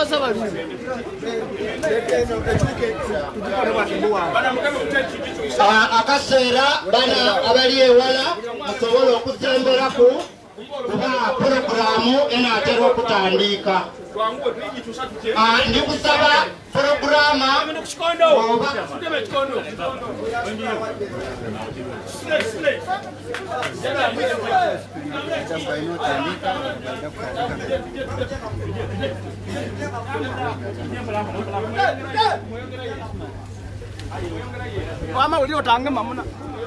akaseera bana abali ewala musobola okusemberako kuba porogulaamu enaatera okutandika. Ndi kusaba porogulama mama uliotange mamuna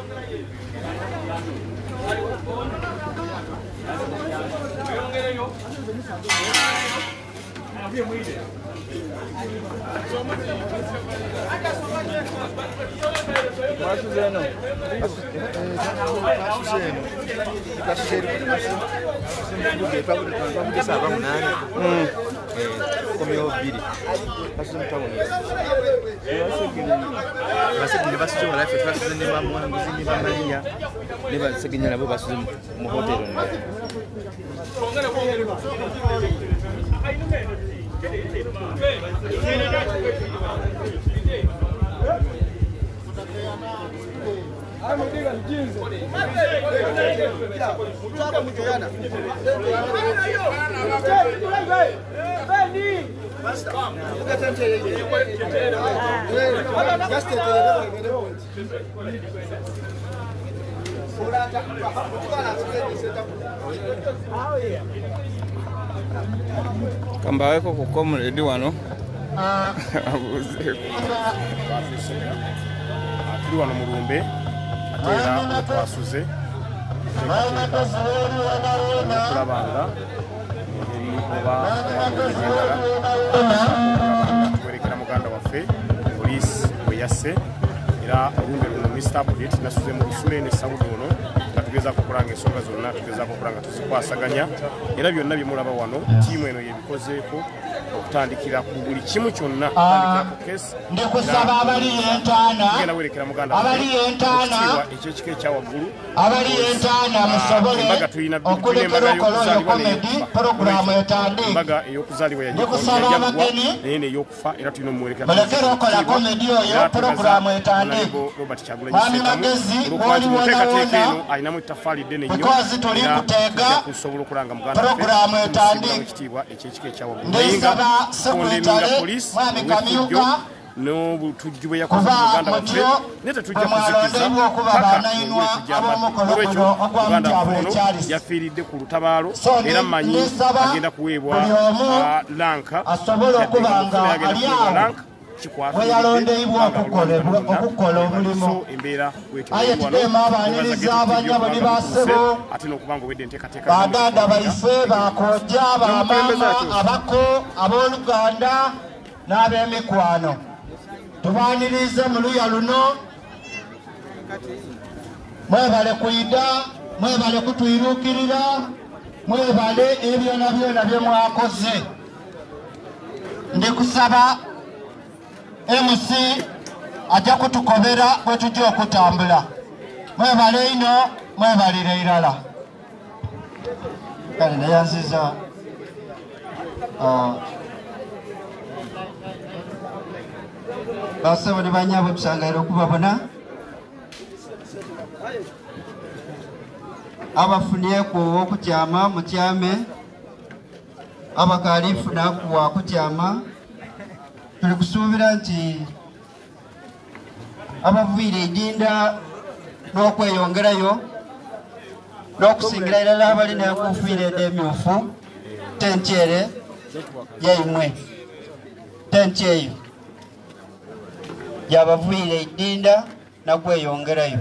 Kambaweko kukomuledi wano tuli wano mu lumbe atera twasuze tulabanga oba twerekera muganda waffe poliisi weyasse era olumbe luno Mr. Budget nasuze mu lusule ne sawudu ono tugezako okulanga ensonga zonna tugezako okulanga tuzikwasaganya era byonna byemulaba wano tiimu eno yebikozeeko okutandikira ku buli kimu kyonna ndikusaba abali entaana ekyekika ekyawaggulu abali entaana musobole okulekera okoloyo komedi porogulaamu etandike embaga ey'okuzaalibwa ndikusaba abagenyi naye n'ey'okufa era tulina omwerekera balekera okola komedi oyo porogulaamu etandike mwami magezi woliwonawoona alinamu ettaffaali ddene nnyo because tuli kuteega kusobola okulanga muganda porogulaamu etandike ekitiibwa ekyekika ekyawaggulu ndisaba sekretare mwami kamyuka n'obutujju bwe yakoze muganda waffe naye tetujja kuzikiza paka ab'omukolo guno ogw'omuntu abwe ekyalisi yafiiridde ku lutabaalo era mmanyi agenda kuweebwa lanka asobola okuba nga ali awo we yalondeibwa okukola omulimu aye tudeemu abaniriza abanyabo ne basebo baganda baife bakojja bamama abako abooluganda n'ab'emikwano tubaanirize mu luya luno mwebale kuyida mwebale kutwiruukirira mwebale ebyona byona bye mwakoze ndikusaba MC ajja kutukobera bwe tujja okutambula mwebale ino mwebalire irala kale nayanziza basebo ne banyabo tusangaire okubabona abafunieku okutyama mutyame abakalifunaku wakutyama tuli kusuubira nti abavuire edinda n'okweyongerayo n'okusingira irala abali n'enkufiire n'emyufu tenti ere yaimwe tenti eyo yabavuire edinda n'okweyongerayo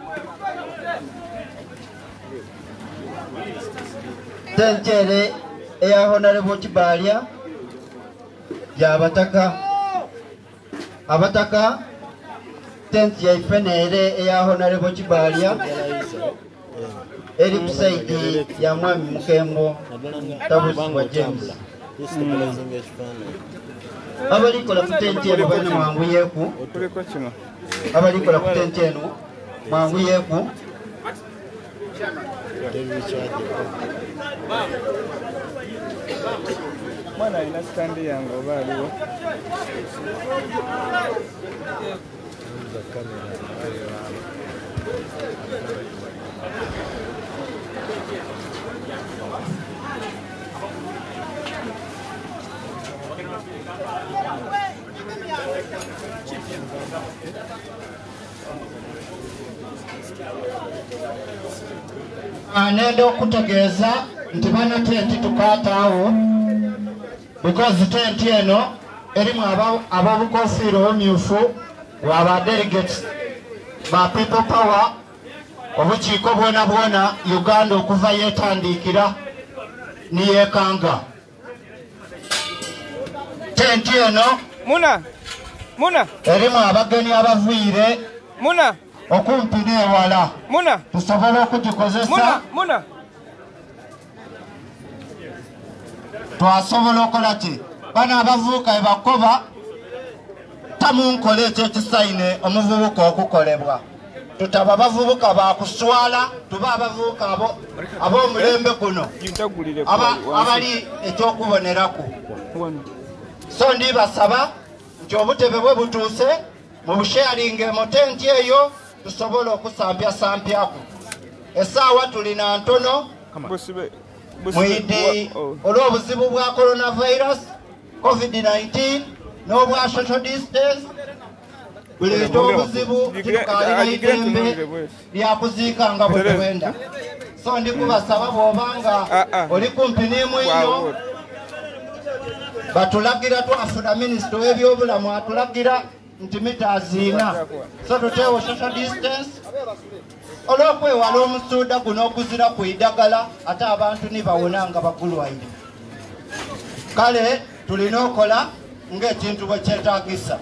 tenti ere eya Honorable Kibalya yabataka abataka tenti yaife neere eya Honorable Kibalya eri kusaidi ya mwami Mukembo Tabuzibwa James abalikola ku tenti eno bana mwanguyeeku abalikola ku tenti eno mwanguyeeku Mwana alina standi yange oba aliwo. Nenda okutegeeza nti bano tenti tukwataawo because tenti eno erimu ab'obukofiira obumyufu waba delegates ba People Power obukiiko bwona bwona Uganda okuva yeetandiikira niyeekanga. Tenti eno erimu abagenyi abaviire okumpi n'ewala tusobole okugikozesa twasobola okola ki bano abavubuka ebakoba tamunkola ekyo ekisayine omuvubuka okukolebwa tutaba abavubuka bakuswala tuba abavubuka ab'omulembe guno abali ekyokubonerako so ndibasaba nti obutebe bwe butuuse mu busharinge mu tenti eyo tusobole okusampyasampyaku essaawa tulina ntono mwidi olw'obuzibu bwa coronavirus covid-19 n'obwa social distance buleeta obuzibu titukalina idembe lyakuziika bwe tuwenda so ndikubasaba bw'obanga oli kumpi n'emwinyo batulagira twafuna minisita w'ebyobulamu atulagira nti meters 4 so tuteewo social distance olw'okwewala omusuuda guno okuzira ku idagala ate abantu nibawona nga bagulwaire kale tulina okola ng'ekintu bwe kyetaagisa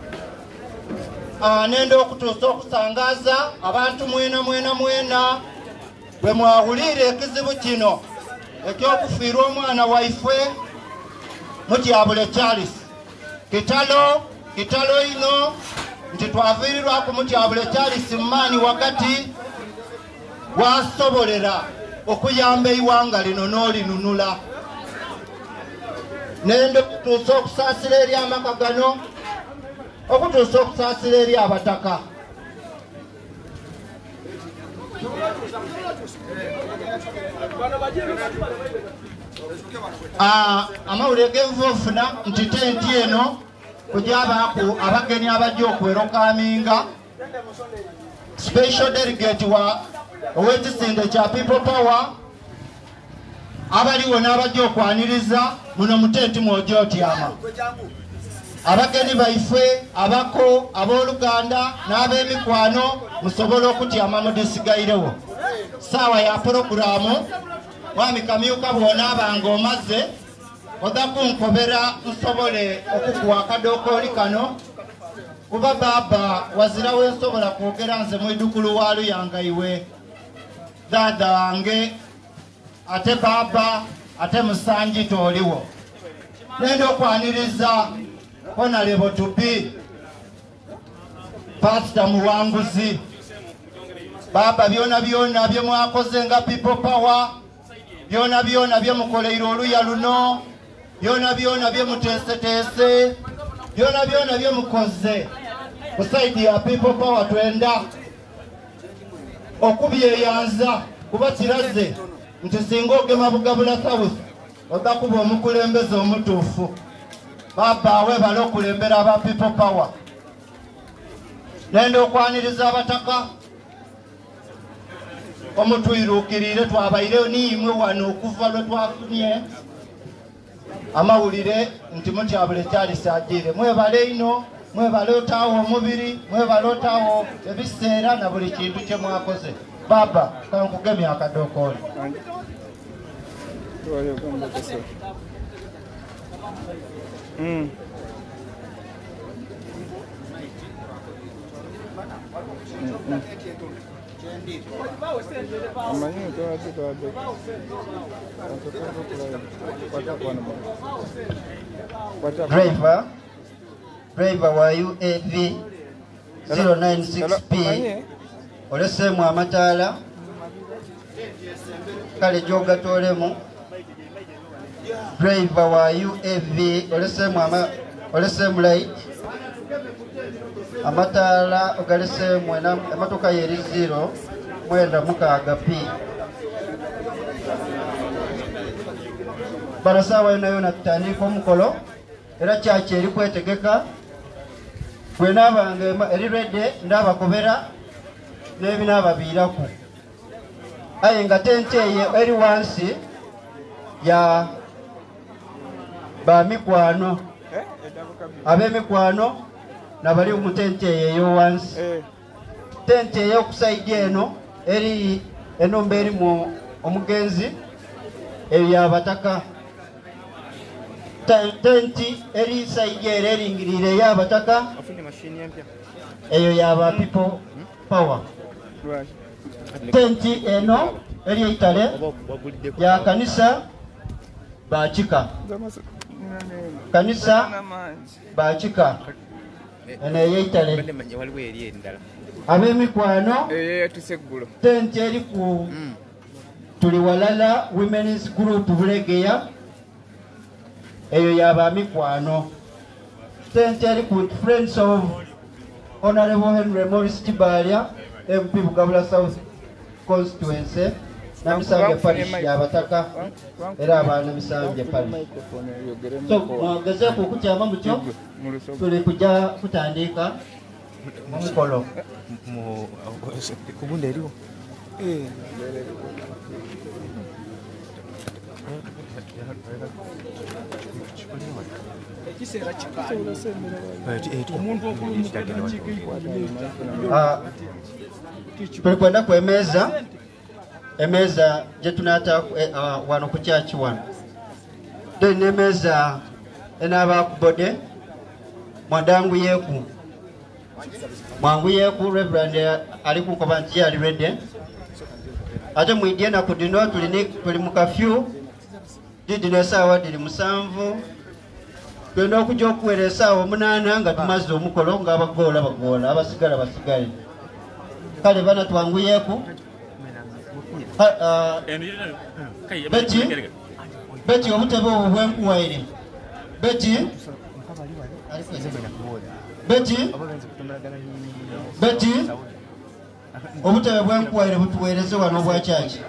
nenda okutuusa okusangaaza abantu mwena bwe mwawulira ekizibu kino ekyokufiirwa omwana waife mutyabule Charles kitalo ino nti twaviirirwa ku Mutyabule Charles Mmaani wakati wasobolera okuyamba eiwanga lino n'olinunula nenda okutuusa okusaasira eri amaka gano okutuusa okusaasira eri abataka amawulire genvuufuna nti tenti eno kujabaaku abagenyi abajja okwerokaminga special delegate wa ow'ekisinde kya People Power abaliwo n'abajja okwaniriza muno mu tenti mw'ogyotyama abagenyi baife abako ab'oluganda n'ab'emikwano musobole okutyama mudisigairewo saawa ya porogulaamu mwami Kamyuka bw'onaabanga omaze oda kunkobera nsobole okukuwa akadokooli kano kuba baba wazira wensobola kwogera nze mwidukulu wa Luyanga iwe dada wange ate baba ate musanji tooliwo nenda okwaniriza Honorable Tupi Pastor Muwanguzi baba byona bye mwakoze nga People Power byona bye mukoleire oluya luno byona bye muteeseteese byona bye mukoze ku saidi ya People Power twenda okubyeyanza kuba kiraze nti singa ogema Bugabula South oda kuba omukulembeze omutuufu baba webale okulembera aba People Power nenda okwaniriza abataka omutwiruukirire twabaire niimwe wano okuva lwe twafunye amawulire nti Mutyabule Charles agire mwebale ino mwebale otaawo omubiri mwebale otaawo ebiseera na buli kintu kye mwakoze baba kankugemya akadokooli Driver wa UAV 096P olesemu amataala kale jogatolemu driver wa UAV olesemu light amataala ogalesemu emotoka yeri 0-9 P bano saawa yona tutandika omukolo era kyaki eri kwetegeka bwe naabange eri redde ndaabakobera n'ebinaababiiraku aye nga tente eyo eri wansi ya bamikwano ab'emikwano nabali mu tente eyo wansi tente eyo okusaidi eno eri enumba eri mu omugenzi eyo yabataka tenti eri saidi ero eringirire yabataka eyo yaba people power tenti eno eri eitale ya kanisa bachika kanisa bachika eno yeitale ab'emikwano tenti eri ku tuli walala women's group bulegeya eyo yabamikwano tenti eri ku friends of Honorable Henry Morris Kibalya MP Bugabula South Constituency namisange parish yabataka era abaana misange parish so mwagezeeko okukyama mutyo tuli kujja kutandika omukolo kubunda eriwo tulikwenda ku emeza gyetunata wano ku kyaki wano then emeza enaaba ku bode mwangu yeku reverend ali kukoba nti yali redde ate mwidye enaku dino tuli mu kafyu didino esaawa diri 7 twenda okujja okuwera esaawa 8 nga tumaze omukolo ng'abagoola abasigala basigale kale bana twanguyeeku beti obutebe obwo bwenkuwaire beti obutebe bwenkuwaire butuweereze wano obwakyaki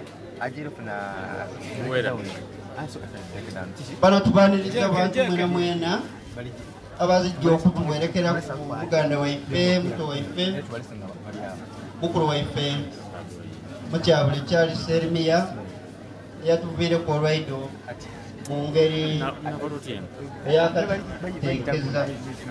bano tubaniriza abantu mwena abazijja okutuwerekera ku muganda waife muto waife mukulu waife mukyabule kyali Serimiya eyatuviireko olwaido mu ngeri eyakateekeza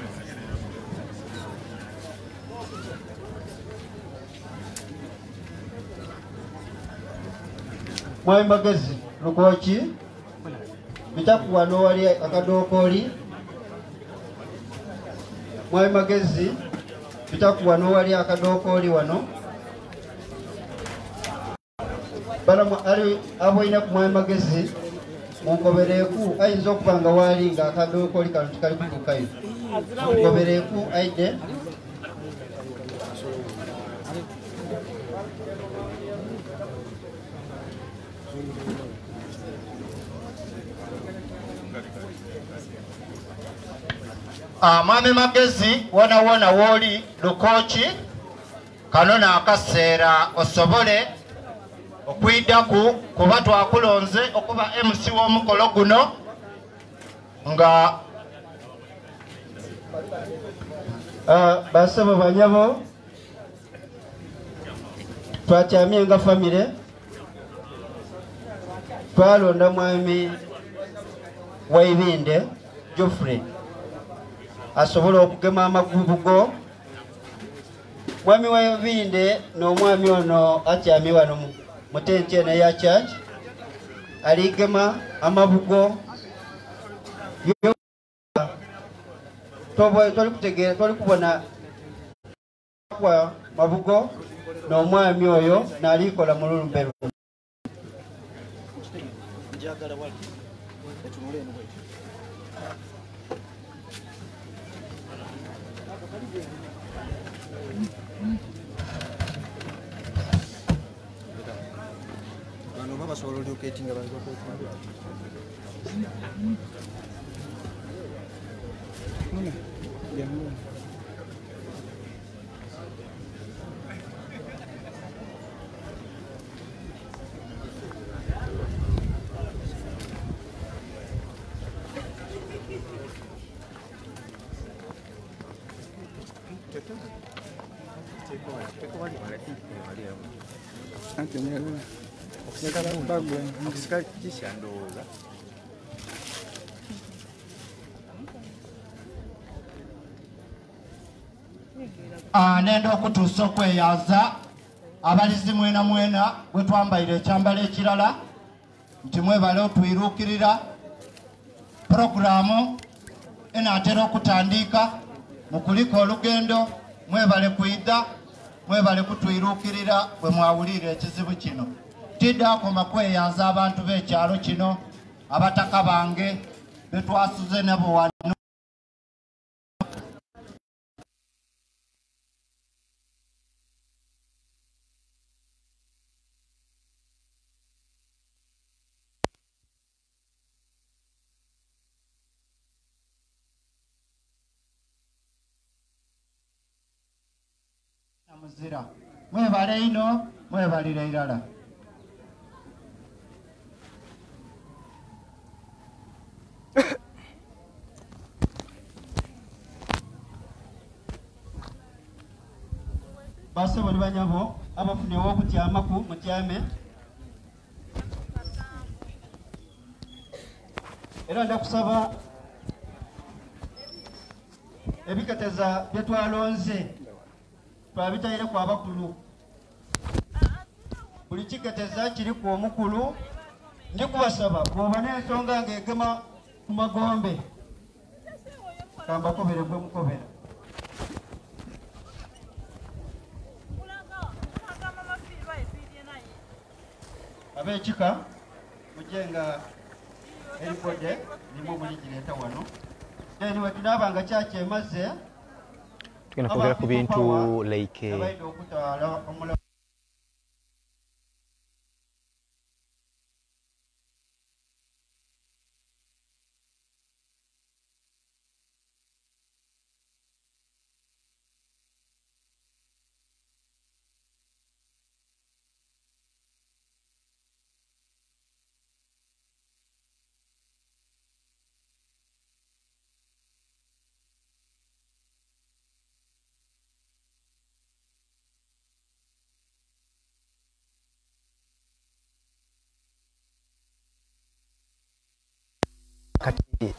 Mwami Magezi Lukoki bitakuwa n'owali akadookoli Mwami Magezi bitakuwa n'owali akadookoli wano bano ali aboyina ku Mwami Magezi mungobereeku ayinza okuba nga waali nga akadookoli kano tikali kutuukayo mungobereeku aide Mwami Magezi wona woli Lukoki kano n'akaseera osobole okwiddaku kuba twakulonze okuba MC w'omukolo guno nga basabo banyabo twakyamye nga famire twalonda Mwami Waibinde Geoffrey asobola okugema amagubugo Mwami Waibinde n'omwami ono akyami wano mu tenti eno ya church aligema amabugo toli kutegeera toli kubona kwa mabugo n'omwami oyo n'alikola mu lulumbe luno basobola oluketinga bazoketinga nenda okutuusa okweyaza abalizi mwena bwe twambaire ekyambalo ekirala nti mwebale otwiruukirira puroguramu enaatera okutandika mu kulika olugendo mwebale kwidda mwebale kutwiruukirira bwe mwawulira ekizibu kino tiddaakoma kweyaza abantu b'ekyalo kino abataka bange betwasuze nabo wano muzira mwebale ino mwebalire irala base bali banyabo abafunewo okutyamaku mutyame era ndakusaba ebiketeza byetwalonze twabitayire ku abakulu buli kiketeza kiri ku omukulu ndi kubasaba bwoba n'ensonga ng'egema ku magombe kambakobere gwe mukobera ab'ekika mujenga erikode nimwe muligireeta wano then wetunaabanga kyakyemaze tugenda kwogera ku bintu like kati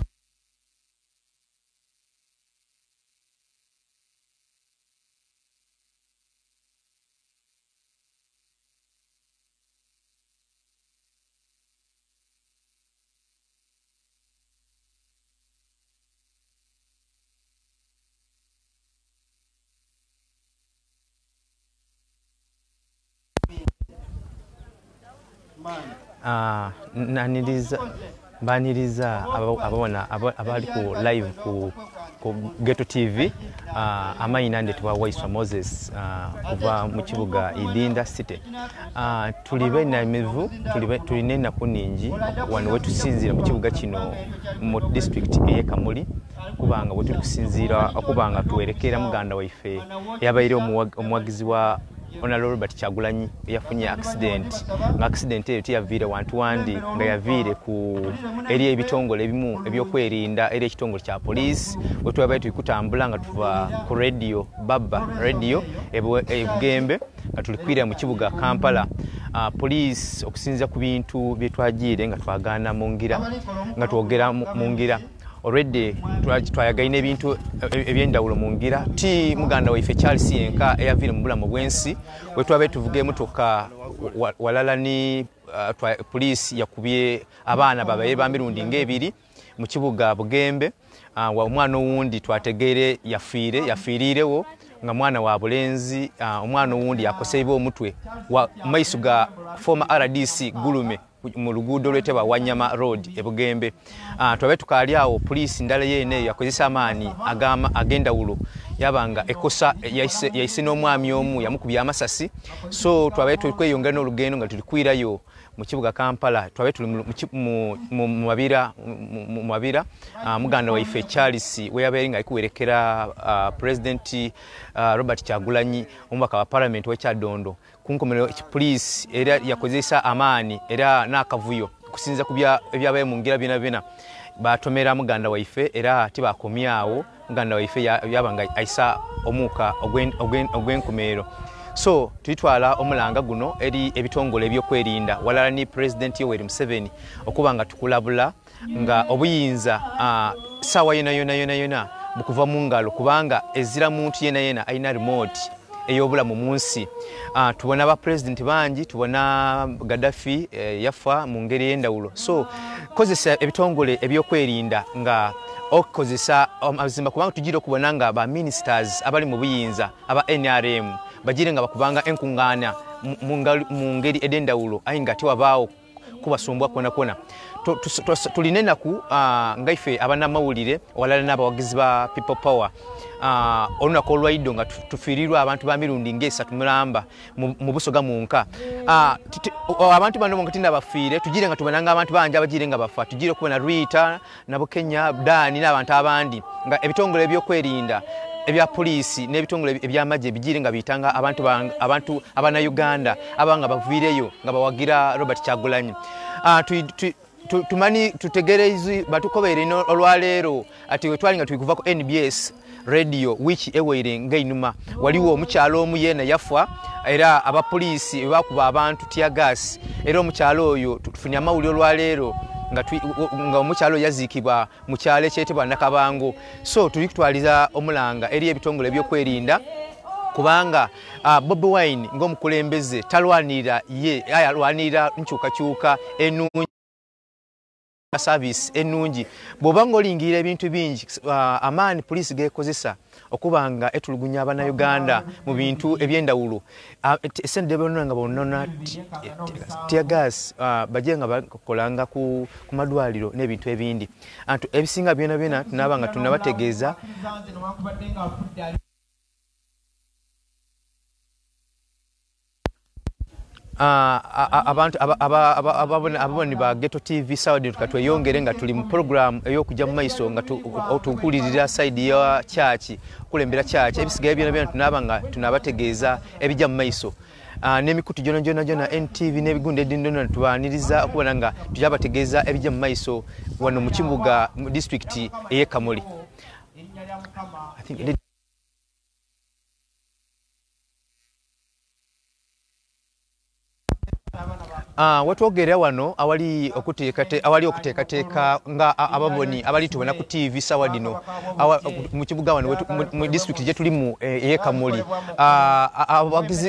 baniriza ababona abali ku live ku Ghetto TV amayina ndetwa Waiswa Moses kuva mu kibuga Idinda City tuli benamivu tuli nenaku ningi wano wetusinzira mu kibuga kino mu district eye Kamuli kubanga bwe tuli kusinzira okubanga tuwerekera muganda waife yabaire omuwagizi wa Honorable Robert Kyagulanyi yafunye accident eyo tiyavire wantu wandi nga yavire ku eri ebitongole ebimu ebyokwerinda eri ekitongole kya police wetwabaye tukutambula nga tuva ku radio Baba radio ebugembe nga tulikwira mu kibuga Kampala police okusinza ku bintu byetwagire nga twagana mungira nga twogera mungira already twayagaine ebintu ebyendawulo mungira ti muganda waife Charles Yenka eyavire mu bulamu bwensi wetwabe tuvuge motoka walala ni police yakubye abaana babaye bamirundi ngebiri mu kibuga Bugembe wa omwana owundi twategere yafirirewo nga mwana wa bulenzi omwana owundi yakoseibo omutwe wa maisu ga former RDC Gulume mu luguudo lweteba Wanyama Road ebugembe twabe tukali awo police ndale yene yakozesa amaani agenda wulo yabanga ekosa yaise n'omwami omu yamukubya amasasi so twabe tukweyongera n'olugendo nga tulikwirayo mu kibuga Kampala twabe tuli mu mabira muganda waife Charles we yaberinga ikuwerekera president Robert Kyagulanyi omubaka wa parliament we Kyadondo kunkomero police era yakozesa amani era nakavuyo kusinza kubya ebyabaye mu ngira bina batomera muganda waife era tibakomyawo muganda waife yabanga aisa omuka ogwenkomero so tuitwala omulanga guno eri ebitongole ebyokwerinda walala ni president Yoweri Museveni okubanga tukulabula nga obuyinza sawa yona bukuva mu ngalo kubanga ezira muntu yena aina remote eyobula mu munsi tubona ba president banji tubona Gaddafi yafa mu ngeri endawulo so kozesa ebitongole ebyokwerinda nga okozesa amazima kubanga tujira okubona nga ba ministers abali mu buyinza aba NRM bajire nga bakubanga enkungana mu ngeri edendawulo ayinga tewabaawo kubasumbwa kona tulinena ku ngaife abana mawulire walala n'abawagizi ba people power olunako olwaido nga tufirirwa abantu ba mirundi ngesa tumulamba mu busoga munka abantu bano ngati nabafiire tujire nga tubonanga abantu banja bajire nga bafa tujire kubona Rita nabo Kenya Dani n'abantu abandi nga ebitongole ebyokwerinda ebya police n'ebitongole ebyamaje bijire nga bitanga abantu abana Uganda abanga bavireyo nga bawagira Robert Kyagulanyi tumani tutegerezi batukobere no olwalero ati wetwali nga tuikuva ku NBS radio which ewere ngainuma waliwo omukyalo omu yena yafa era aba police bakuba abantu tear gas era omukyalo oyo tufunya amawuli olwalero nga omukyalo yazikibwa mu kyalo ekyetebwa Nakabango so tuli kutwaliza omulanga eri ebitongole byokwerinda kubanga Bobi Wine ng'omukulembeze talwanira ayalwanira nkyukakyuka enungi service enungi bobanga olingira ebintu bingi amani police gekozesa okubanga etulugunya abana Uganda mu bintu ebyendawulo sende bonanga bonona tear gas bajenga bakolanga ku madwaliro n'ebintu ebindi antu ebisinga byena tunabanga tunabategeeza abantu ababoni ba Ghetto TV Saudi tukatweyongere nga tuli mu program ey'okujja mu maiso nga tukulirira side ya church kulembera church ebisigaye byona tunabanga tunabategeeza ebijja mu maiso n'emikutu jona NTV n'ebigundi edindona tubaniriza okubona nga tujabategeeza ebijja mu maiso wano mu kibuga district eye Kamuli watwogera wano awali okuteekateeka nga ababoni abali tubona ku TV sawa dino mu kibuga wano mu district gye tulimu eye Kamuli abagizi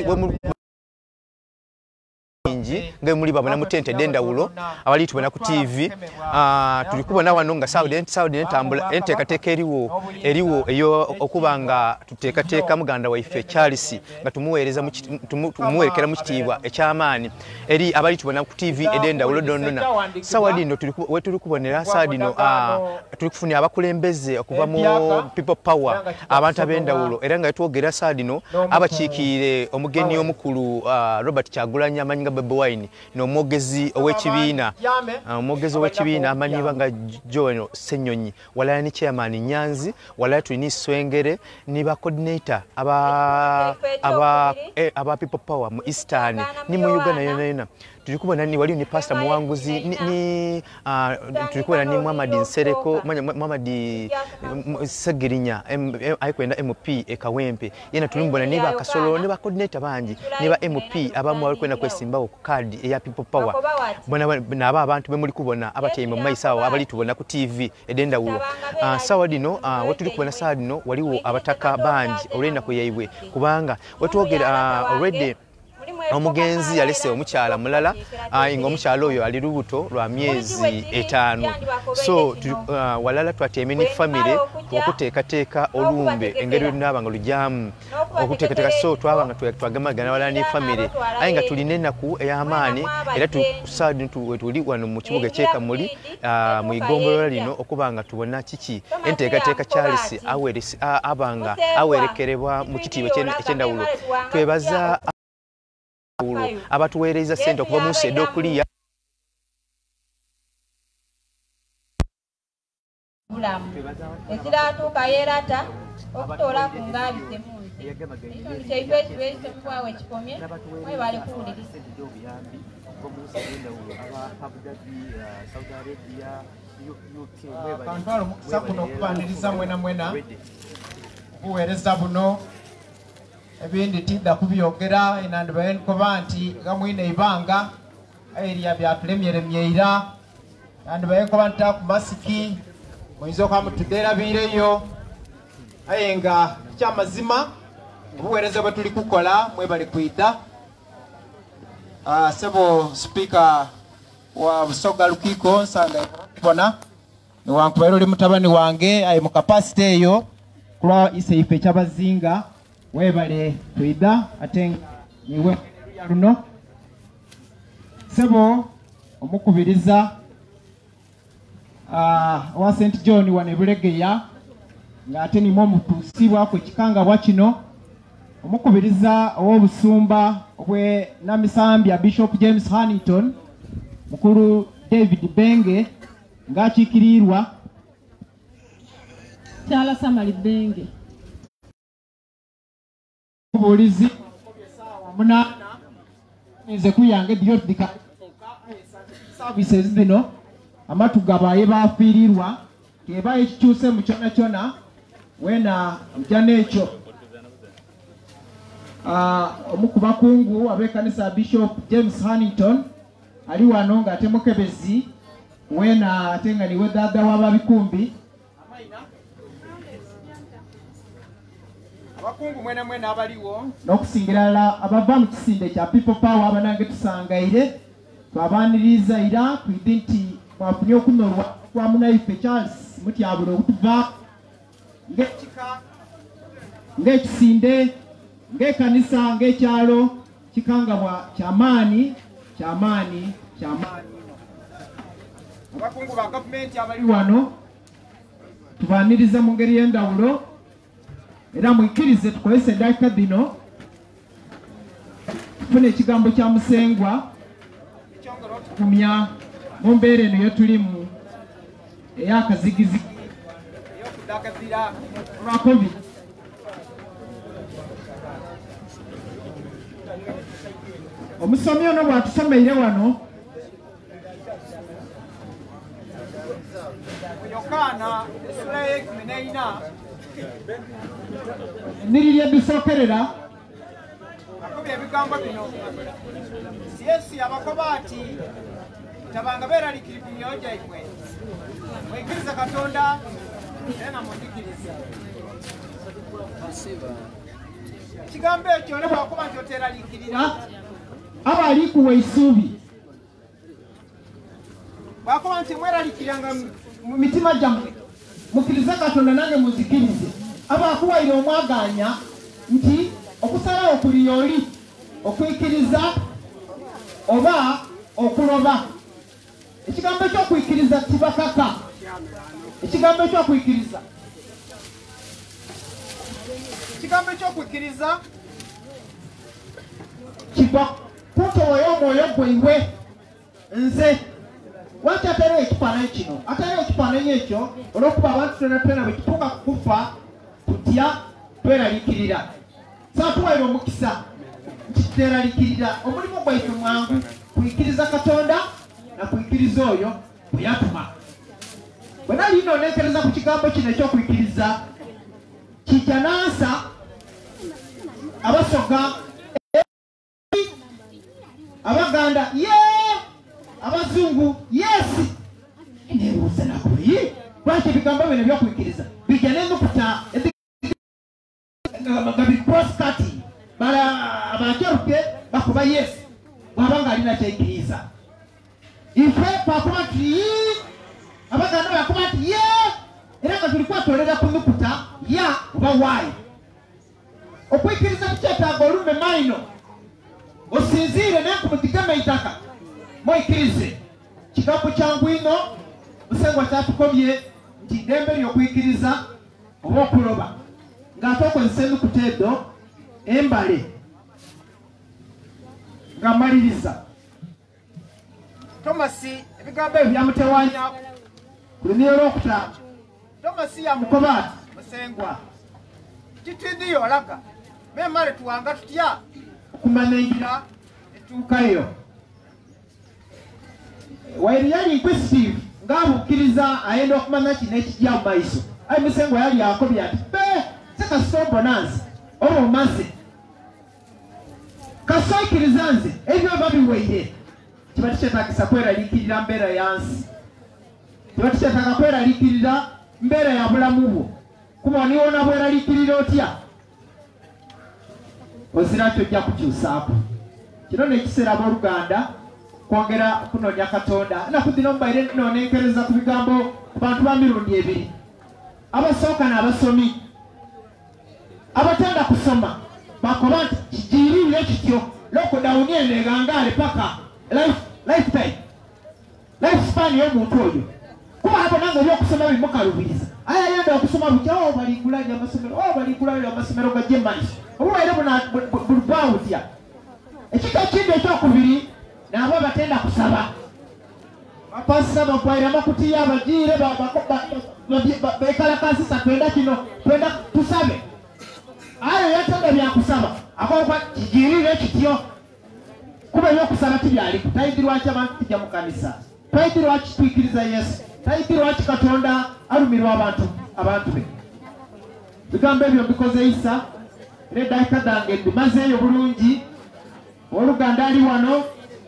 nge muli babona mutente dendawulo abali tubona ku TV tuli kubona wano nga Saudi entambula enteekateeka eriwo eyo okubanga tuteekateeka muganda waife Charles nga tumuwerekera mu kitiibwa ekyamaani eri abali tubona ku TV edendawulo donnona Saudi no tuli kubonera Saudi no tuli kufunira abakulembeze okuva mu people power abantu abendawulo era nga twogera Saudi no abakiikire omugeni omukulu Robert Kyagulanyi amanyinga Bobi Wine n'omwogezi ow'ekibiina amanyiba nga Joel Senyonyi walala ni chairman Nyanzi walala tuli Swengere ni ba coordinator aba people power mu Eastern ni mu Uganda yona tuli kubona ni wali ni pastor Muwanguzi ni tuli kubona ni Muhammad Nsereko Muhammad Segirinya aikwenda MP ekawempe yena tulimbona ni ba Kasolo ni ba coordinator banji ni ba MP abamu alikwenda kwesimba ku card eya people power bona naba abantu bemuli kubona abateyima maisawo abali tubona ku TV edendawulo sawa dino watuli kubona sawa dino waliwo abataka banji olenda kuyaibwe kubanga watwogera already omugenzi yalese omukyala mulala ingo omukyala oyo ali lubuto lwa myezi 5 so walala twatemeni family okuteekateeka olumbe engeri nabanga lujamu okuteekateeka so twabanga twagamagana walala ni family ayinga tulinena ku eyamaani era tusadi tuli wano mu kibuga kye Kamuli mu igombolola lino okubanga tubona kiki enteekateeka Charles abanga awerekerebwa mu kitiibwa ekyendawulo twebaza abatuweereza sente okuva mu nsi ed'okuliya bulamu ekiratuuka yeerata okutoola ku ngaabi temunzi ekitundu kyaife ekibeise mukwawe kikomye mwebale kuwuliriza kantwala omukisa guno okubaniriza mwena okuweereza buno ebindi tidda kubyogera enandibayenkoba nti nga mwine ibanga aeriya byatulemyeremyeira nandibayenkoba nti ku masiki muyinza okamutudeerabiireyo aye nga kyamazima obuweereza bwe tuli kukola mwebali kwidda sebo speaker wa Busoga Lukiko nsanga bona niwankubaira oli mutabani wange aye mu capacity eyo kulwa iseife kyabazinga webale twida ate niwe luno sebo omukubiriza wa St John wanebulegeya nga ate nimwo omutuusibwa ku kikangabwa kino omukubiriza ow'obusumba obwe Namisambya Bishop James Huntington mukuru David Benge ng'akiikirirwa Kyala Samali Benge kubuulizi munana nze kuyange diyodika services zino amatu gabaye bafiirirwa kebaye ekikyuse mu kyona kyona wena mujana ekyo omukubakungu ab'ekkanisa Bishop James Huntington ali wano ng'ate mukebezi wena ate nga niwe dada w'ababikumbi abakungu mwena abaliwo n'okusingira ddala abava mu kisinde kya People Power abanange tusangaire twabaniriza era twidde nti mwafunye okunolwa kwa munaife Charles mutyabula okutuva ng'ekika ng'ekisinde ng'ekkanisa ng'ekyalo kikangabwa kyamaani abakungu ba gavumenti abali wano tubaniriza mu ngeri y'endawulo era mwikirize tukozesa eddakiika zino tufune ekigambo kya musengwa ekyongera okukumya mu mbeera eno yetulimu ey'akazigizigi ey'okudagazira olwa covid omusomi ono bw'atusomeire wano Yokaana essula y'ekumi n'ena enniri ly'edusookerera akubye ebigambo bino Yesu yabakoba ati tabanga beeraliikiri ku myoyo gyammwe mwikiriza Katonda era na munjigiriza ekigambo ekyo ne bwakuba nti oteeraliikirira aba aliikuwa essuubi bwakuba nti mweraliikiranga mu mitima gyammwe mukkirize Katonda nange muzikirize aba akuwaire omwaganya nti okusalawo kuli oli okwikiriza oba okuloba ekigambo ekyokwikiriza kibakaka ekigambo ekyokwikiriza kiba kutowayo omwoyo gwaiwe nze waki atereyo ekifaananyi kino atereyo ekifaananyi ekyo olw'okuba abantu tonatona bwe kituuka kukufa tutya tweraliikirira saatuwaire omukisa nti tweraliikirira omulimu gwaife mwangu kuyikiriza Katonda na kuyikiriza oyo bwe yatuma bwe nali nooneekereza ku kigambo kino ekyokuyikiriza kijja nansa abasoga abaganda abazungu yesi nebuuza nakuyi lwaki ebigambo bino byokuyikiriza bijja n'ennukuta nga bikroskati abakyoluke bakuba yesi bw'abanga alina kyayikiriza ife twakuba nti abaganda bakuba nti era nga tuli kwatolera ku nnukuta ya oba waayi okwikiriza kukyetaaga olume maino osinziire nenkubutigama eitaka mwikirize kigambo kyangu ino musengwa kyatukomye nti ddembe ly'okwikiriza oba okuloba ng'ate okozesa ennukuta edo embale nga maliriza Tomasi ebigambo ebyo byamutewanya ku lunyiro lw'okutaano Tomasiya Mukobati Musengwa kitidi olaga memale tuwanga tutya okumanengira etuukayo wairi yali inquisitive ng'abukkiriza ayenda okumanya kino ekijja mu maiso ayi Musengwa yali akobya ati sekasombo nanze oba omaze kasoikiriza nze ebyo babiweire kiba tikyetagisa kweraliikirira mbeera yansi kiba tikyetaaga kweraliikirira mbeera ya bulamu bwo kuba niwona bweraliikirira otya ozira kyojja kukyusaako kino nekiseera abooluganda kwongera kunoonya Katonda enaku zino mubaire noonenkereza ku bigambo ku bantu ba mirundi ebiri abasooka n'abasomi abatanda kusoma bakoba nti kijiririre kityo lockdown eno egangaale paka lifespan y'omuntu oyo kuba abo nange ebyokusoma bimukalubiriza ayayenda okusoma butya baligulayo amasomero baligulayo amasomero gajje maiso obulwaire bulubawutya ekika ekindi ekyokubiri nabo batenda kusaba bapasa bagwaire amakutiya abagiire bekalakasisa twenda kino twenda tusabe ayo yatenda byakusaba akoba kijirire kityo kuba ebyokusaba tibyaliku tayidirwaki abantu tujja mu kanisa tayidirwaki twikiriza Yesu tayidirwaki Katonda alumirwa abantu be bigambo ebyo mbikoze Isa eddakiika zange mbimazeeyo bulungi oluganda ali wano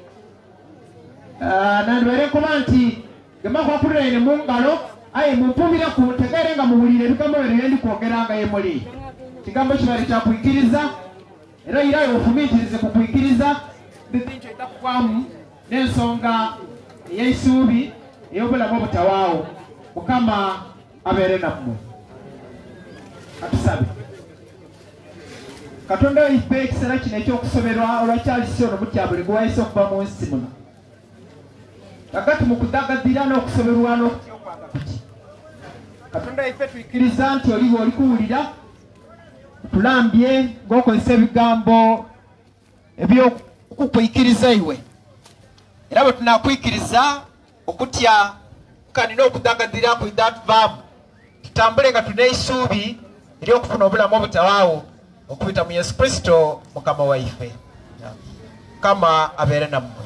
nandibaire nkuba nti gema kwakulira ene mu ngalo aye mumpumire ku ntegeere nga muwulire ebigambo byo bye ndikwogeranga ye muli kigambo kibali kya kwikiriza era irayo ofumiitirize ku kwikiriza bibintu etakukwamu n'ensonga ey'eisuubi ey'obulamu obutawaawo Mukama abeere nammwe katusabe Katonda waife ekiseera kino ekyokusoberwa olwakyalisi ono mutya buli gwe wayise okuva mu nsi muno kakati mu kudagadira n'okusoberwa n'okutya okwanga kuti Katonda waife tuikiriza nti oliwo oli kuwulira tulambye ng'okozesa ebigambo ebyokukwikiriza iwe era bwe tunakwikiriza okutya kanina okudagadira kwidda tuvaamu tutambule nga tuna eisuubi ery'okufuna obulamu obutawaawo okubita mu Yesu Kristo Mukama waife. Kama abeere nammwe.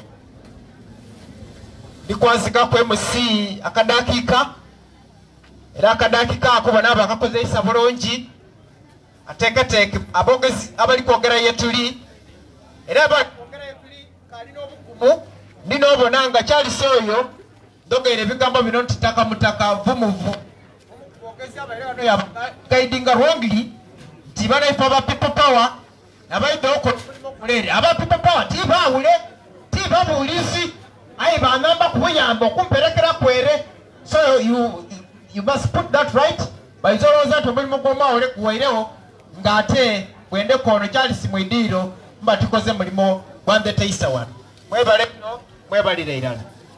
Ndikwazika ku MC akadakiika era akadakiika ako bonna bakakozeesa bulungi ateeketeeke abogezi abali kwogera yetuli era bakwogera yetuli kalina obugumu ndina obona nga Charles oyo ndogeera ebigambo bino ntitaka mutaka vumuvu kwogezi abaire wano yabagaidinga wrongly nti banaife aba people power abaide okulimo okulere aba people power tibawule tibabuulizi aye banamba kubuyamba okumperekera kwere so you must put that right baizoloza nti omulimu gw'omwawule kuwairewo ng'ate bwende kono Charles Mwidiiro mba tukoze mulimo gwandeteisa wano mwebale no mwebalire irala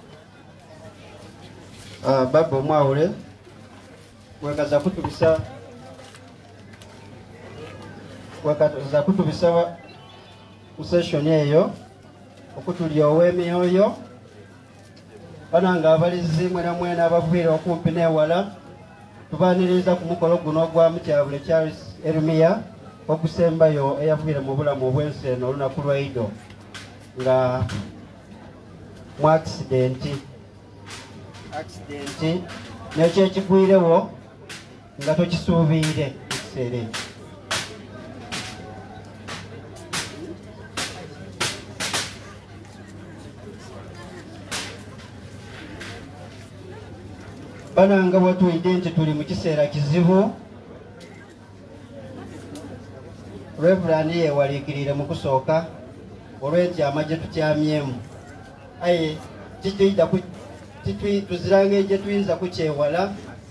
baba omwawule wekaza kutubisa ku session eyo okutulyowa emyoyo bananga abalizi mwena abavuire okumpi newala tubaniriza ku mukolo guno ogwa mukyabule Charles Erumia okusembayo eyavuire mu bulamu obwensi eno olunaku lwaido nga mu accidenti nekyo ekigwirewo nga tokisuubiire ekiseera ekyo bananga bwatuwidde nti tuli mu kiseera kizibu Reverend yewaliikirire mu kusooka olw'entyama gye tukyamyemu aye tuziranga gye tuyinza kukyewala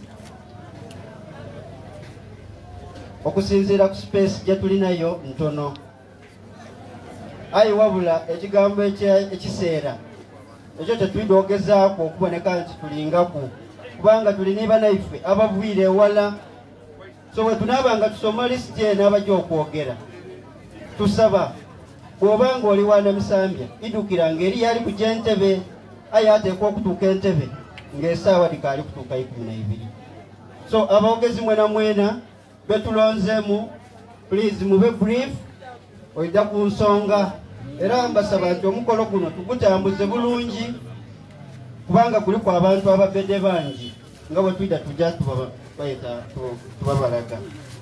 okusinziira ku space gye tulinayo ntono aye wabula ekigambo ekiseera ekyo tetwidde ogezaako okuboneka nti tulingaku kubanga tulina banaife abavuire ewala so bwe tunaabanga tusoma lisiti eno abajja okwogera tusaba bw'obanga oli wanamisambya idukiranga eri yali kujja entebe aye ateekwa okutuuka entebe ng'esaawa likaali kutuuka 12 So aboogezi mwena mwena betulonzeemu please mube brief ojja ku nsonga era mbasaba nti omukolo guno tugutambuze bulungi kubanga kuliko abantu ababedde bangi nga bwe twida tujja tubabalaga.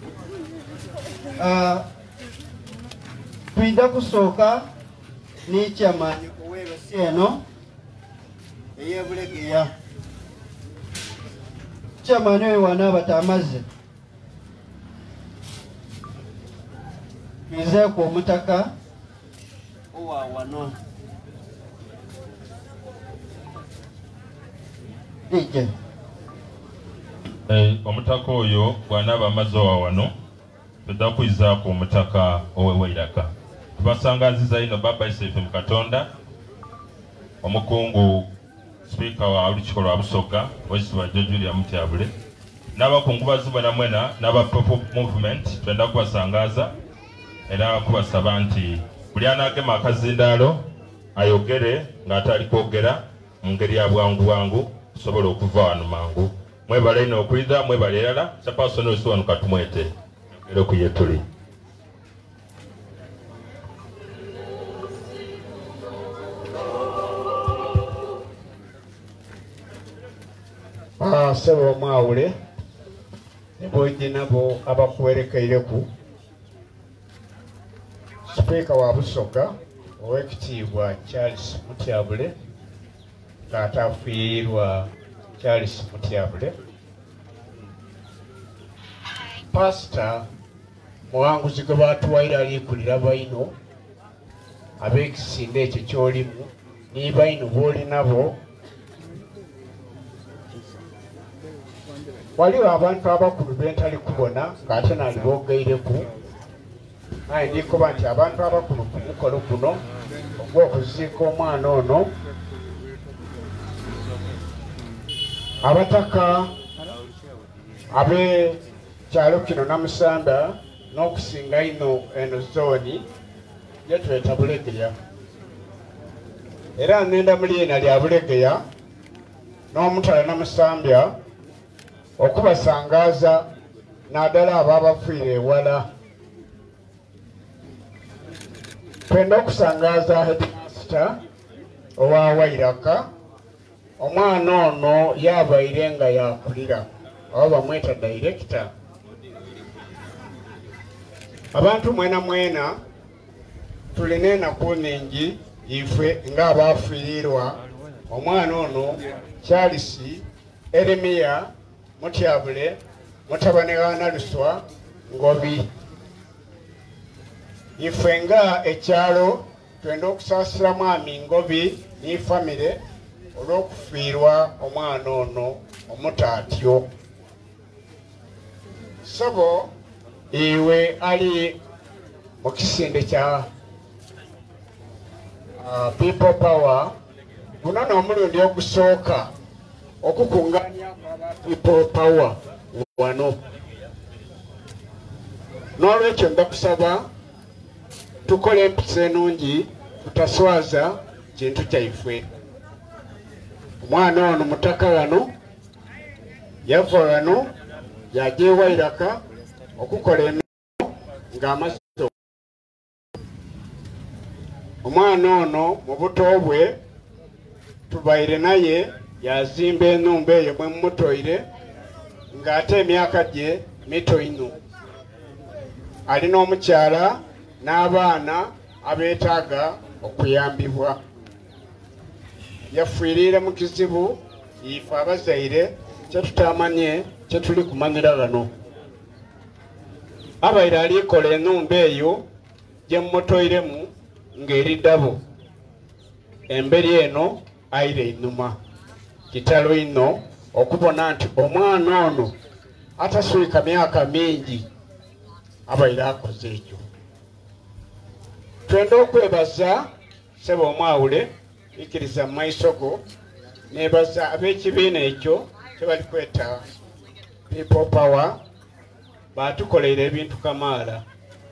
Twida kusooka ni chairman ow'erosi eno ey'ebulegeya. Chairman oyo wanaabata amazzi twizeeko omutaka owa wano ije omutaka oyo bw'anaaba amazzi owa wano tudda kwizaako omutaka ow'ewairaka. Tubasangaziza ino Baba Isaife mu Katonda, omukungu Speaker wa olukiiko lwa Busoga Weesibwa Julia Mutyabule n'abakungubazi bwena mwena n'aba People Movement twenda kubasangaza era kubasaba nti buli anaagema akazindaalo ayogere ng'atali kwogera mu ngeri ya bwangu tusobole okuva wano mangu. Mwebale ino okuliza, mwebale erala kyapaaso n'osi wano katumwete era okuye tuli. Sebo Mwawule nebojje nabo abakuwerekeireku Speaker wa Busoga Oweekitiibwa Charles Mutyabule taata afiirwa Charles Mutyabule, Pastor muwanguzi gwe baatuwaire aliikulira baino ab'ekisinde ekyo ky'olimu ni baino b'olinabo. Waliwo abantu abakulu bentali kubona ng'ate nali boogeireku, naye ndikuba nti abantu abakulu ku mukolo guno ogw'okuziika omwana ono, abataka ab'ekyalo kino Namusanda n'okusinga ino eno zooni gye tweta Bulegeya, era ngenda mu lyina lya Bulegeya n'omutala Namusambya okubasangaza naddala abaabafiire ewala. Twenda okusangaza headmaster owa Wairaka. Omwana ono yabaire nga yakulira oba bamweta director. Abantu mwena mwena tulina ennaku nningi ife ng'abaafiirirwa omwana ono Charles Eremia Mutyabule mutabani wa Naluswa Ngobi. Ife nga ekyalo twenda okusaasira mwami Ngobi ni famire olw'okufiirwa omwana ono omutaatyo. Sabo iwe ali mu kisinde kya People Power, guno n'omulundi ogusooka okukunganya People Power wano. N'olwekyo ndakusaba tukole empisa ennungi, tutaswaza kintu kyaife. Omwana ono mutaka wano yava wano yajja ewairaka okukola emirimu ng'amazzi. Omwana ono mu buto bwe tubaire naye yazimba ennumba eyo mwe mmutoire ng'ate emyaka gye mito ino. Alina omukyala n'abaana abeetaaga okuyambibwa. Yafiirire mu kizibu ife abazaire kye tutamanye kye tuli kumanyira wano. Abaire alikola ennumba eyo gye mmutoiremu ng'eri ddabo. Emberi eno aire einuma. Kitalo ino okubona nti omwana ono ataswika myaka mingi abaire akoze ekyo. Twenda okwebaza Ssebo Omwawule ikiriza mu maiso go, nebaza ab'ekibiina ekyo kye bali kweta People Power baatukolera ebintu kamaala.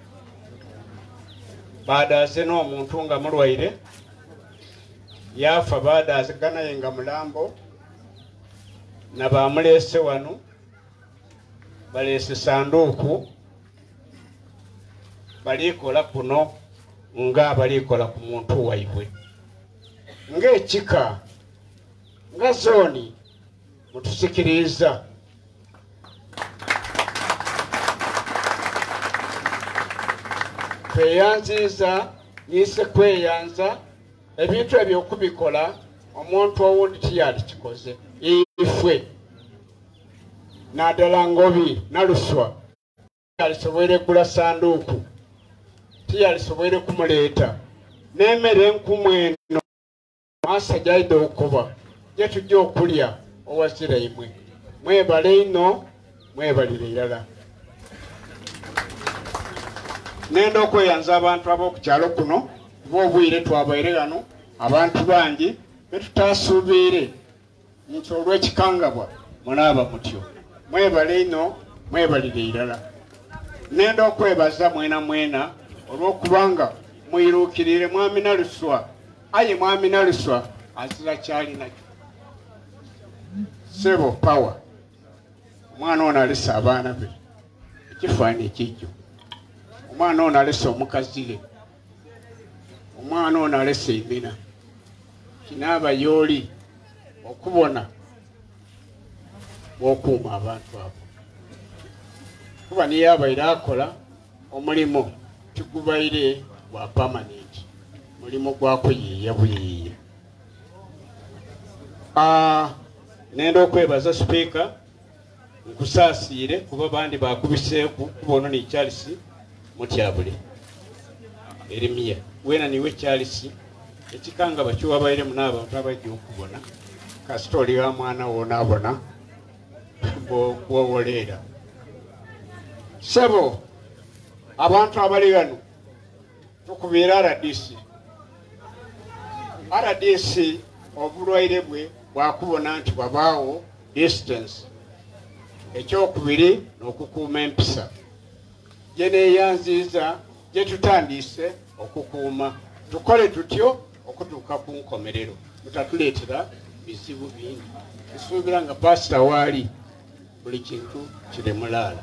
Baadaaze n'omuntu nga mulwaire yafa, baadaazeganaye nga mulambo na bamuleese wano balese sanduuku balikola kuno nga balikola ku muntu waibwe ng'ekika nga zooni mutusikiriza tweyanziza nise kweyanza ebintu ebyo okubikola omuntu owundi tiyali kikoze ifwe naddala ngobi naluswa tiyalisobwere kugula sanduuku tiyalisobwere kumuleeta n'emmere enkumu eno maasa gyalidde okuba gye tujja okulya owazira imwe mwebale ino mwebalire irala nenda okweyanza abantu ab'okukyalo kuno kuba obwire twabaire gano abantu bangi betutasuubire nti olw'ekikangabwa munaaba mutyo mwebale ino mwebalire irala nenda okwebaza mwena olw'okubanga mwiruukirire mwami Naluswa aye mwami Naluswa azira kyali nakyo sebo power omwana ono alesa abaana be ekifaananyi ekijjo omwana ono alesa omukazi we omwana ono alesa emina kinaaba yooli okubona bw'okuuma abantu abo kuba niyo abaire akola omulimu tigubaire gwa permanent mulimu gwako yiiya buyiiya nenda okwebaza sipiika nkusaasiire kuba bandi bakubiseeku kuba ono ni Charles mutyabule erimiya weena niwe Charles ekikangaba kiwabairemu n'abantu abajja okubona kasita oli wa mwana wonaabona bwowoleera sebo abantu abali gano tukubiira RDC obulwaire bwe bwakubona nti wabaawo distance ekyokubiri n'okukuuma empisa gye neeyanziiza gye tutandiise okukuuma tukole tutyo okutuuka ku nkomerero mutatuleetera bizibu bingi tusuubira nga pasita waali buli kintu kiri mulaala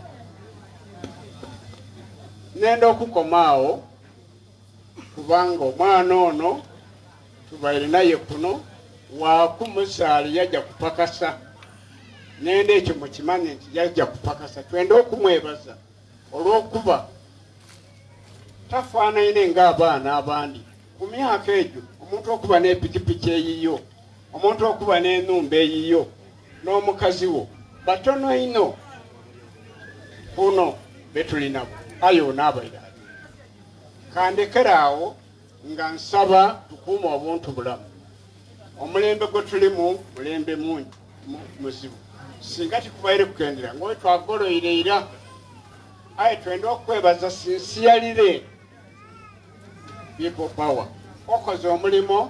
nenda okukomaawo kubanga omwana ono tubaire naye kuno wakumusaali yajja kupakasa nenda ekyo mukimanye nti yajja kupakasa twenda okumwebaza olw'okuba tafaanane ng'abaana abandi ku myaka egyo omuntu okuba n'epikipiki eyiyo omuntu okuba n'ennumba eyiyo n'omukazi wo batono ino kuno betulinabo ayo n'abaire kandekeraawo nga nsaba tukuuma obuntu bulamu omulembe gwe tulimu mulembe muzibu singa tikubaire kukendera ngawe twagoloire era aye twenda okwebaza sinsiyalire people power okoze omulimu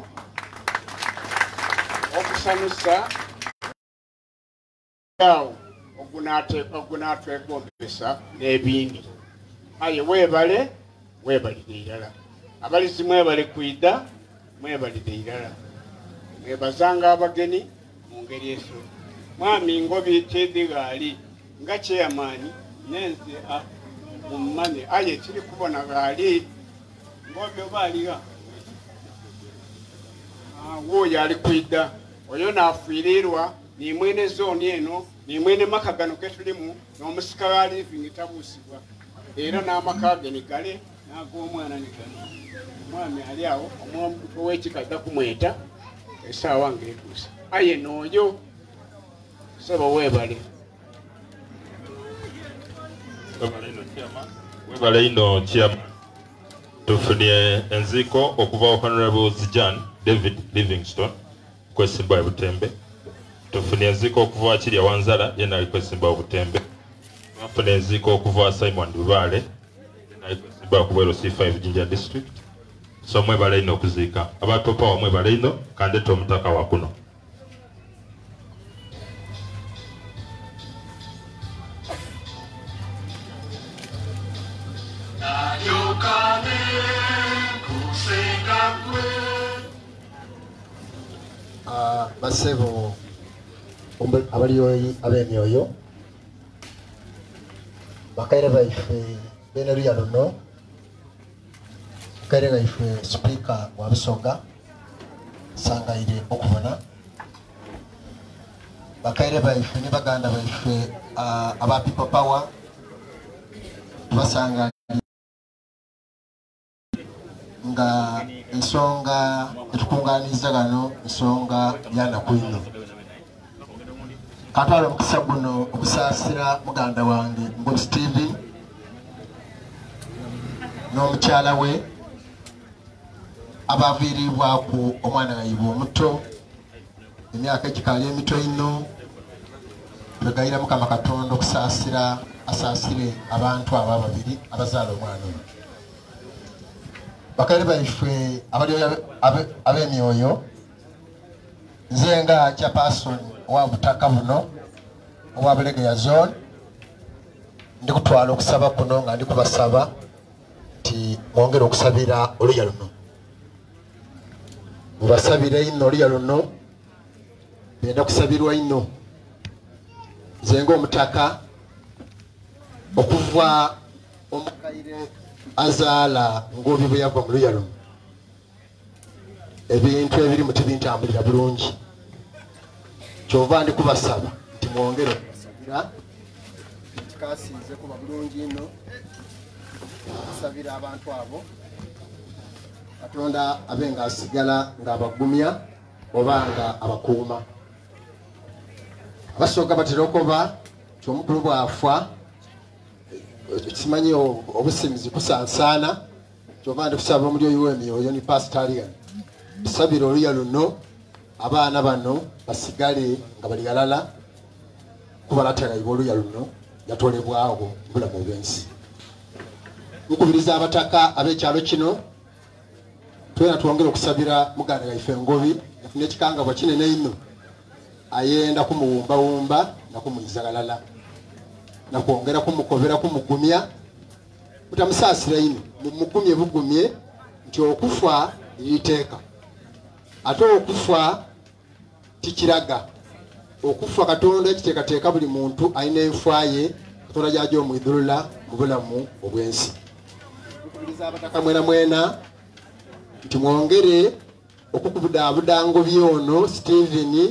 okusanusa awo ogunaatwegombesa n'ebindi aye webalire irala abalizi mwebale kwida mwebalire irala mwebazanga abagenyi mu ngeri eso mwami Ngobi Kyedigaali nga chairman nenze mumane aye kiri kubona gaali Ngobi obaaliga wo yali kwida oyo naafiirirwa ni mwene zone eno ni mwene makagano ketulimu n'omusika wa living tabuusibwa era n'amaka ge nigale n'ag'omwana nigano omwami ali awo omuntu ow'ekikadda kumweta esaawa ng'etuuse aye n'oyo sebo weebale webale ino chairman tufunye enziko okuva Honorable Zijan David Livingstone kwesimba Butembe tufunye enziko okuva Kirya Wanzala yena kwesimba Butembe tufunye enziko okuva Simon Dubale yena kwesimba kubwero C5 Jinja District so mwebale ino okuzika abantu pa mwebale ino kandeta omutaka wa kuno basebo abaliyo ab'emyoyo bakaire baife bene luyalo no bakaire baife speaker wa Busoga sangaire okubona bakaire baife ni baganda baife aba people power basanga nga ensonga etukunganiza gano ensonga yana kwino katwala mukisa guno okusasira muganda wange Ngobi Steve n'omukyala we abaviiribwaku omwana waibwe omuto emyaka egikali emito ino twegayira Mukama Katonda okusasira asasire abantu abo babiri abazaala omwana ono bakaire baife abali ab'emyoyo nze nga chairperson wa butaka buno owa Bulegeya zone ndi kutwala okusaba kuno nga ndi kubasaba ti mwongere okusabira oluya luno mubasabire ino oluya luno benda kusabirwa ino nze nga omutaka okuva omukaire azaala Ngobi bwe yava mu luya luno ebintu ebirimu tebintambulira bulungi kyova ndi kubasaba nti mwongere okusabira kasize kuba bulungi ino okusabira abantu abo Katonda abenga asigala ng'abagumya oba nga abakuuma Abasoga batera okuba ky'omukulu bwafa simanyi obusimizi kusansaana kyova ndi kusaba omuli w'emyoyo ni pasitalian tusabira oluya luno abaana bano basigale nga bali alala kuba laterayiba oluya luno yatolebwawo bulamu bw'ensi nkubiriza abataka ab'ekyalo kino twena twongere okusabira muganda waife Ngobi yafuna ekikangabwa kinene ino ayenda kumuwumbawumba nakumuyizagalala nakwongera kumukobera kumugumya mutamusaasira ino mumugumye bugumye nti okufa liriteeka ate okufa tikiraga okufa Katonda ekiteekateeka buli muntu alina enfaye Katonda gy'ajja omwidulula mu bulamu obw'ensi nkubiriza abataka mwena nti mwongere okukubudaabuda Ngobi ono Stephen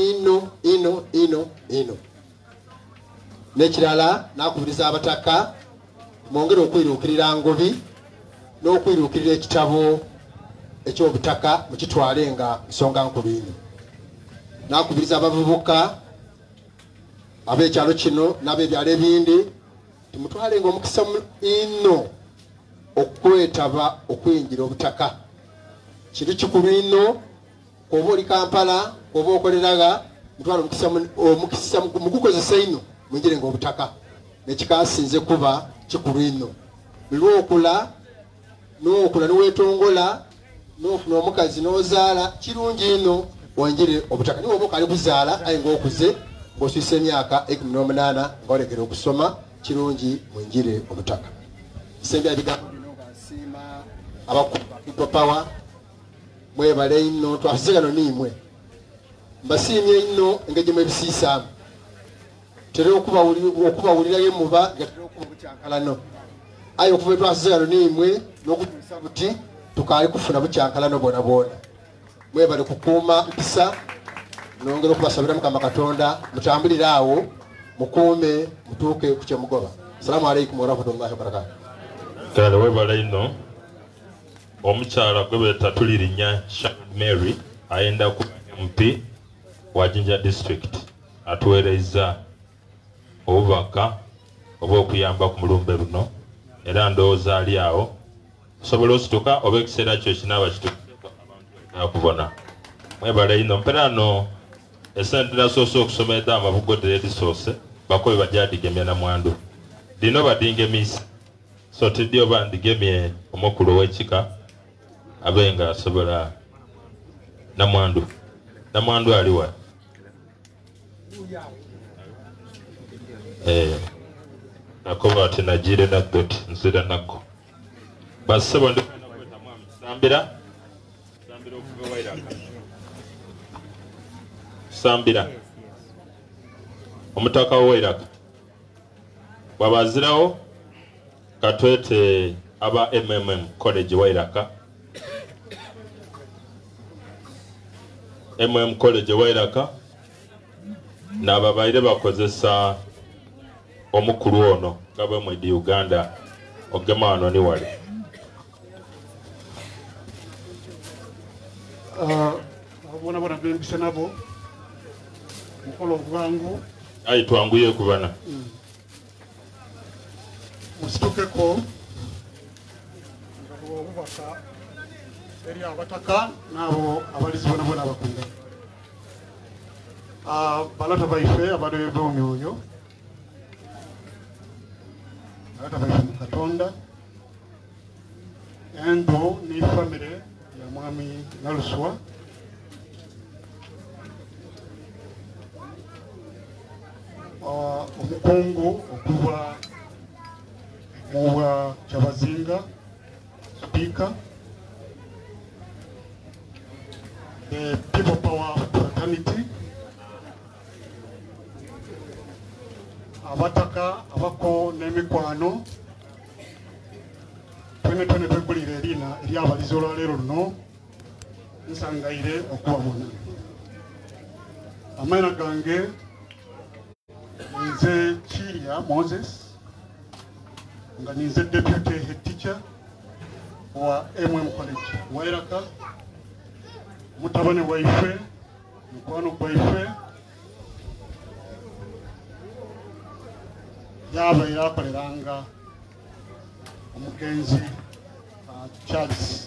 ino n'ekirala nakubiriza abataka mwongere okwiruukirira Ngobi n'okwiruukirira ekitabo eky'obutaka mukitwale nga nsonga nkulu ino nakubiriza abavubuka ab'ekyalo kino n'ab'ebyalo ebindi timutwale nga omukisa ino okwetaba okwingira obutaka kintu kikulu ino oba oli Kampala oba okoleraga mutwala omukisa mugukozesa ino mwingire nga obutaka nekikasinze kuba kikulu ino lwokula niwetongola nofuna omukazi nozaala kirungi ino wengire obutaka niwe oba okali kuzaala aye ngaokuze ng'osuisa emyaka 18 nga olegera okusoma kirungi mwingire obutaka sembya bigambo bino nga nsiima abakulu ba people power mwebale ino twasize gano niimwe mbasiimye ino engeri gye mwebisiisaamu tere okubawulirayo muba nga tere okuba bukyankalano aye okuva twasize gano niimwe n'okutuusa buti tukaali kufuna bukyankalano bwona bwona mwebale kukuuma mpisa nongera okubasabira Mukama Katonda mutambulire awo mukuume mutuuke ku kyemugoba. Assalamu alaikum warahmatullahi wabarakatuh. Kale webale ino omukyala gwe beeta tulirinya Mary ayenda ku MP wa Jinja District atuweereza obubaka obw'okuyamba ku mulumbe luno era ndowooza ali awo osobola osituka oba ekiseera kyo kinaaba kituuka abantu kubona mwebale ino mperano esente nasoose okusoma edda amabugo teredisoose bakobe bajadigemya na mwandu dino badinge misi so tiddi oba ndigemye omukulu w'ekika abenga asobola namwandu aliwa nakoba ati najire nagot nzira nako basebo ndikwenda kweta mwami sambira okuva wairaka sambira omutaka wairaka bwabazirawo katwete aba MMM College Wairaka. MM College Wairaka n'ababaire bakozesa omukulu ono gaba mu Uganda ogemano ni wale. Bona bembisa nabo mukolo gwangu ayi twanguye kubana musitokeko ngabo obubaka eri abataka nabo abalizi bona abakunga balata baife abadde bomyoyo balata baife mu Katonda endo ni family ya mwami Naluswa omukungu okuva muwa Kyabazinga speaker the People Power Fraternity abataka abako n'emikwano twene twegulire erina eri abalizi olwaleero luno nsangaire okubabona amaina gange nze Chiria Moses nga nize deputy head teacher wa MM College Wairaka mutabane waife mukwano gwaife yaba irakoleranga omugenzi Charles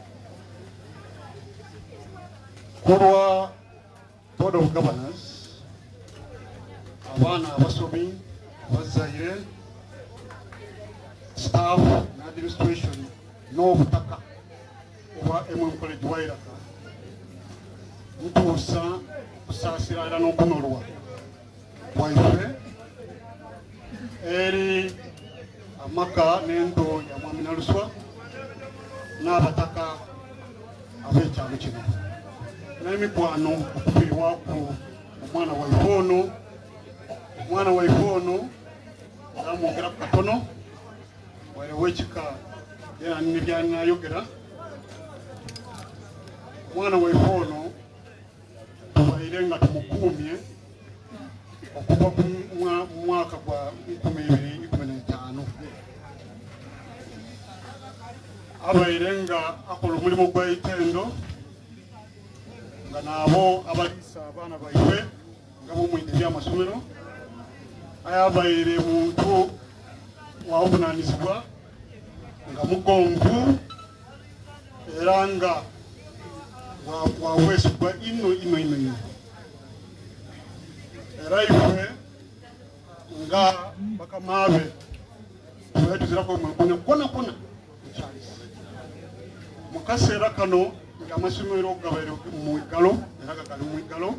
kurwa Board of Governors abana abasomi bazaire staff na administration n'obutaka oba MM College Wairaka mutuusa kusaasira era n'okunolowa waife eri amaka n'ento ya mwami Naluswa n'abataka ab'ekyalo kino n'emikwano okufiirwaku omwana waife ono namwogera ku katono wairewo ekika era nebyanayogera omwana waife ono tubaire nga tumukuumye okuva ku mwaka gwa 2015 abaire nga akola omulimu gw'eitendo nga nabo abaliisa abaana baife nga bomwine ebyamasomero ayabaire muntu wawuvunanyizibwa nga mugonvu era nga waweesibwa ino era ife nga bakamaabe tubaire tuzirako mwekunya kona mu kaseera kano nga amasomero gabaire mwigalo era gagali mwigalo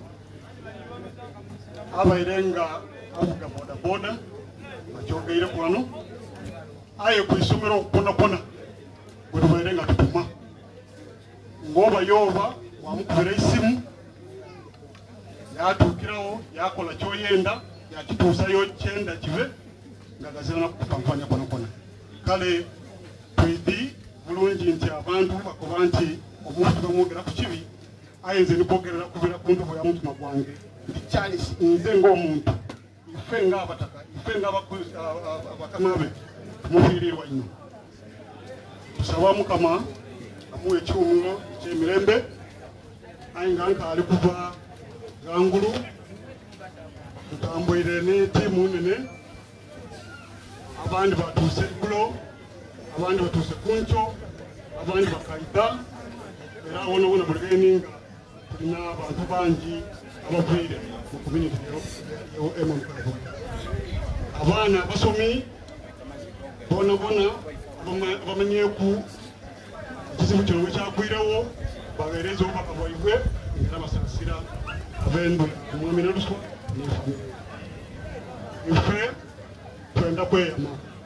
abaire nga avuga bodaboda akyogeire kwano aye ku isomero kona bwe tubaire nga tutuma ngoba yoba wamukubira isimu yatuukirawo yakola kyoyenda yakituusayo kyenda kibe nga gazirana kukupampanya kona kale twidi bulungi nti abantu bakoba nti omuntu bamwogera ku kibi ayinza nikwogerera kubira ku ntubo ya mutima gwange nti Charles nze ng'omuntu ife nga abataka ife nga abakamabe mufiirirwa nnyo tusaba mukama amuwa ekiwumulo ky'emirembe aye nga nkaali kuva Gangulu tutambwire ne tiimu nene abandi batuuse Ggulo abandi batuuse Kuncho abandi bakaida era wona buligeninga tulina abantu bangi abaviire mu community yo MM College abaana basomi bona bamanyeku ekizibu kino wekyagwirewo baweereza obubaka bwaibwe era basaasira abendo omwami Naluswa n'efamire ife twenda kweyama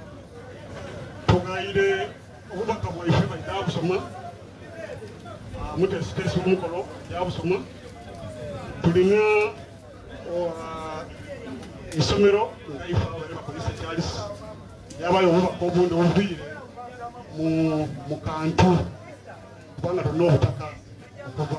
tugaire obubaka bwaife baida busoma mutesitesi w'omukolo yabusoma tulina isomero nga ife abaire bakozesa Charles yabayo obubaka obundi obubwire mu kantu kubanga tulina obutaka okuva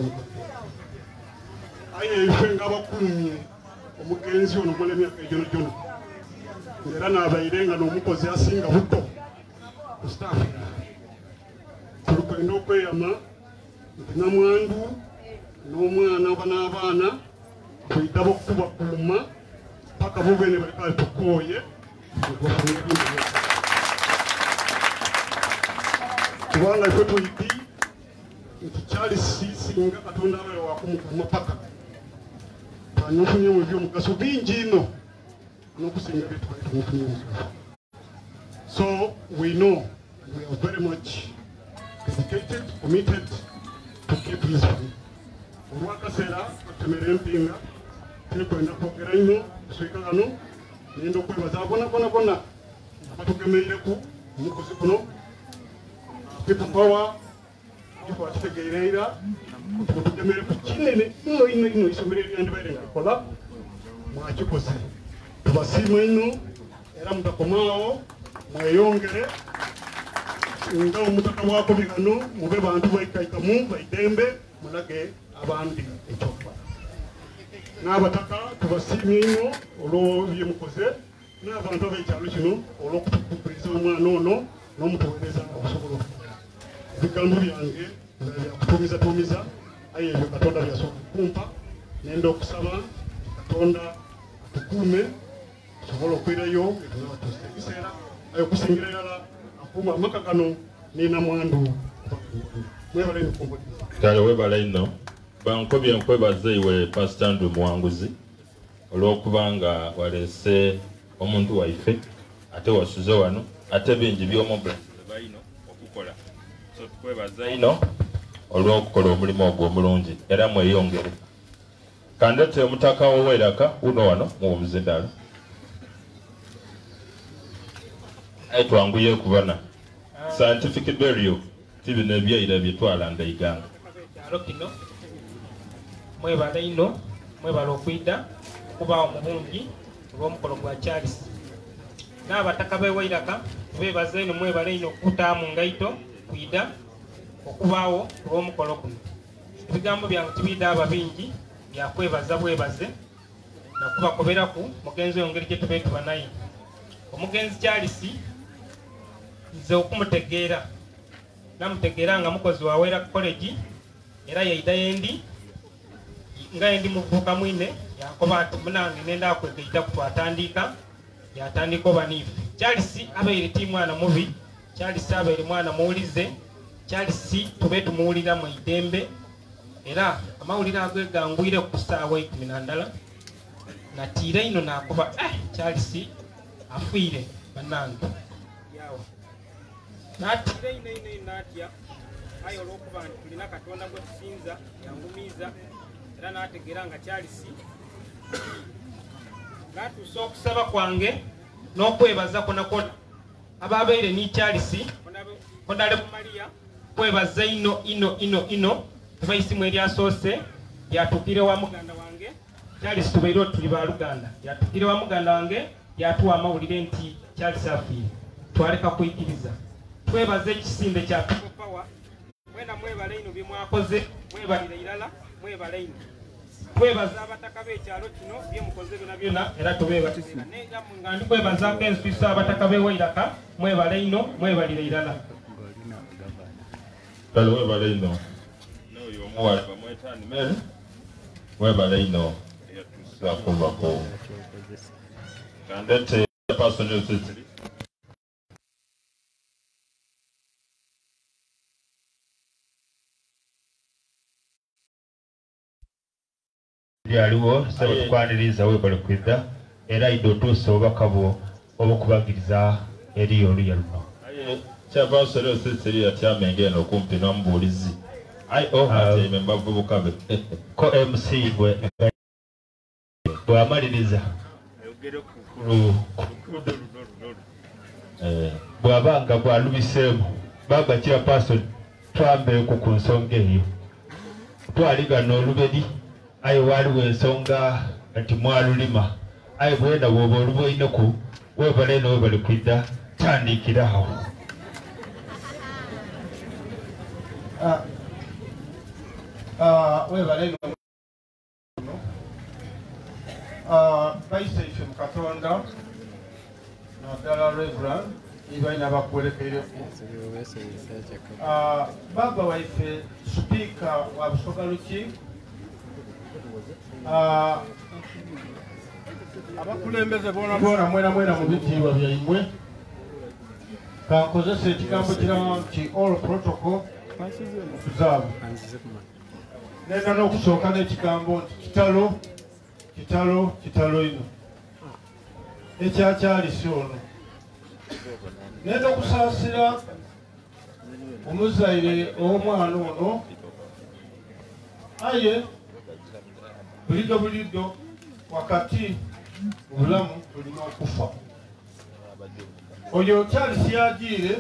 aye ife nga bakumye omugenzi ono mula emyaka ejonojono era n'abaire nga n'omukozi asinga buto ku staafu tulukwenda okweyama nti namwandu n'omwana oba n'abaana kwidda bokuba kuuma paka bubene balikale tukooye kubanga ife twidi nti kyali singa katonda abayo wakumukuuma paka twanyofunye mu byomugaso bingi ino n'okusinga byetwali tumufunye omugaso. So we know we are very much dedicated, committed to keep this one. Olwakaseera tutemera empinga tulikwenda kwogera nnyo kuswikagano nenda okwebaza bonna abatugemeireku omukozi guno people power ifo atitegeereera tugemereku kinene ino isomero eryandibaire nga likola mwakikoze tubasiima ino era mutakomaawo mweyongere nga omutaka bwako bigano mube bantu baikaikamu baidembe mulage abandi ekyokukola n'abataka tubasiimye ino olw'ebyemukoze n'abantu ab'ekyalo kino olw'okutukubiriza omwana ono n'omutuweereza okusobola okukola ebigambo byange byakutuumiza aye ebyo katonda byasooka okumpa nenda okusaba katonda atukuume tusobole okwirayo etunabatuusa ebiseera aye okusingira ddala akuuma amaka gano ninamwandu mwebale nikumbuliriza kale webala ino bankobye nkwebaza iwe Pastor Andrew Muwanguzi olw'okuba nga waleese omuntu waife ate wasuze wano ate bingi by'omubulansi balina okukola so tukwebaza ino olw'okukola omulimu ogwo omulungi era mweyongere kandete omutaka woweraka uno wano muwumuze ddala aye twanguye kubana scientific burial tibino ebyayira byetwalanda iganga mwebala ino mwebala okwida okubaawo omubungi olw'omukolo gwa Charles n'abataka bewairaka bebaza ino mwebala ino okutaamu ngaito kwida okubaawo olw'omukolo guno ebigambo byange tibida aba bingi byakwebaza bwebaze nakubakoberaku mugenzi oyo ngeri gyetubeetu banayi omugenzi Charles nze okumutegeera namutegeera nga mukozi wa Wera College era yaida yendi nga yendi muvuka mwine yakoba ati munange nenda akwegeita kutwatandika yatandika obaniifu Charles abaire ti mwana mubi Charles abaire mwana muwulize Charles tube tumuwulira mu idembe era amawulire agegangwire ku ssaawa 12 natiira ino nakuba Charles afiire bannange yawa natiira ino natya aye olw'okuba nti tulina katonda gwe tusinza yangumiiza era nategeera nga Charles natuusa okusaba kwange n'okwebaza konakona ababeire ni Charles kondale mu Maria kwebaza ino evaisimu eryasoose yatuukire wa muganda wange Charles tubeire tuli ba Luganda yatuukire wa muganda wange yatuwa amawulire nti Charles afiire twaleka kuyitiriza twebaze ekisinde kya People Power mwena mwebale ino byemwakoze mwebalire irala mwebale ino twebaza abataka b'ekyalo kino byemukoze byonna era tubeebatizibwa nga ndi kwebazaako enswisa abataka b'ewairaka mwebale ino mwebalire irala kale webale ino n'oyo omuwala bamwetani mere webale ino eyatuusa kubako kandete personal secretary aliwo sebo tukwaniriza webale kwida era ido tuso bakabo obukubagiriza eri oluya luno kyava sero secretary atyamenge no kumpi n'omubuulizi ate membavu bukabe ko MC bwe amaliriza bwabanga bwalubiseemu baba kira person twambeeko ku nsonga eyo twaligana oluberi aye waliwo ensonga nti mwalulima aye bwenda bwoba oluba olinaku webale nowebale kwidda tandikirawo. Webale bayise ife mu Katonda naddala Reverend ibalina bakwerekereku baba waife Speaker wa Busoga Lukiiko abakulembeze boona mwena mu bitiibwa byammwe kankozesa ekigambo kirama nti all protocol okuzaaba nenda n'okusooka n'ekigambo nti kitalo ino ekyakyalisi ono nenda okusaasira omuzaire ow'omwana ono aye bulido wakati obulamu tulina okufa oyo kyalisi yagiire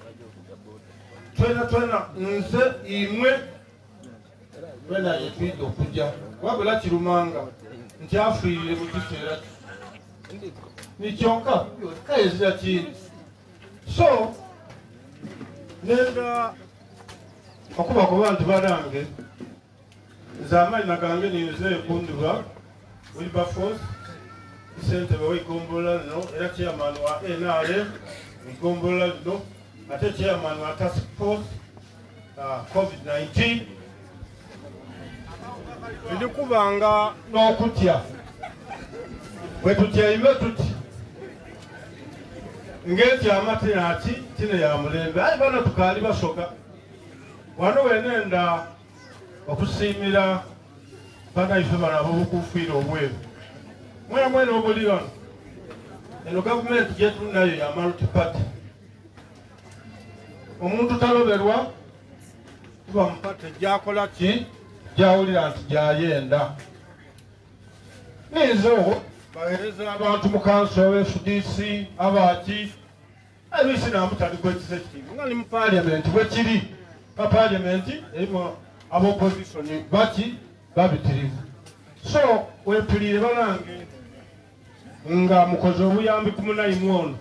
twena nze imwe twena yetwidde okujja wabula kirumanga nti afiirire mu kiseera nikyonka kayezira kindi so nenda okubakuba nti balange nze amaina gange ninze ekundibwa Wilberforce ssentebe w'eigombolola lino era chairman wa NRM eigombolola lino ate chairman wa task force COVID-19 ndikubanga n'okutya bwe tutyaime tuti ng'ekyama tinaki tine ya mulembe aye bano tukaali basoga wano wenenda okusiimira banaife bano abobukufiira obweru mwena obuli wano eno gavumenti gyetunayo ya multiparty omuntu taloberwa kuba mupate gyakola ki gyawulira nti gyayenda ninzewo baweereza abantu mu council FDC abaki ebisi namutali gwekisa ekitiibwa nga ni mu parliament bwekiri pa parliament erimu abopposition baki babitirivu so wepulire balange nga mukoze obuyambi ku munayimu ono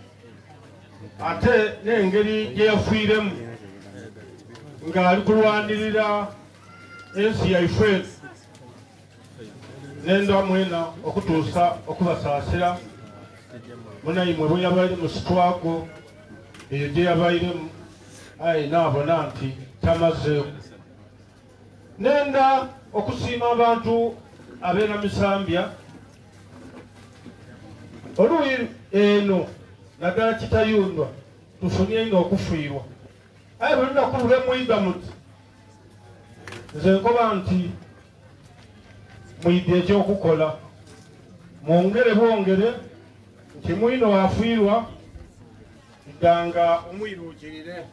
ate n'engeri gyeyafiiremu ng'ali kulwanirira ensi yaife nenda mwena okutuusa okubasaasira munayimu bwe yabaire mu sitwago eyo gye yabairemu aye naabona nti tamazeewo nenda okusiima abantu abeera misambya oluuyi eno naddala kitayundwa tufunye ino okufiirwa aye bwe lunaku lwe muyida muti nze nkoba nti muyidde ekyokukola mwongere bwongere nti mwino wafiirwa ddanga omwiruukirire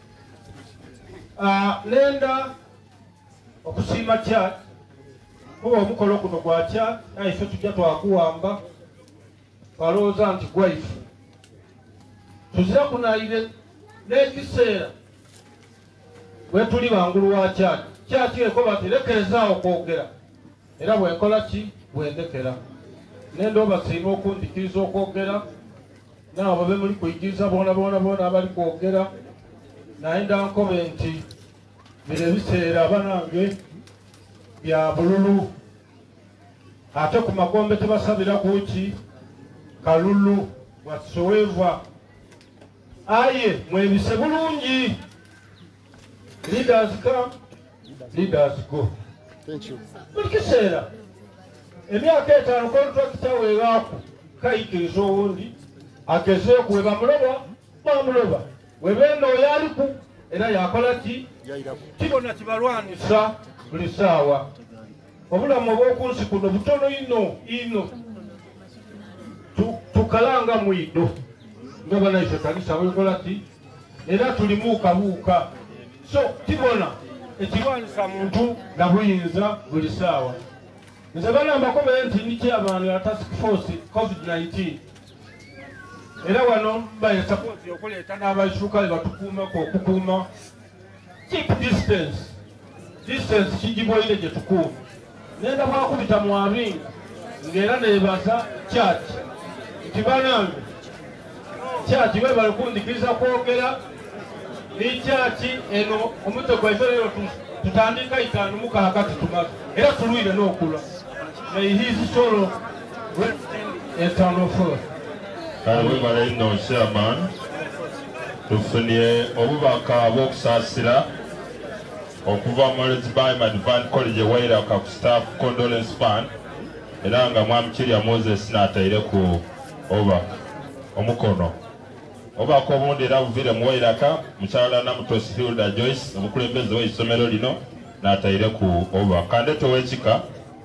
nenda okusiima church kuba omukolo guno gwa church aye ffe tujja twakuwamba balowooza nti gwaife tuzira kunaayire n'ekiseera bwe tuli bangulu wa church ekoba ti lekerezaawo kwogera era bwenkola ki bwendekera nenda obasiima okundikiriza okwogera naabo babe muli kuyigiriza boona abali kwogera naye ndankobe nti bino ebiseera abanange bya bululu ate ku magombe tebasabira kuki kalulu whatsoever aye mwebise bulungi leaders come leaders go buli kiseera emyaka 5 kontrakita weebaaku kayikiriza owundi agezeeku we bamuloba webenda oyo aliku era yakola ki kibona kibalwanisa buli saawa obulamu obw'okunsi kuno butono ino tukalanga mwido nga banaife kanisa bwekola ki era tulimuukabuuka so kibona ekirwanisa muntu na buyinza buli saawa nze banambako nti ndi chairman ya task force COVID-19 era wano baye support okuleeta n'abaisuka batukuumako okukuuma keep distance kigibwaire gye tukuuma nenda bwakubita mu abinga ng'era neebaza church nti banange kyaki webale kundikiriza kwogera ni kyaki eno omutwe gwaife leero tutandika 5 mu kaakati tumaze era tulwire n'okula may his sorrow rest in eternal full. Kale webale ino chairman tufunye obubaka bw'okusaasira okuva mu Elizabeth Advanced College Wairaka ku staff condolence fund era nga Mwami Kirya Moses n'ataire ku omukono obubaka obundi era buvire mu Wairaka mukyala Namutosi Hilda Joyce omukulembeze w'essomero lino n'ataire ku obubaka Kandete Owekika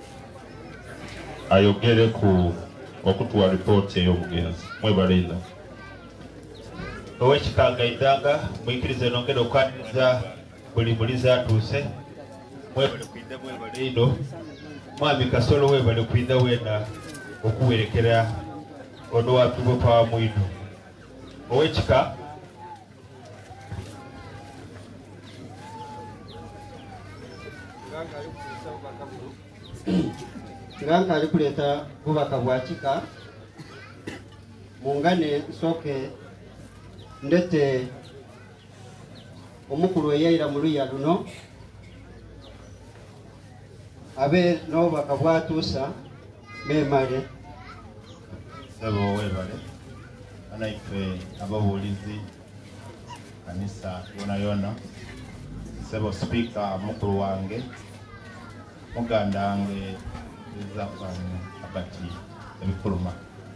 ayogere ku okutuwa ripooti ey'obugenzi. Mwebale ino Owekika agaidanga mwikirize nongera okwaniriza buli mulizi atuuse mwebale kwidda mwebale ino Mwami Kasolo webale kwidda wena okuwerekera ono wa People Power mwino Owekika Nganga ali kuleta bubaka bwa kika mungane soke ndete omukulu eyayira mu luya luno abe n'obubaka bwatuusa memale sebo webale anaife ababuulizi kanisa yona yona sebo speaker mukulu wange muganda wange ezafanye abati ebikuluma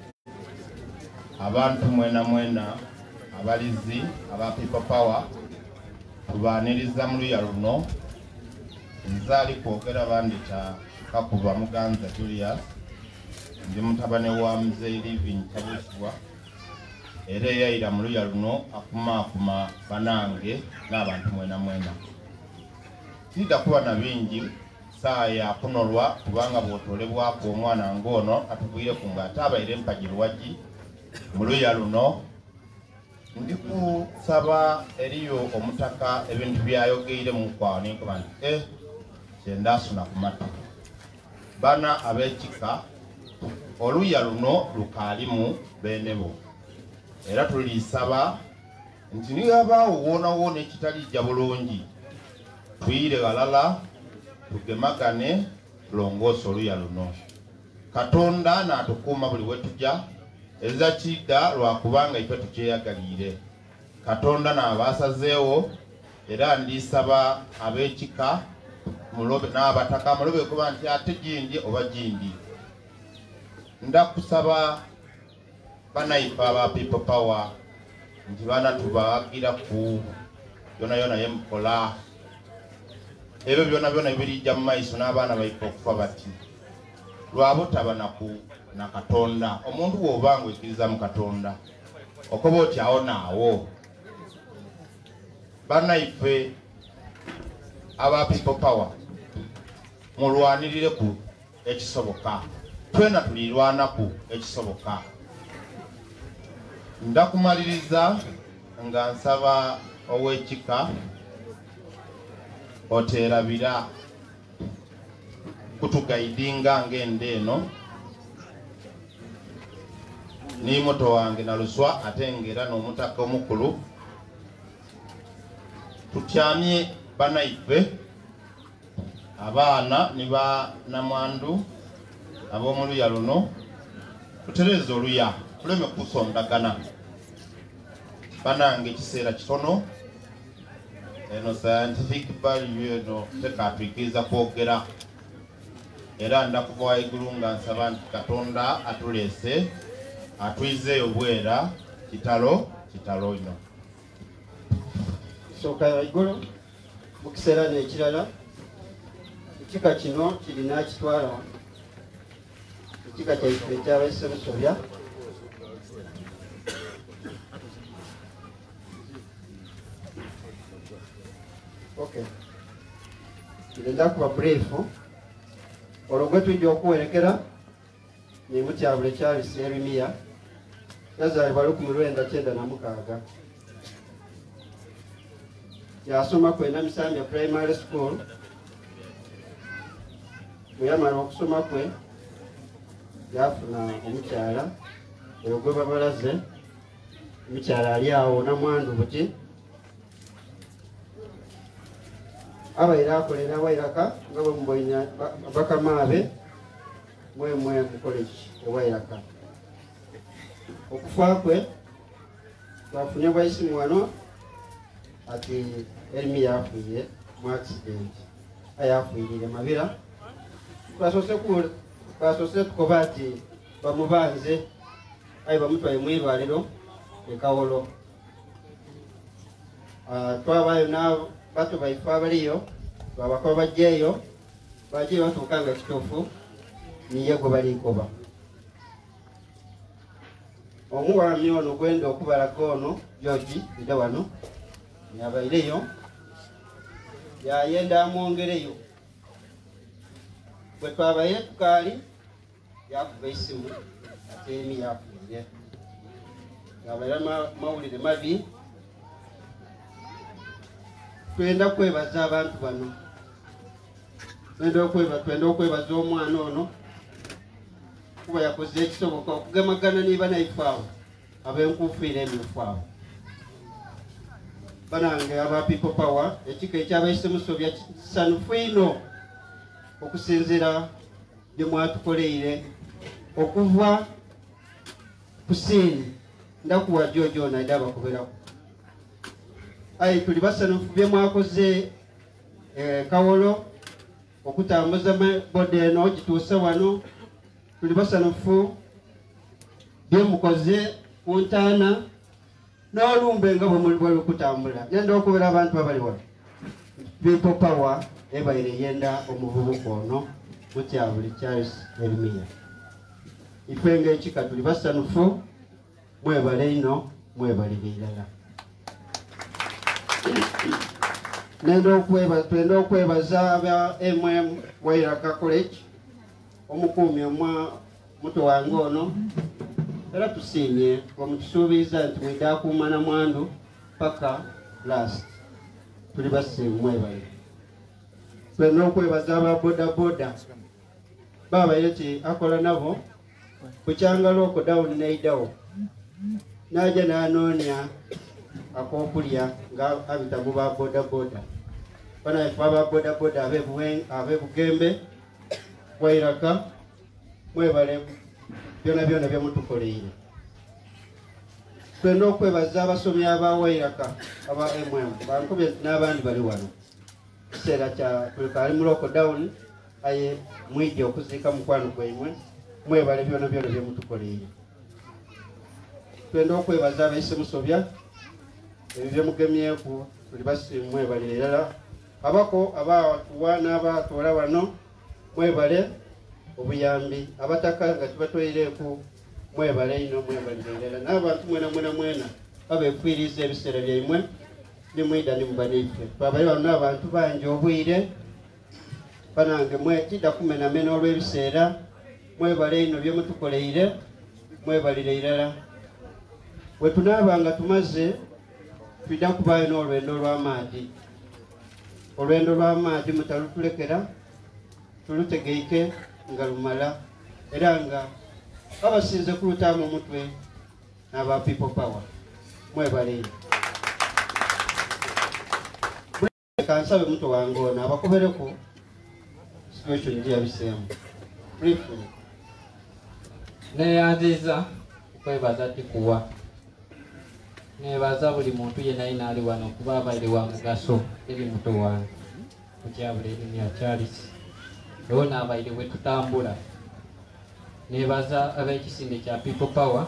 abantu mwena abalizi aba People Power tubaniriza mu luya luno nzali kwogera bandita Kakuba Muganza Julius ndi mutabane wa Mzee Living Kabuswa era yayira mu luya luno akuma banange n'abantu mwena sida kuba na bingi saa ya kunolwa kubanga bwotolebwako omwana ngono atubwire ku ngata abaire mpagirwaji mu luya luno ndi kusaba eriyo omutaka ebintu byayogeire mu kwawo ninkuba nti kyendasuna ku matu bana abekika oluya luno lukalimu benebo era tulisaba nti niyabaawo woona ekitalijja bulungi tuyire galala tugemagane tulongoosa oluya luno Katonda n'atukuuma buli wetujja eza kidda lwakubanga ife tukyeyagaliire Katonda n'abasazeewo era ndisaba ab'ekika mulobe n'abataka mulobe kuba nti ate gindi oba gindi ndakusaba banaife aba People Power nti bana tubawagira ku yona yemukola ebyo byona ebirijja mu maiso n'abaana baife okufa bati lwabutaba na Katonda omuntu bw'obanga okkiriza mu Katonda okoba otyawo naawo banaife aba People Power mulwanirire ku ekisoboka twena tulirwanaku ekisoboka ndakumaliriza nga nsaba Owekika oterabira kutugaidinga ngende eno ni moto wange na luswa atengera n'omutaka omukulu tutyamye banaife abaana niba namwandu ab'omuluya luno tutereze oluya tuleme kusondagana banange ekiseera kitono eno scientific value eno tekatwikiriza kwogera era ndakuva waigulu nga nsaba nti Katonda atulese atwizeeyo bwera kitalo ino soka igulu mu kiseera n'ekirala ekika kino kirina kitwala ekika kyaife ekyabaesebusobya okay ngenda kuba brief olwo tujja okuwerekera ni Mutyabule Charles Yeremiya yazaalibwa 1996 yasoma ku Namisambya Primary School bweyamala okusoma kwe yafuna omukyala eyo gwe babalaze mukyala ali awo namwandu buti abaire akolera Wairaka nga bwe mubonya bakama abe mwemwe mu college e Wairaka. Okufa kwe twafunye bwayisimu wano ati Elmi yafiire mu accident ayafiirire Mabira. Twasose tukoba ati bamubanze ayi bamutwaye mwirwaliro e Kawolo. Twabayo bato baife abaliyo twabako bajjeeyo bagiye batuukanga kituufu niye gwe balikoba. Omuwami ono gwenda okubalaga ono George ida wano yabaireyo yayenda amwongereyo bwe twabaye tukaali yakuba esimu ate Emi yafiire yabaire mawulire mabi. Twenda kwebaza abantu bano, twenda okwebaza omwana ono kuba yakoze ekisoboka okugemagana niba naife awo abenkufiira emyufu awo. Banange aba People Power ekika ekyabaise musobya kisanufu ino okusinzira bye mwatukoleire okuva ku siini ndakuwa Jojo naide abakuberaku. Ayi tuli basanufu bye mwakoze Kawolo okutambuza bode eno gituuse wano. Tuli basanufu bye mukoze ku Ntaana n'olumbe nga bwe muli kutambula. Genda okubeera abantu babali wano. People Power ebaire yenda omuvubuka ono Mutyabuli Charles Elmiya. Ife ng'ekika tuli basanufu mwebale ino mwebalire irala. Twenda okwebaza aba Wairaka College omukuumi muto wange ono era tusiimye omutusuubiza nti mwidde akuuma na mwandu paka last. Tuli basiimu mwebale. Twenda okwebaza aba bodaboda babaire ti akola nabo ku Kyangalo okudawuni neidawo naja nanoonya akokulya nga abita mu ba bodaboda. Bana ife aba bodaboda abebugembe Wairaka mwebale byona byona byemutukoleire. Twenda okwebaza abasomi aba Wairaka aba bankubye n'abandi bali wano. Kiseera kya twekali mu lockdown aye mwije okuziika mukwano gwemwe mwebale byona byona byemutukoleire. Twenda okwebaza abaise musobya ebyo mugemyeku tuli basiimu mwebalire irala. Abako abatuwa n'abatoola wano mwebale obuyambi abataka nga tubatoireku mwebale ino mwebalire irala. N'abantu mwena abekwiriza ebiseera byaimwe nimwida nimubaniife. Twabaire wano n'abantu bangi obwire banange mwekida kumenamena olw'ebiseera mwebale ino byemutukoleire mwebalire irala. Bwe tunaabanga tumaze twidda kubayo n'olwendo lw'amaadi. Olwendo lw'amaadi mutalutulekera tulutegeike nga lumala era nga abasinze kulutaamu omutwe n'aba People Power mwebale. Kansabe muto wange ono abakobereku situation gye yabiseemu briefly. Neyanziza okwebaza tikuwa. Nebaza buli muntu yenna ali wano okuba abaire wa mugaso eri muto wange Mutyabuli Elmiya Charles era n'abaire bwe tutambula. Nebaza ab'ekisinde kya People Power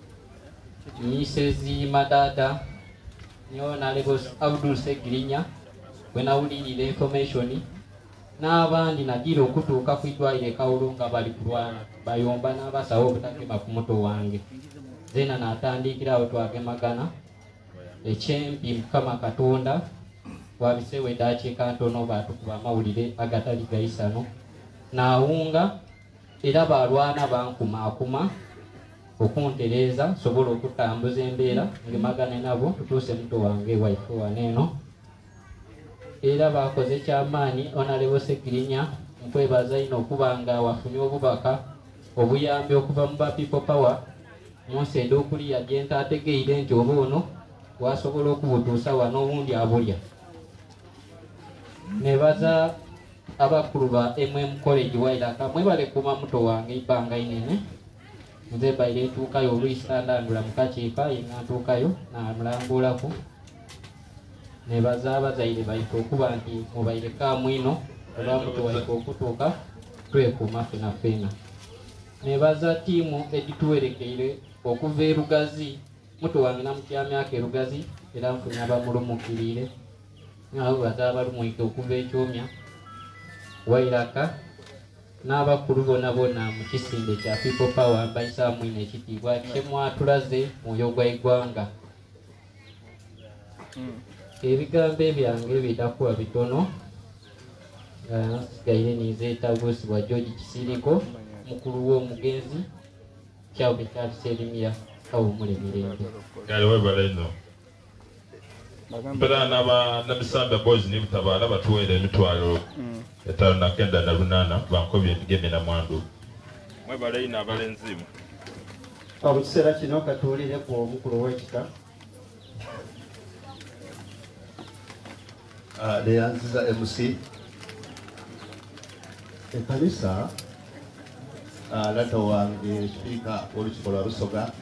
Mrs. Madada ne Honorable Abdul Segirinya bwe nawulirira information n'abandi nagira okutuuka ku idwaliro e Kawolo nga bali kulwana bayomba n'abasawo obutagema ku muto wange. Zena natandikirawo twagemagana ekyempi Mukama Katonda wabisewe dakiika ntono batukuba amawulire agatali gaisano naawunga era balwana bankumaakuma okuntereeza sobola okutambuza embeera ngemagane nabo tutuuse muto wange waife waneeno era bakoze kyamaanyi. Honorable Segirinya nkwebaza ino okuba nga wafunye obubaka obuyambi okuva mu ba People Power Monsende okuli yagenda ategeire nti oba ono wasobola okubutuusa wano obundi abulya. Nebaza abakulu ba College Wairaka mwebale kuba muto wange ibanga inene. Nze baire tuukayo olwisa ndandula mukakiika yenga ntuukayo namulambulako. Nebaza abazaire baite okuba nti mubaireka mwino oba muto waite okutuuka twekuuma fena fena. Nebaza tiimu edituwerekeire okuva e Lugazi muto wange namutyamyako e Lugazi era nfunye abamulumukirire. Nabo bazabalumwike okuva ekyomya Wairaka n'abakulu bonna bonna mu kisinde kya People Power mbayisa mwine ekitiibwa kyemwatulaze mwoyo gwa eggwanga. Ebigambo ebyange bitakuwa bitono nga nsigaire nizeetabuusibwa George Kisiriko mukulu w'omugenzi kyawo bekyatuseremya kawumule mirembe. Mpera n'abisambe boys ni Butabaala batuweera emitwalo 598 bankobye ndigeme na mwandu. Mwebale ina abalenzimu. Mu kiseera kino katuulire ku omukulu w'ekika. Leyanziza MC ekkanisa latta wange sipiika w'olukiiko lwa Busoga,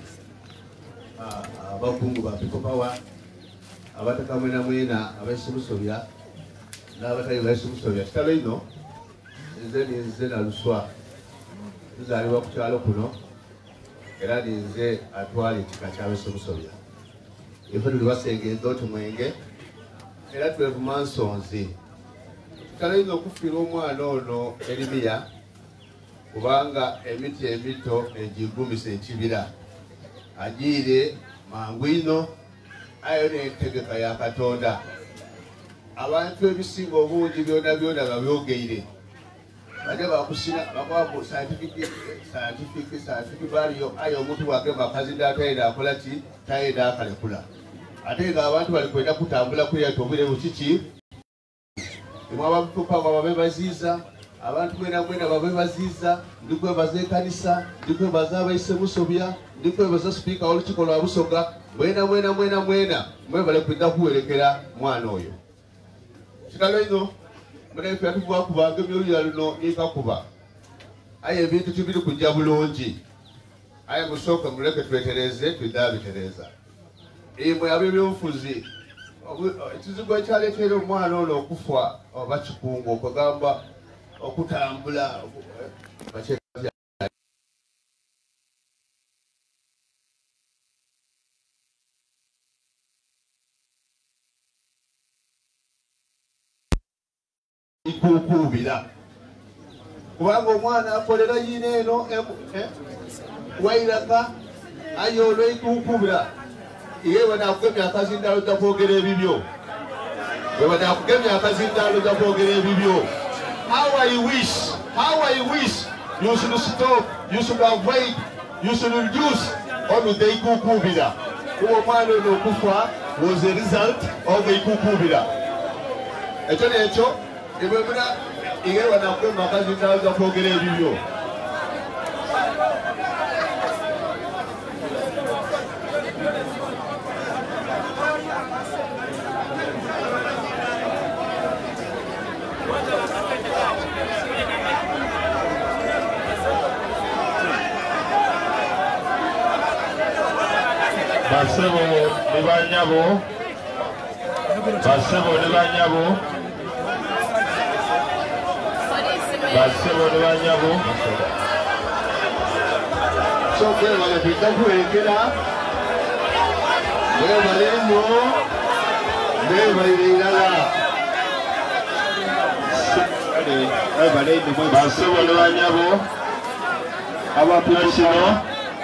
abakungu ba People Power, abataka mwena mwena abaisimusobya n'abatali baisimusobya. Kitalo ino nze na Luswa tuzaalibwa ku kyalo kuno era ninze atwala ekika ky'abaisimusobya. Ife tuli basengenza oti mwenge era twevuma nsonzi. Kitalo ino okufiira omwana ono Erimiya kubanga emiti emito egigumisa ekibira agiire mangu ino ayo n'entegeka ya Katonda. Abantu ebisinga obungi byona byona babyogeire bade bakusina bakwaku scientific value ayo omuntu bwagamba akazinda atayenda akola ki tayenda akalekula ate nga abantu bali kwenda kutambula kuyata obwire bukiki imwe abapupa babebaziiza abantu mwena mwena babebaziiza. Ndikwebaza ekkanisa, ndikwebaza abaisimusobya, ndikwebaza sipiika w'olukiiko lwa Busoga, mwena mwebale kwenda kuwerekera mwana oyo. Kitalo ino munefe atubwakubanga emyolira luno nikakuba aye ebintu tibiri kujja bulungi. Aye musooke muleke twetereze twidabitereza imwe ab'ebyobufuzi ekizibu ekyaleetera omwana ono okufa oba kikungu okugamba okutambula ikukuubira kubanga omwana akolera yina eno Wairaka aye olw'ekukuubira yewe nakugemya akazindaalo ojja kwogera ebibyo. Yewe nakugemya akazindaalo ojja kwogera ebibyo. How I wish you should stop, you should avoid, you should reduce on the ikukubira. Kuba omwana ono okufa was a result of the ikukubira. Ekyo nekyo ebwemuna yewe nakugemya akazindaalo ojja kwogera ebibyo. Basebo ne banyabo, basebo ne banyabo, basebo ne banyabo. So mwebale kwenda kuwerekera, mwebale eno, mwebale irala. Basebo ne banyabo, abapulakino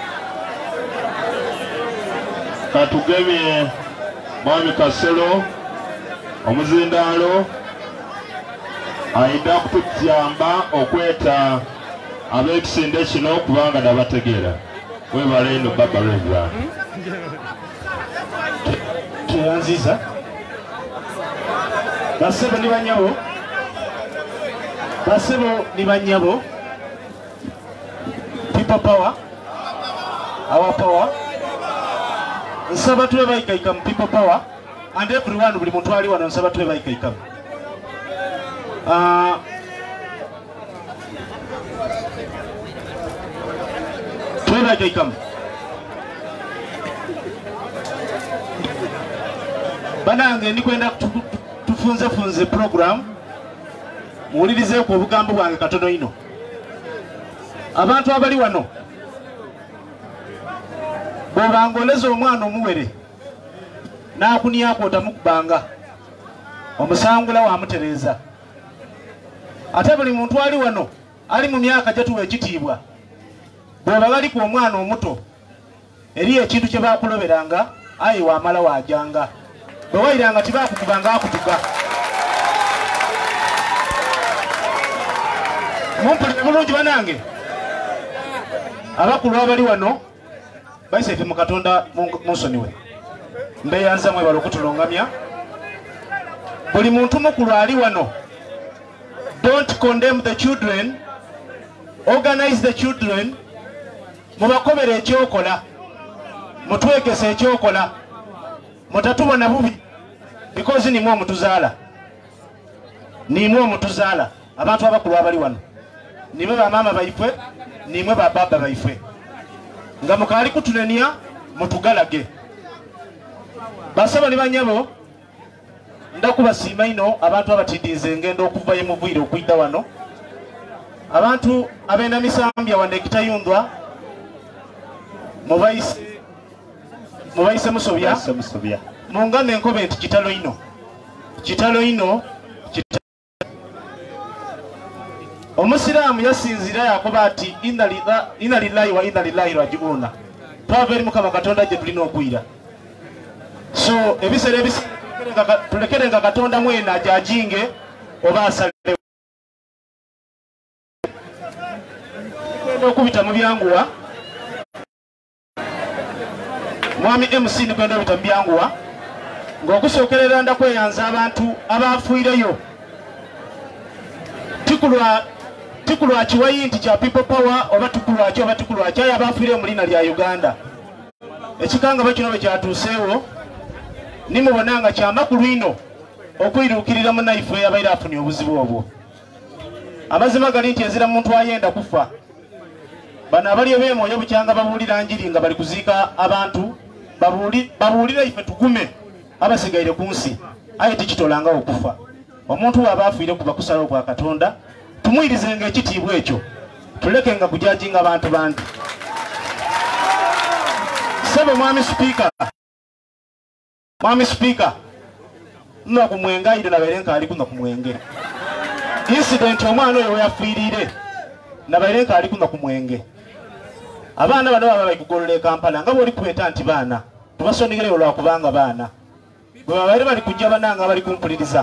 katugemye Mwami Kasolo omuzindaalo ayinza kutuyamba okweta ab'ekisinde kino kubanga nabategeera. Webale eno Baba Reverend. Tuyanziza basebo ni banyabo, basebo ni banyabo. People Power our power. Nsaba tube bayikaikamu people power. And everyone buli muntu ali wano nsaba tube bayikaikamu. Tube bayikaikamu. Banange ndikwenda tufunze program muwulirize ku obugambo bwange katono ino. Abantu abali wano bw'obangoleza omwana omuwere n'akuniyako otamukubanga omusangula wamutereeza. Ate buli muntu ali wano ali mu myaka gyatuwa ekitiibwa bw'oba bali ku omwana omuto eri ekintu kye baakuloberanga ayi waamala waajanga bwe wayiranga tibaakukubanga akutuga. Mumpulire bulungi banange abakulu abali wano bayiseefe mu Katonda munsonyiwe mbeeyanza mwebala okutulungamya. Buli muntu mukulu ali wano, don't condemn the children, organize the children. Mubakobere ekyokola, mutwekese ekyokola, mutatubona bubi because nimwe omutuzaala, nimwe omutuzaala. Abantu abakulu abali wano nimwe bamaama baifwe, nimwe bababa baifwe, nga mukali kutunenia mutugalage. Basaba ni banyabo ndakubasiima ino abantu abatidinze ngendo okuvayo muvuyire okuyita wano. Abantu abenda misambya wande kitayundwa mubayise musobya mungambe enkobe nti kitalo ino omusiraamu yasinzira yakoba ati inna lillahi wa inna ilaihi raji'un. Twava eri Mukama Katonda gye tulina okuyira. So ebiseera tulekerenga Katonda mwena ajajinge oba asalewo. Okubita mu byanguwa mwami MC nikwenda obita mu byanguwa ng'okusookerera ndakweyanza abantu abaafiireyo tikulwa kiwayi nti kya people power oba tikulwa kyayo abaafiire mu linnya lya Uganda. Ekikanga bakino bwe kyatuuseewo nimubonanga kyamakulu ino okwiruukirira munnaiffe abaire afunye obuzibu obwo. Amazima gali nti ezira muntu ayenda kufa. Bano abali eb'emwoyo bukyanga babuulira njiri nga bali kuziika abantu babuulira ife tugume abasigaire ku nsi aye tikitolanga okufa. Omuntu waba afiire kuba kusalawo kwa Katonda tumuyirizenga ekitiibwa ekyo tulekenga kujajinga abantu bandi. Sebe Mwami Speaker nna kumwenga ide nabaire nkaali kunna kumwenge. Incident omwana oyo yafiirire nabaire nkaali kunna kumwenge. Abaana bano baba bakugolola Kampala nga bw'oli kubeta nti baana tubasonigere olwakubanga baana bwe babaire bali kujja bananga bali kumpuliriza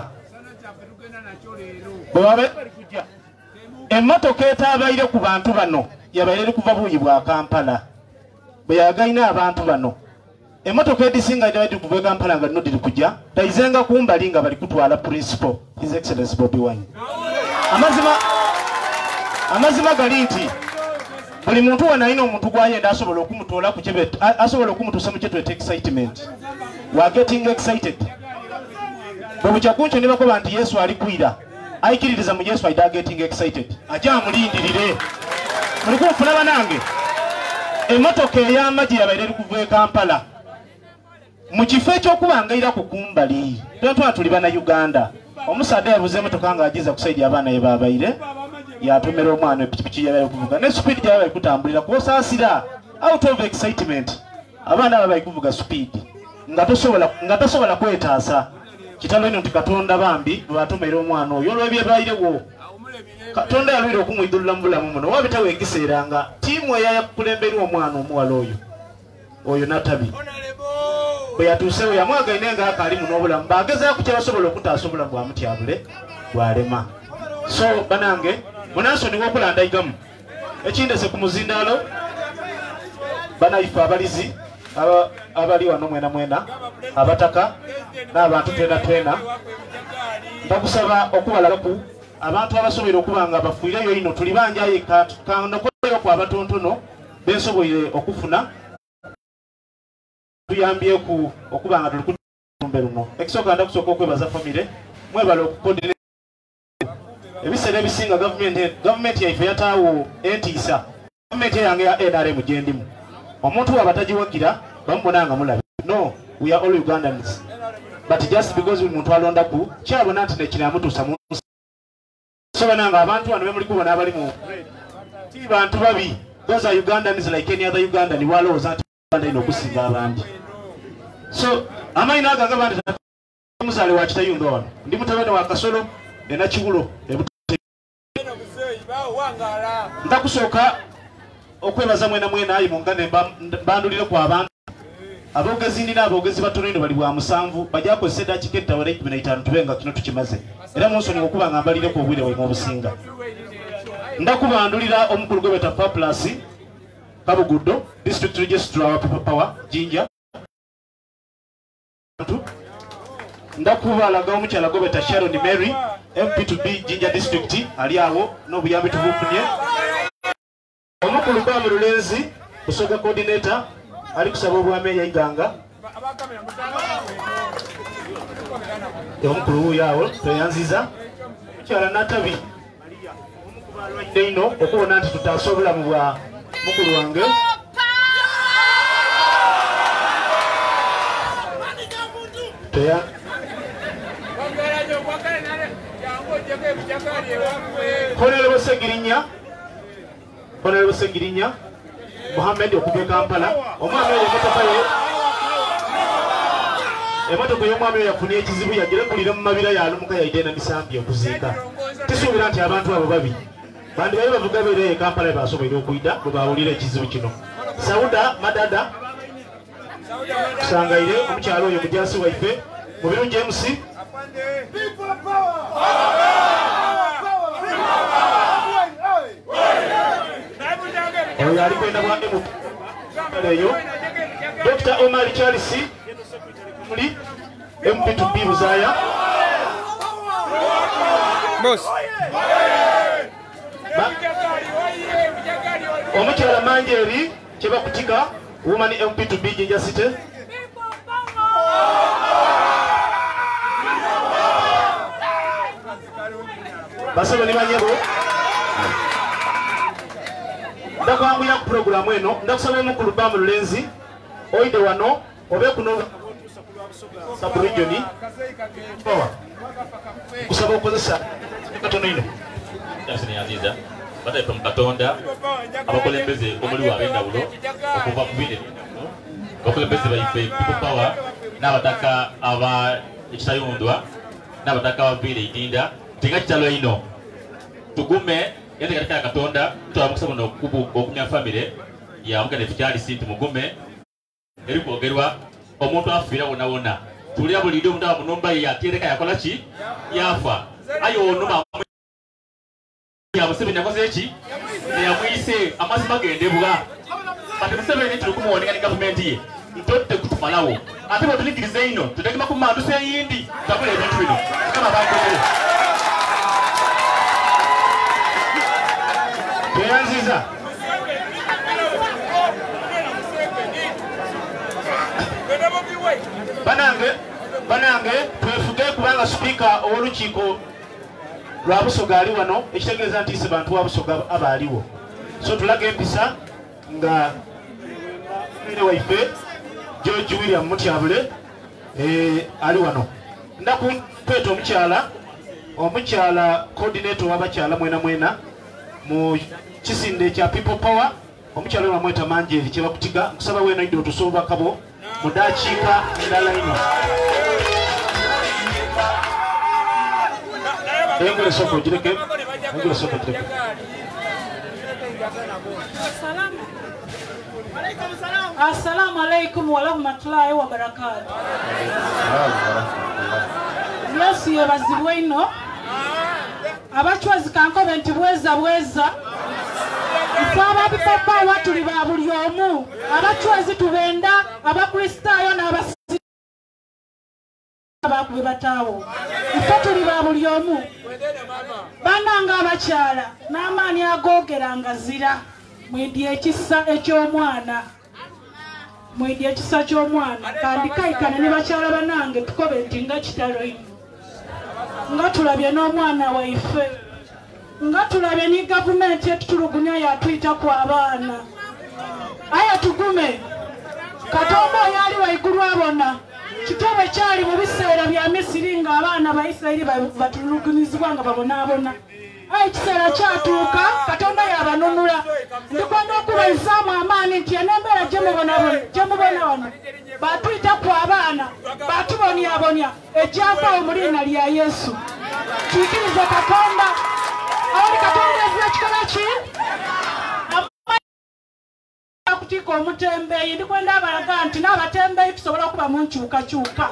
bwe babaire bali kujja emmotoka etaabaire ku bantu bano yabaire eri kuva buuyi bwa Kampala bwe yagayina abantu bano emmotoka edisinga itabaire kuva Kampala nga nno diri kujja tayizenga kumbali nga bali kutwala principal His Excellency Bobi Wine. Amazima gali nti buli muntu wanayina omuntu gwayenda asobola okumutoola ku kyebe asobola okumutuusa mu kyetweta excitement. We are getting excited. Bwe bukya kuncho ne bakoba nti Yesu ali kwira ayikiririza mu Yesu ayita getting excited. Ajja amulindirire. Muli kunfuna banange emmotoka ey'amagi yabaire eri kuva Kampala mu kifo eky'okubangayira ku kumbali twatwala tuli bana Uganda. Omusaadde yabuze emmotoka ng'agiza kusaidia abaana ye babaire yatomera omwana epikipiki yabaire kuvuga ne speed yabaire kutambulira kwosaasira out of excitement. Abaana babaire kuvuga speed nga tosobola kwetaasa. Kitalo ino nti Katonda bambi batomera omwana oyo olw'ebye bairewo Katonda yalwira okumwidulula mu bulamu muno wabitawo ekiseera nga tiimu eyakulemberwa omwana omuwala oyo natabi bwe yatuusewo yamwagaine nga akaali muno obulamu bagezaako kyebasobola okutaasa obulamu bwamutyabule bwalema. So banange munansoni w'okulandaigamu ekindese ku muzindaalo banaife abalizi abali wano mwena abataka n'abantu twena mbakusaba okubalaku abantu abasoboire okuba nga bafiireyo ino tuli banjaye kandokoleyo ku abatontono bensoboire okufuna tuyambye ku okubanga tuli kutumbe luno ekisooka ndakusooka okwebaza famire mwebala okukodera ebiseera ebisinga gavumenti yaife yataawo entiisa gavumenti yange ya NRM gyendimu omuntu waba tagiwagira bamubona nga mulabe no we are all Ugandans but just because buli muntu alondaku kyabona nti nekino yamutuusa mu sobananga nga abantu bano bemuli kubona abali mu ti bantu babi those are Ugandans like any other Ugandan walowooza nti Uganda ino okusinga abandi so amaina agange bandi muzaale wa kitayundo wano ndi mutabani wa Kasolo ena Kibulo ndakusooka okwebaza mwena ayi mungane bandulire ku abantu aboogezi ndina aboogezi batono ino bali bwa musanvu bajakozesa eddakiika ettawala 15 tubenga kino tukimaze era munsonyiwa okuba nga mbalire ku obwire bwaimu obusinga ndakubandulira omukulu gwebeta Paplas Kabuguddo district registrar wa People Power Jinja ndakubalaga omukyala gwebeta Sharon Mary MP2B Jinja district ali awo n'obuyambi tubufunye omukulu Bambi Lulenzi Busoga coordinator ali kusaba obwami yaiganga omukulu huyo awo tweyanziza mukyala Natabi omukulu ino okubona nti tutaasa obulamu bwa mukulu wange Honorable Segirinya Mohammed okuva Kampala omwami oyo emotoka y'omwami oyo yafunye ekizibu yagirekulira mu mabira yalumuka yaide na misambi okuziika tisuubira nti abantu abo babi bandi bayo bavuga beere Kampala basoboire okuyita bwe bawulira ekizibu kino Sauda Madada tusangaire omukyalo oyo mujaasi waife mu birungi MC oyo ali kwenda bwa eyo Dr. Omar Charles muli MP2B Buzaya boss omukyala Manjeri kyebakutika woman MP2B Jinja City basaba ni banyebo ndakwanguya ku programu eno ndakusaba omukulu Bambi Lulenzi oide wano obe kuno sub-regioni kusaba okozesa katono ino Yansini Aziza bataipa mu Katonda abakulembeze omuli w'ab'endawulo okuva ku bire abakulembeze baife People Power n'abataka aba ekitayundwa n'abataka abaviire Idinda tinga kitalo ino tugume yende katika Katonda twamukusaba n'okumya famire ya Mugane Charles nti mugume eri kwogerwa omuntu afiira wona tulira bulidio omuntu aba munumba ye yatereka yakola ki yafa ayo onuma ya Museveni yakoze eki yamwise amazima gendebwa bati Museveni tulukumuwoneka ni gavumenti ye ntotte kutumalawo ate bwe tulikiriza ino tutegema ku manduso eyindi takola ebintu bino kama bakoze tweyanziza banange twefuge kubanga speaker ow'olukiiko lwa Busoga ali wano ekitegeeza nti ise bantu wa Busoga abaaliwo so tulaga empisa nga mwene waife George William Mutyabule ali wano ndakukweta omukyala coordinator w'abakyala mwena mu kisinde kya People Power omukyala bamweta Manjeri kyebakutiga nkusaba weno ido tusoba kabo mudakiika endala ino engule soko gireke Assalamu alaikum wa rahmatullahi wa barakatuh. Yesu yebazibwe ino abachwazi kankobe nti bweza Ifaba People Power tuli ba buli omu abachwazi tubenda abakristaayo n'abasirikale bakubi batawo ife tuli ba buli omu bananga abakyala n'amaani agoogera nga zira mwedi ekisa eky'omwana mwidye ekisa ky'omwana kandi kayikane ne bakyala banange tukobe nti nga kitalo ino nga tulabye n'omwana waife nga tulabye ni gavumenti etutulugunya yatuyita ku abaana aya tugume Katonda oyo ali waigulu abona kitebe kyali mu biseera bya Misiri nga abaana ba Isirayiri batulugunyizibwa nga babonaabona ekiseera kyatuuka Katonda yabanunula ndikwenda okubaizaamu amaani nti enembeera gyemubona wano batuyita ku abaana batubonyabonya ejyavaawo mu linnya lya Yesu tuyikirize Katonda awali Katonda ezira kikola ki akutika omutembeeyi ndikwenda abalaga nti n'abatembeeyi tusobola okuba mu nkyukakyuka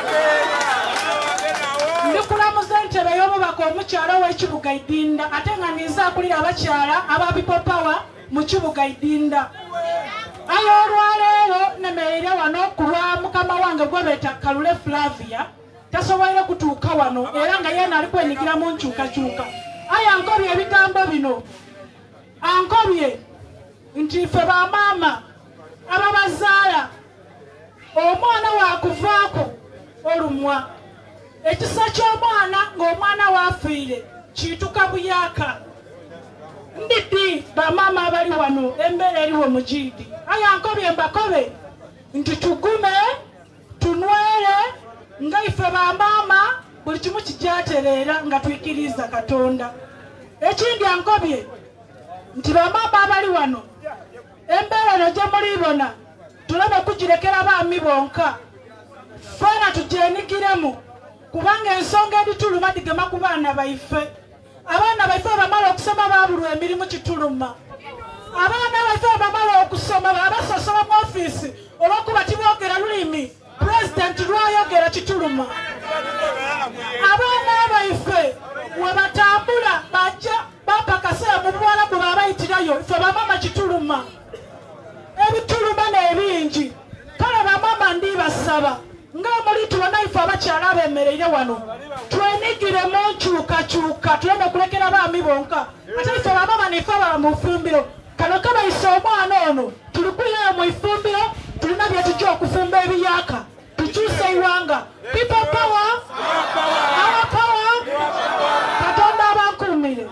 ndikulamuza entebe y'omubaka omukyala w'ekibuga Idinda ate nga niza akulira abakyala aba People Power mu kibuga Idinda ayo olwaleero nemerere wano ku lwa mukama wange gwe beeta Kalule Flavia tasobole kutuuka wano era nga yeena ali kwenyigira mu nkyukakyuka ayo ankobye ebigambo bino ankobye nti ffe bamaama ababazaala omwana waakuvaako olumwa ekisa ky'omwana ng'omwana waafiire kiyituka buyaaka ndiddi bamaama abali wano embeera eriwo mugiidi ayo ankobye mbakobe nti tugume tunwere nga ife bamaama buli kimu kijjatereera nga tuyikiriza Katonda ekindi ankobye nti bamaama abali wano embeera eno gye mulibona tuleme kugirekera baami bonka feena tugyenigiremu kubanga ensonga edituluma digema ku baana baife abaana baife bamala okusoma babulwa emirimu kituluma abaana baife bamala okusoma babasosola mu ofiisi olwokuba tiboogera lulimi pulezidenti lwayogera kituluma abaana baife webatambula bajja bapakasera mu Buwarabu babayitirayo ife bamama kituluma ebituluma n'ebingi kale bamama ndibasaba nga muli tubona ife abakyala abeemereire wano twenigire mu nkyukakyuka tuleme kulekera baami bonka ate ife bamama nife ababa mu ifumbiro kano kabayise omwana ono tulikuyeyo mu ifumbiro tulina bye tujja okufumba ebiyaaka tukyuse iwanga People Power our power Katonda abankuumire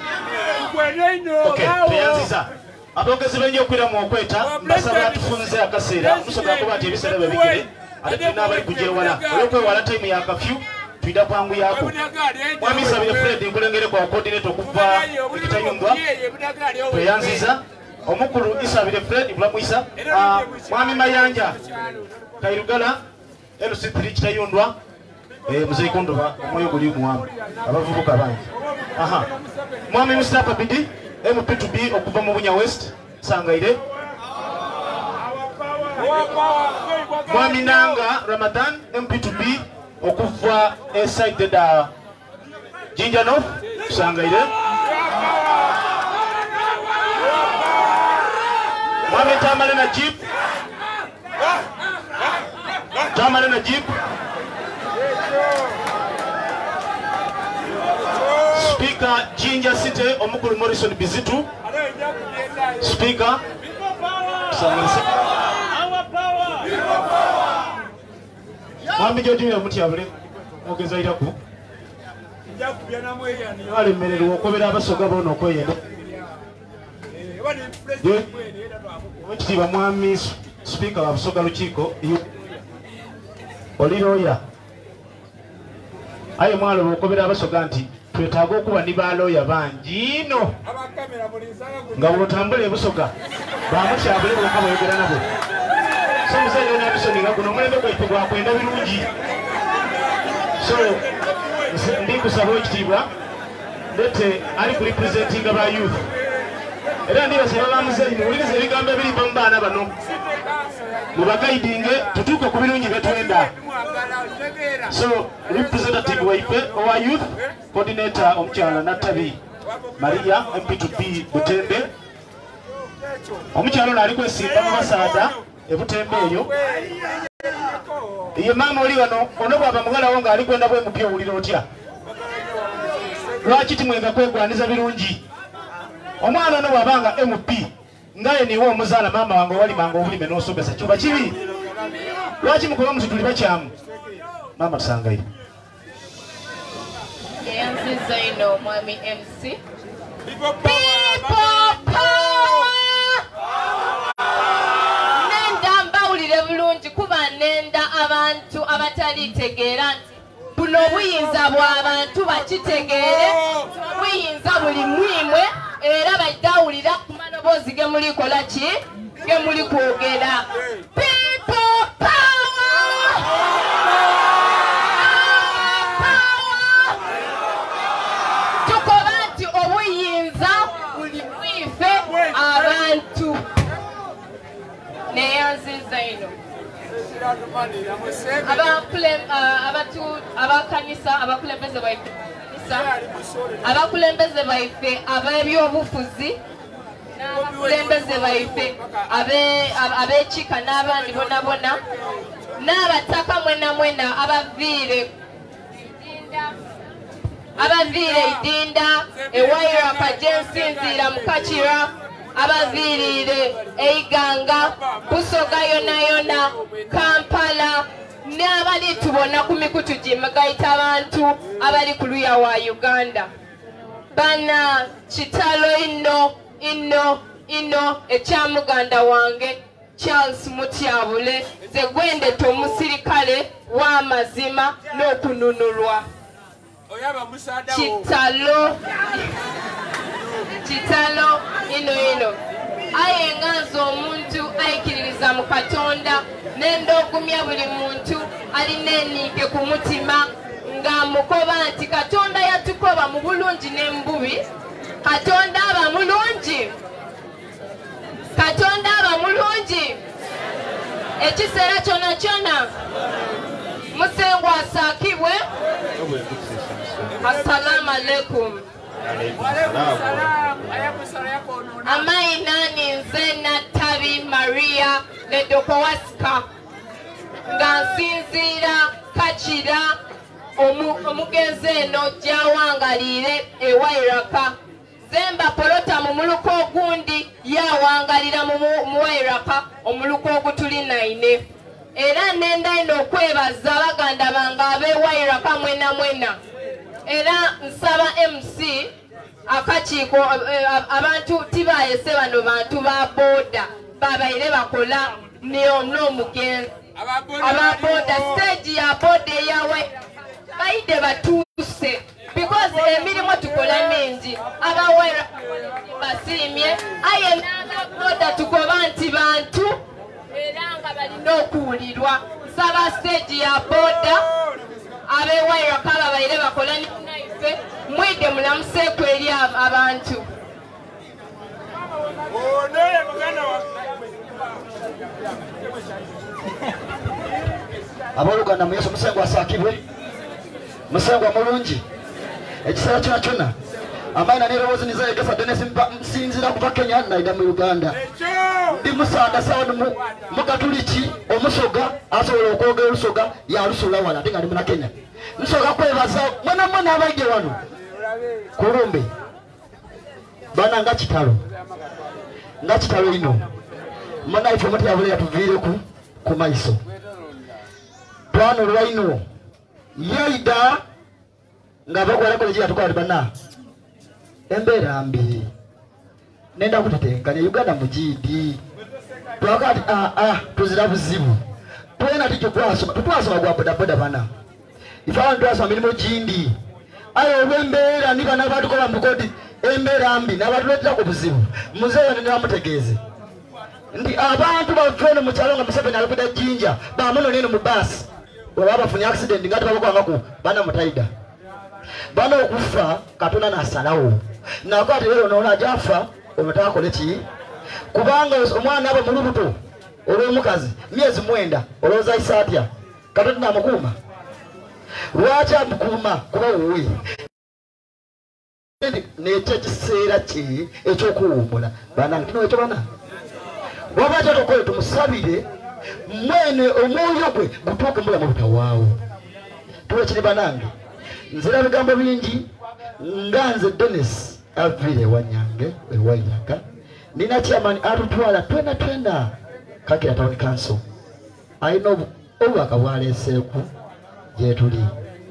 tuyanziza abogezi benyo okwira mu okweta mbasaba tufunze akaseera musobola kuba ati ebiseera bibigire ate tulina abali kujewala olwokwewala time ya kafyu twida kwangu yako mwami Sabire Fred nkulengere kwa coordinator okuva ekitayundwa tuyanziza omukulu Isabire Fred bulamu Isa mwami Mayanja Kairugala LC3 kitayundwa muzeyi kondoba omwoyo guli mwami abavubuka bangi mwami Mustafa Bidi MP2B okuva mu Bunya West Sangaire mwami Nanga Ramadan MP2B okuva side da Jinja North Sangaire mwami Tamale Najib Speaker Jinja City omukulu Morrison Bizitu Speaker mwami George Mutyabule ogeza iraku alemererwa okobera abasoga bono okweyenda ekitiibwa mwami Speaker wa Busoga Lukiiko oliroya aye mwalo okobera abasoga nti twetaaga okuba ni balooya bangi ino nga bwotambula ebusoga bamukyabule bweka bweyogera nabo so muzeeyo nabisoni nga guno omulembe gwaife gwakwenda birungi so ndikusaba ekitiibwa ndete ali kurepresentinga ba youth era ndibasaba bamuzeeyi muwuliriza ebigambo ebiriva mu baana bano mubagaidinge tutuuke ku birungi byetwenda so representative waife owa youth coordinator omukyala Natabi Maria MP2B Butembe omukyala ono ali kwesimba mu basaada ebutembe eyo ye maama oli wano ono bwaba mugalawo nga ali kwenda bwe mupya owulira otya lwaki timwenga kwegwaniza birungi omwana ono bwabanga MP ngaye niwe omuzaala maama wange owalimanga obulime n'osomesa kiba kibi lwaki mukuba muti tuli bakyamu maama tusangayo Yanziza ino mwami MC People nenda mbawulire bulungi kuba nenda abantu abatalitegeera nti buno obuyinza bw'abantu bakitegeere buyinza buli mwimwe era bajjawulira ku maloboozi ge muli kola ki ge muli kwogera People power tukoba nti obuyinza buli mwife abantu neyanziza ino abakanisa abakulembeze baife abakulembeze baife ab'ebyobufuzi n'abakulembeze baife ab'ekika n'abandi bonabona n'abataka mwena abaviire idinda ewairaka gyensinziira mukakira abaviirire eiganga busoga yonayona Kampala n'abali tubona ku mikutu gimagayita abantu abali ku luya wa Uganda bana kitalo ino ekya muganda wange Charles Mutyabule ze gwendete omusirikale w'amazima n'okununulwa kitalo ino aye nganza omuntu ayikiririza mu Katonda nenda ogumya buli muntu alina eniike ku mutima nga mukoba nti Katonda yatukoba mu bulungi n'embubi Katonda aba mulungi ekiseera kyona musengu asaakibwe assalamu alaikum amainani nze Natabi Maria Ledokowaska nga nsinziira Kakira omugenzi eno gy'awangalire ewairaka zemba polota mu muluko ogundi yawangalira mu wairaka omuluko ogutuli 9 era nenda ino okwebaza baganda bange ab'ewairaka mwena era nsaba MC akakiiko abantu tibayese bano bantu ba boda babaire bakola n'omugenzi ababoda stage ya boda eyawe baide batuuse because emirimu tukola mingi abawaira basiimye aye n'ababoda tukoba nti bantu era nga balina okuwulirwa nsaba stage ya boda abewairaka ababaire bakola naife mwide mulamuseeko eri abantu abooluganda mu Yesu musengu asaakibwe musengu omulungi ekiseera kyona amaina n'erowoozi nizayegesa Dennis nsinzira kuva Kenya naida mu Uganda ndi musanda sawa mu Katuliki omusoga asobola okwogera olusoga yalusula wala ate nga ndi muna Kenya nsoka kwebaza mwena abaide wano kulumbe bana nga kitalo ino mana ife Mutyabule yatuviireku ku maiso twano lwaino yaida nga bakwalakola kyatukwati bana embeera mbi nenda kutetenkanya Uganda mujidi twakati tuzira buzibu twena tutwasoma gwa bodaboda bana ife abantu twasoma mirimu gindi aye olw'embeera ni bana batukola mukodi embeera mbi n'abatuleetera ku buzibu muzeeyo ne bamutegeeze nti abantu bavene mu kyalo nga Museveni alikuda Jinja bamuno neno mu basi bwe bafunye accident nga tebabakwangako bana mutaida bana okufa Katonda n'asalawo nakwati lero noona ajafa omutakole ki kubanga omwana aba mu lubuto olw'omukazi myezi 9 olowooza ayisa atya Katonda n'amukuuma lwaki amukuuma kuba wuwe nekyo ekiseera kye ekyokuwummula banange kino ekyo bana waba kyatokole tumusabire mwene omwoyo gwe gutuuke mulamu butawaawo tuwekiri banange nzira bigambo bingi nga nze Dennis aviire ewanyange ewairaka nina chairman atutwala twenda Kakira Town Council ayina obubaka bwaleeseeku gyetuli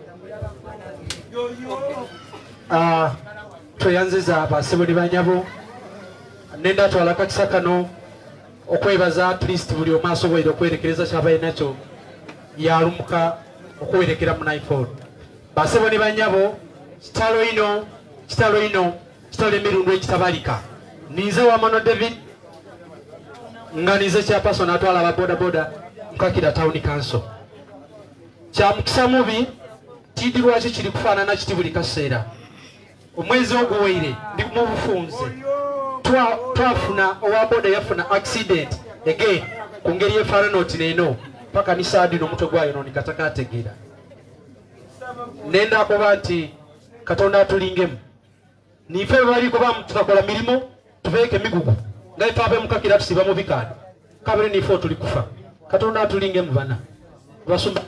tweyanziza abasebuli banyabo nenda twala kakisa kano okwebaza at least buli omu asoboire okwerekereza kyabalinakyo yalumuka okwerekera mu naiphone basebuli banyabo kitalo ino emirundu ekitabalika ninze Wamano David nga ninze chairperson atwala ababodaboda Kakira Town Council kyamukisa mubi tidi lwaki kiri kufaanana kiti buli kaseera omwezi oguweire ndi mu bufunze twafuna owaboda yafuna accident again ku ngeri yefaanana oti neeno paka ni saadi n'omutwe gwayo nonikatakategeera nenda kuba nti Katonda atulingemu nife baliko tukakola milimo tuveeke emigugu nga ife ab'emu Kakira tusiba mu bikaado kabiri nife tuli kufa Katonda atulingemu bana basumba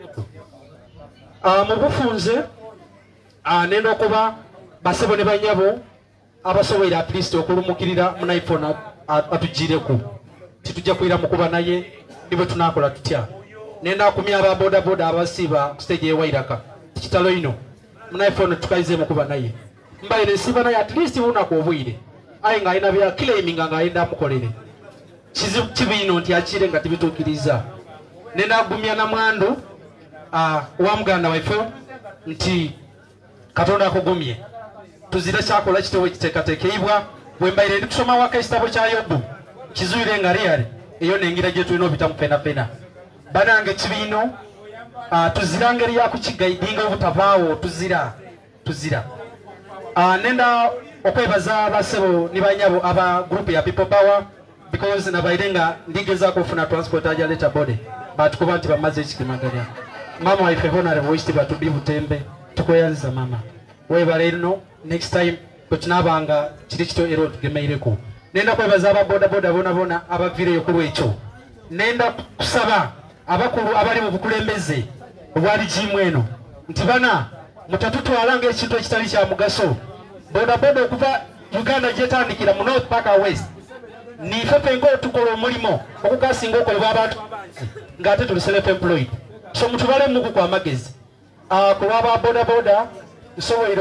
mu bufunze nenda okuba basebo ne banyabo abasoboire at least okulumukirira mu iPhone atugireku titujja kuira mukuba naye nibwe tunakola tutya nenda kumya aba boda abasiba stage ewairaka kitalo ino mu iPhone tukaize mukuba naye mbaire siba naye at least unako obwire ayi nga ina bya claiming nga ayenda mukolere kizibu kibino nti akire nga tibitukiriza nenda gumya na mwandu wa muganda waife nti Katonda akugumye tuzira kyakola kitewe kitekatekeibwa bwembaire ndi kusoma waka ekitabo kya Yobu kizuire nga real eyo nengira gye tulina obitamu pena banange kibino tuzira ngeri ya kukigaidinga obutavaawo tuzira nenda okwebaza abasebo ni banyabo aba group ya People Power because nabaire nga ndigezaako okufuna transport aja leta body batukuba nti bamaze ekikimaganya mama waife honorable West batubi Butembe tukweyanziza mama webale ino next time kutunabanga kiri kito ero tugemeireko nenda kwebaza aba boda bona abavireyo ku lwekyo nenda kusaba abakulu abali mu bukulembeze obwali jimu eno nti bana mutatutwalanga ekintu ekitali kya mugaso boda okuva Uganda gyetandikira mu north paka west nife pengo tukola omulimo okugasinga okolebwa abantu nga ate tuli self employed so mutubale muku kwa magezi kulwaba boda nsoboire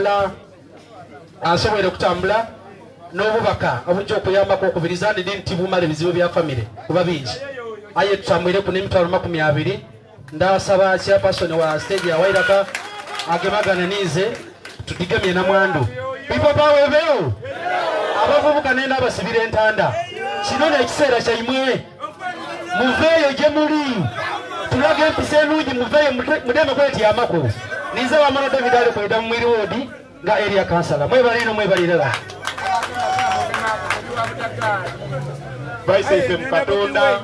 okutambula n'obubaka obujja okuyambako okubiriza ndi nti bumala ebizibu bya famire kuba bingi aye tutambwire ku n'emitwalo 20 ndasaba chairperson wa stage ya Wairaka agemagana nize tudigemye na mwandu People Power ebeo abavubuka nenda abasibira entanda kino n'ekiseera kyaimwe muveeyo gye muli tulage empisa enungi muveeyo mudeme kwetiyamako nize Wamano David ali kweda mu mwiri wodi nga area councilor mwebalira baisaife mu Katonda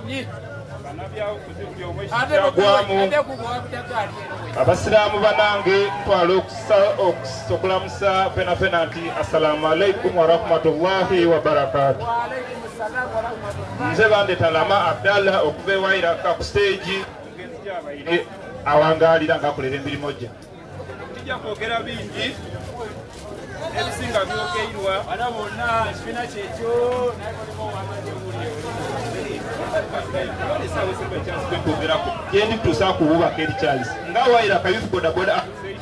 gwamu abasiraamu banange twala okulamusa fena nti assalamu alaikum warahmatullahi wabarakatu nze bandeta Lama Abdallah okuva ewairaka ku stage awangalira nga akolera emirimu gye tujja kwogera bingi ebisinga byogeirwa bana bonna ekibiina kyekyo gyendi tusa kububaka eri Charles nga Wairaka Youth Bodaboda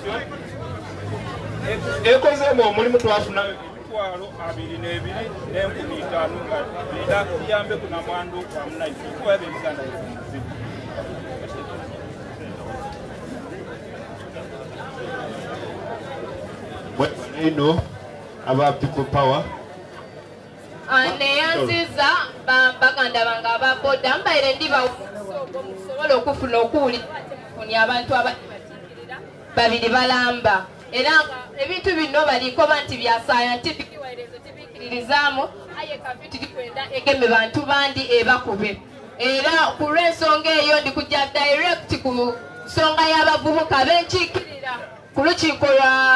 ekozeemu omulimu twafuna emitwalo 22 n'enkumi 5 nga kiyambeku na mwandu wa munaife kuwaba ebiganda ebizibu ino aba People Power neyanziza baganda bange ababoda mbaire ndi basobola okufuna okuwulira abantu abatikirira babiri balamba era ebintu bino baliko banti bya scientific waireze tibikiririzaamu aye kaviti likwenda egeme bantu bandi ebakube era ku lw'ensonga eyo ndi kujja direct ku nsonga y'abavubuka benkiikirira ku lukiiko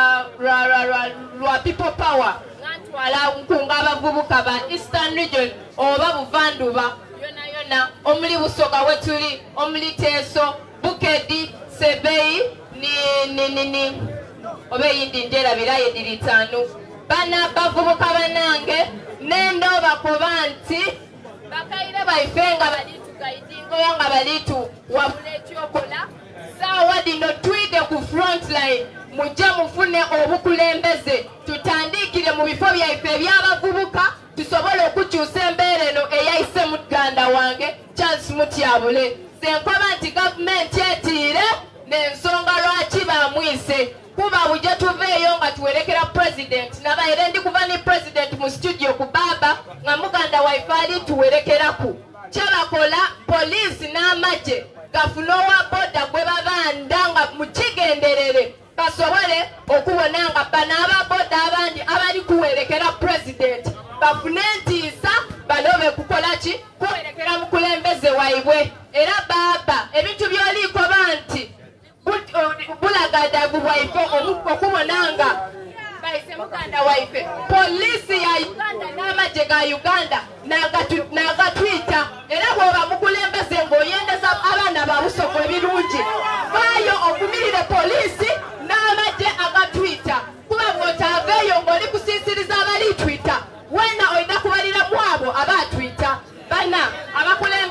lwa People Power ngantwala nkunga abavubuka ba Eastern Region oba Buvanduba yona omuli Busoga wetuli omuli Teso Bukedi Sebeyi ni oba yindi ndera biraye diri 5 bana bavubuka banange nendo bakoba nti bakaire baife nga balitugaidingo nga balitu wabula ekyokola saawa dino twide ku frontline mujje mufune obukulembeze tutandikire mu bifo byaife ebyabavubuka tusobole okukyusa embeera eno eyayise muganda wange Charles Mutyabule senkoba nti gavumenti etiire n'ensonga lwaki bamwise kuba bujja tuveeyo nga tuwerekera president nabaire ndi kuva ni president mu studio ku baba nga muganda waife ali tuwerekeraku kyabakola poliisi n'amagye gafuna owa boda gwe babanda nga mukigenderere basobole okubona nga bano ababoda abandi abali kuwerekera president bafune entiisa balobe kukola ki kuwerekera mukulembeze waibwe era baba ebintu byoliiko banti bulagadagu bwaife okubona nga baise muganda waife poliisi ya Uganda n'amagye ga Uganda n'agatwita era bwoba mukulembeze ng'oyendeza abaana babusoko ebirungi bayo okumirire poliisi n'amagye agatwita kuba bw'otaaveeyo ng'oli kusiisiriza abali twita wena olina kubaliramu abo abatwita bana abakulembe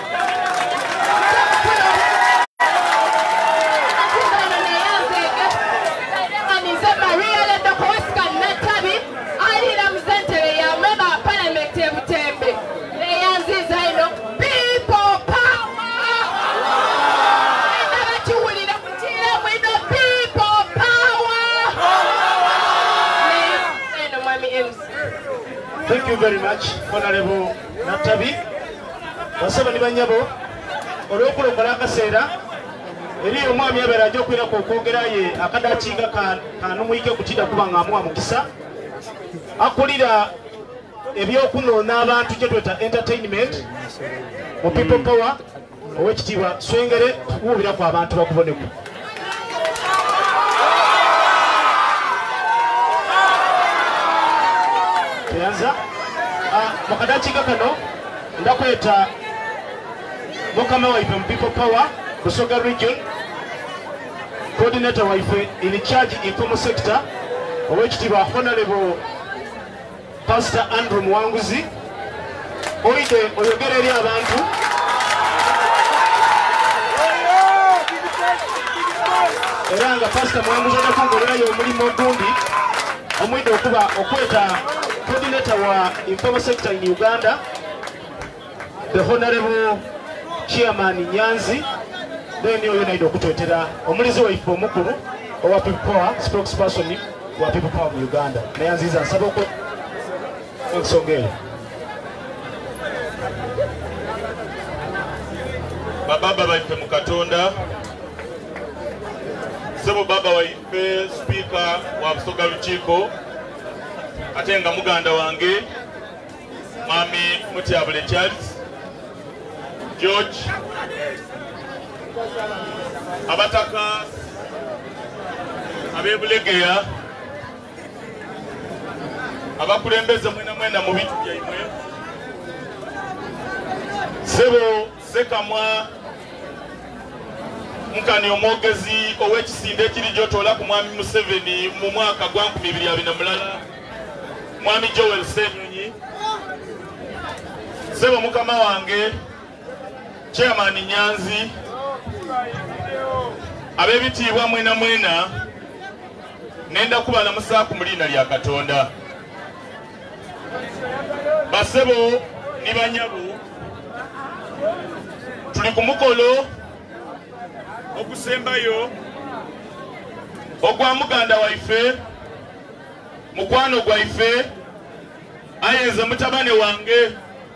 Thank you very much, Honorable Natabi. Basaba ni banyabo olw'okulokola akaseera eri omwami yabeera ajja okwirako okwogeraye akadakinga kanumuyike kutida kuba nga amuwa mukisa akulira ebyokunoona abantu kye tweta entertainment mu people power ow'ekitiibwa Swengere tukuubiraku abantu bakuboneku. Teyanza mukadakinga kano ndakweta mukama waife mu people power Busoga region coordinator waife in charge informal sector ow'ekitiibwa Honorable Pastor Andrew Muwanguzi oide oyogere eri abantu era nga Pastor Muwanguzi adakongolerayo omulimu ogundi omwide okuba okweta coordinator wa informal sector in Uganda, the Honorable Chairman Nyanzi, then you need to kutwetera omulizi waife omukulu owa people power spokesperson wa people power mu Uganda. Nyanzi za saboko ensongero. Baba waife mu Katonda, sebo baba waife speaker wa Busoga Lukiiko ate nga muganda wange Mwami Mutyabule Charles George abataka abebulegeya abakulembeze mwena mu bintu byaimwe sebo sekamwa nkani omwogezi ow'ekisinde ekiri gyotoola ku Mwami Museveni mu mwaka gwa 2020 Mwami Joel Senyonyi sebo mukama wange Chairman Nyanzi abebitiibwa mwena nenda kubala musaaku mu liina lya Katonda basebo ni banyabo tuli ku mukolo okusembayo ogwa muganda waife mukwano gwaife ayenze mutabane wange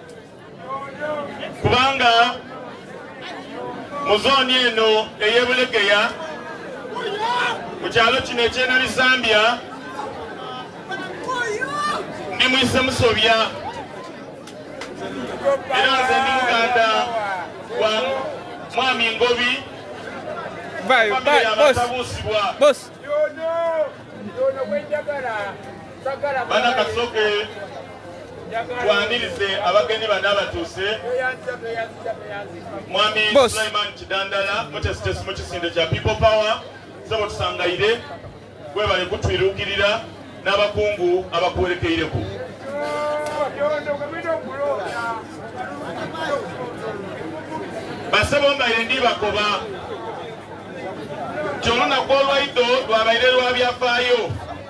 kubanga mu zooni eno ey'ebulegeya ku kyalo kino eky'enali Zambia ndi mwise musobya era nze ndi muganda wa Mwami Ngobi abatabuusibwa bana kasoke twanirize abagenyi bana abatuuse Mwami Sulaiman Kidandala mutesitesi mu kisinde kya people power sebo tusangaire gwebale kutwiruukirira n'abakungu abakuwerekeireko. Basebo mbaire ndi bakoba kyolunaku olwaido lwabaire lwa byafaayo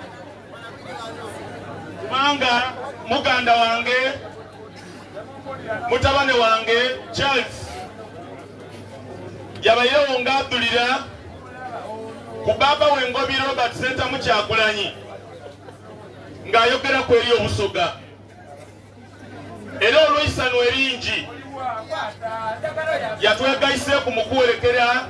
kubanga muganda wange mutabane wange Charles yabayewo ng'addulira ku baba w'Engobi Robert Center mu Kyagulanyi ng'ayogera ku eri obusoga era olw'isano eringi yatwegayise ku mukuwerekera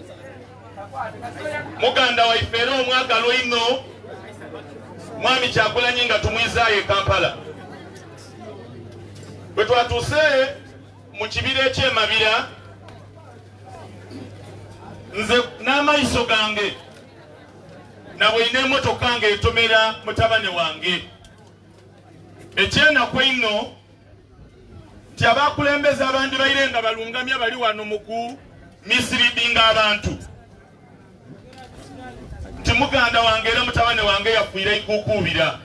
muganda waife era omwagalo ino mwami Kyagulanyi nga tumwizaayo e Kampala. Bwe twatuuse mu kibira eky'emabira nze n'amaiso gange nabwine emmotoka ng'etomera mutabane wange ekyenaku ino nti abakulembeze abandi baire nga balungamya bali wano muku misiridinga abantu nti muganda wange era mutabane wange yafiire ikukuubira.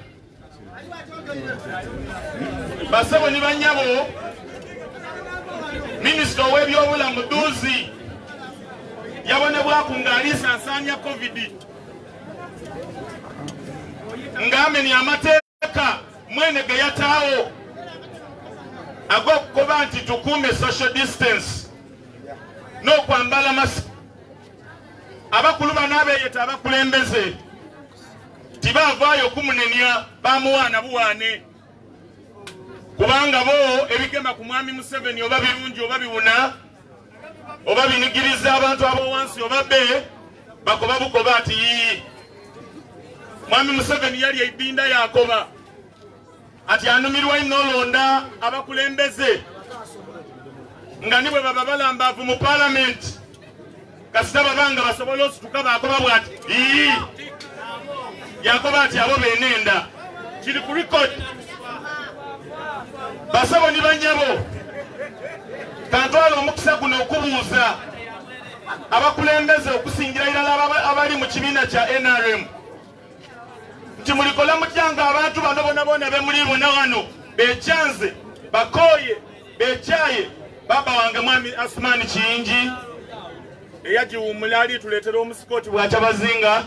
Basebo ni banyabo minisita ow'ebyobulamu Duuzi yabonebwaku ng'aliisansanya COVID ng'amenya amateeka mwene ge yataawo ag'okukoba nti tukuume social distance n'okwambala masiki. Abakulu banaabeeyeta abakulembeze tibaavaayo okumunenya bamuwaana buwaane kubanga bo ebigema ku mwami Museveni oba birungi oba biwuna oba binigiriza abantu ab'owansi oba be bakoba bukoba ati mwami Museveni yali eibinda yakoba ati anumirwa inolonda abakulembeze nga nibwe baba balambaavu mu parliament kasita babanga basobola osituka bakoba bwati yakoba ati abo benenda kiri ku record. Basabo ni banyabo kantwala omukisa guno okubuuza abakulembeze okusingira irala abali mu kibiina kya NRM nti mulikola mutyanga abantu bano bonabona bemuli bona wano becyanze bakoye becyaye baba wange mwami Asmani Kiyingi eyagiwumula ali tuleetera omusikoti bwakyabazinga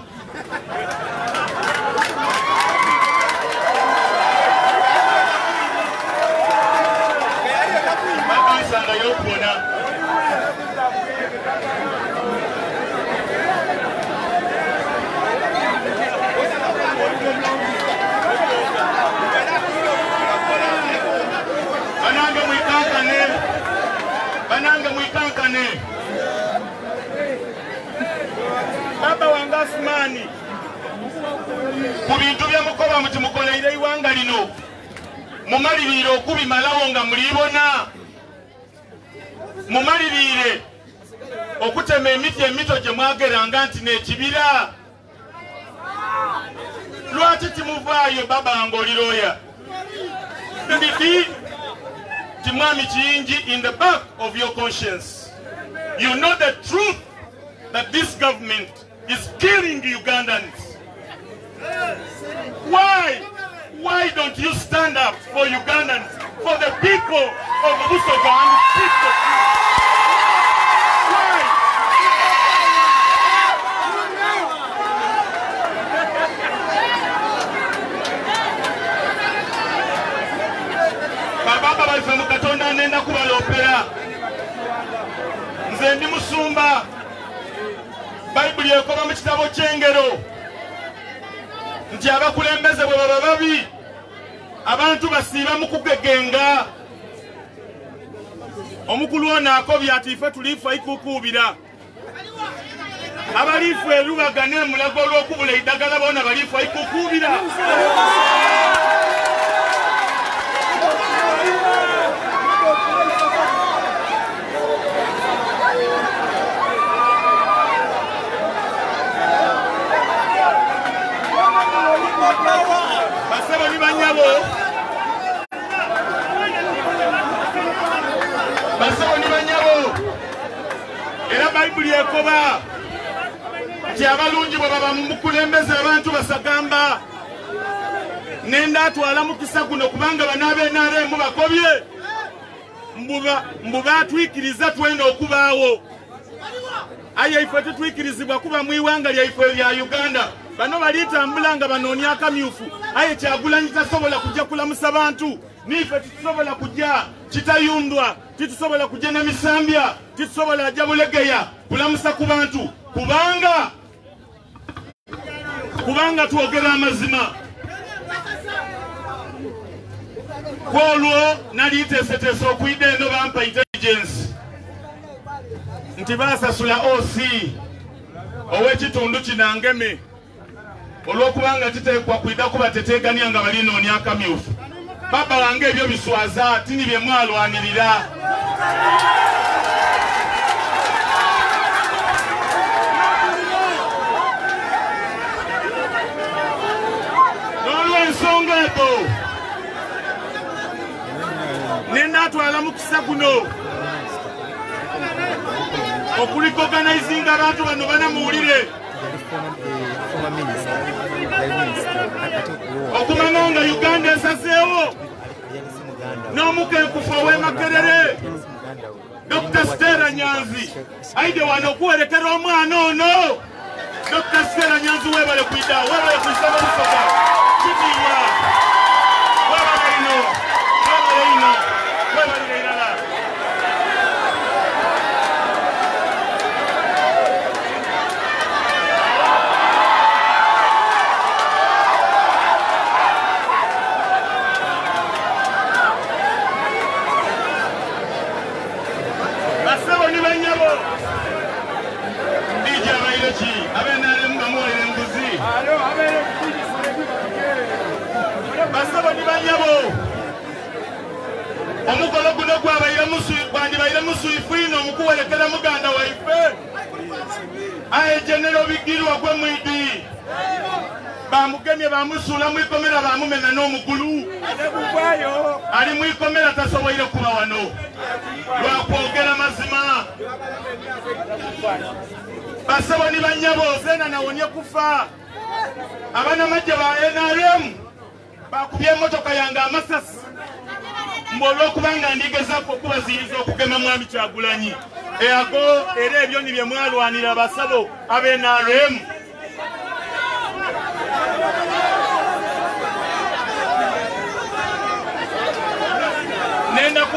babisanga yokubona banange mwikankane baba wange Asmani ku bintu byamukoba muti mukoleire iwanga lino mumalirire okubimalawo nga mulibona mumalirire okutema emiti emito gye mwageranga nti n'ekibira lwaki timuvaayo baba wange oliroya ndidi Mwami Kiyingi, in the back of your conscience, you know the truth that this government is killing Ugandans. Why don't you stand up for Ugandans, for the people of Busoga and speak the truth? Baba baife mukatonda nenda kubalopera nze ndi musumba Bayibuli ekoba mu kitabo ky'engero nti abakulembeze bwe baba babi abantu basiiba mu kugegenga omukulu ono akobye ati ife tuliifa ikukuubira abaliifu erubagane emulago olw'okubula eddagala boona baliifa ikukuubira Basebo ni banyabo era Bayibuli ekoba nti abalungi bwe baba mu mukulembeze abantu basagamba nenda atwala mukisa guno kubanga banabe nare mubakobye mbuba twikiriza twenda okubaawo aye ife tutwikirizibwa kuba mwiwanga lya ife lya Uganda bano balitambula nga banonya akamyufu aye Kyagulanyi tasobola kujja kulamusa bantu nife tusobola kujja kitayundwa titusobola kujja na misambya titusobola ajja bulegeya kulamusa ku bantu kubanga twogera amazima kwolwo naliteeseteesa okwida eno bampa intelligence nti basasula OC ow'ekitundu kinangeme olw'okubanga kiteekwa kwida kuba teteeganya nga balinoonya akamyufu baba wange ebyo biswaza tini bye mwalwanirira n'olw'ensonga ezo nenda atwala mukisa guno okuliorganizinga abantu bano banamuwulire okumanya nga Uganda esazeewo n'omukenkufu ow'Emakerere Dr. Stella Nyanzi aide wano okuwerekera omwana ono Dr. Stella Nyanzi webale kwida webale kwisaba busoka kitiibwa webale ino webale irala basebo ni banyabo DJ Bailochi abenale mbamuwele nguzi basebo ni banyabo omukolo guno gwandibaire musuifu ino omukuwerekera muganda waife aye General Bigirwa gwe mwidi bamugemye bamusuula mwikomera bamumena n'omugulu ali mwikomera tasoboire kuba wano lwakwogera mazima basebo ni banyabo zena nawonye kufa abanamajje ba NRM bakubye emotoka yange amasasi olw'okubanga ndigezaako okubaziyiriza okugema mwami Kyagulanyi eyago era ebyo ni bye mwalwanira basabo ab'NRM nenda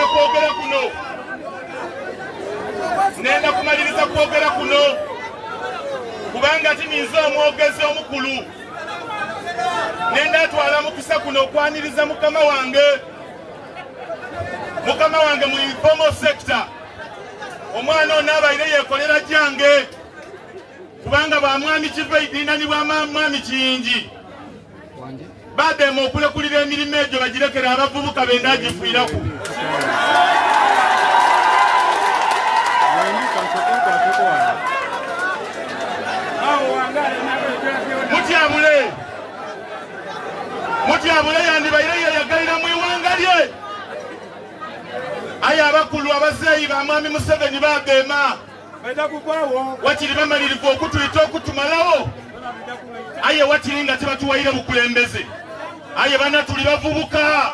kumaliriza kwogera kuno kubanga tininza omwogezi omukulu nenda atwala mukisa kuno okwaniriza mukama wange mu informal sector omwana ono abaire yekolera jange kubanga bamwami kiva idinani bwamwami kiyingi badema okulekulira emirimu egyo bagirekera abavubuka benda agifiiraku mutyabule yandibaire yeyagalira mu iwanga lye aye abakulu abazeeyi ba mwami Museveni bagema wakiri bamalirivu okutuyita okutumalawo aye wakiri nga tebatuwaire bukulembeze aye bana tuli bavubuka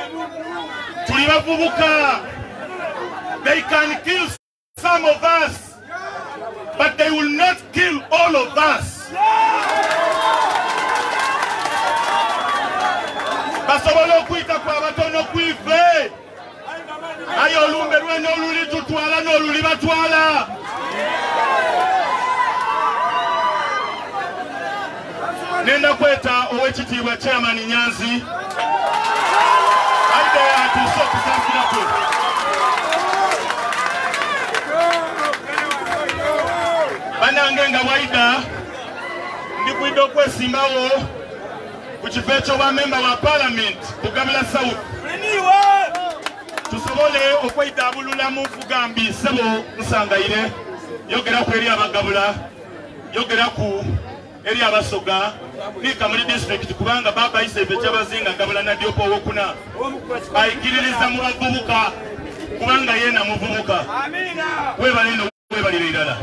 they can kill some of us but they will not kill all of us basobola okwita kwa batono kwife aye olumbe lwene oluli tutwala n'oluli batwala nenda kweta ow'ekitiibwa Chairman Nyanzi aide atuuse okusaasirako banange nga bwaida ndikwidde okwesimbawo ku kifo eky'obwamemba wa Parliament Bugabira South tusobole okwetabulula mu nfugambi sebo nsangayire yogera ku eri abagabula yogera ku eri abasoga nika muri district kubanga baba isefe kyabazinga gabula na diopo wokuna ayikiririza mu bavubuka kubanga yena muvubuka webalino webalire irala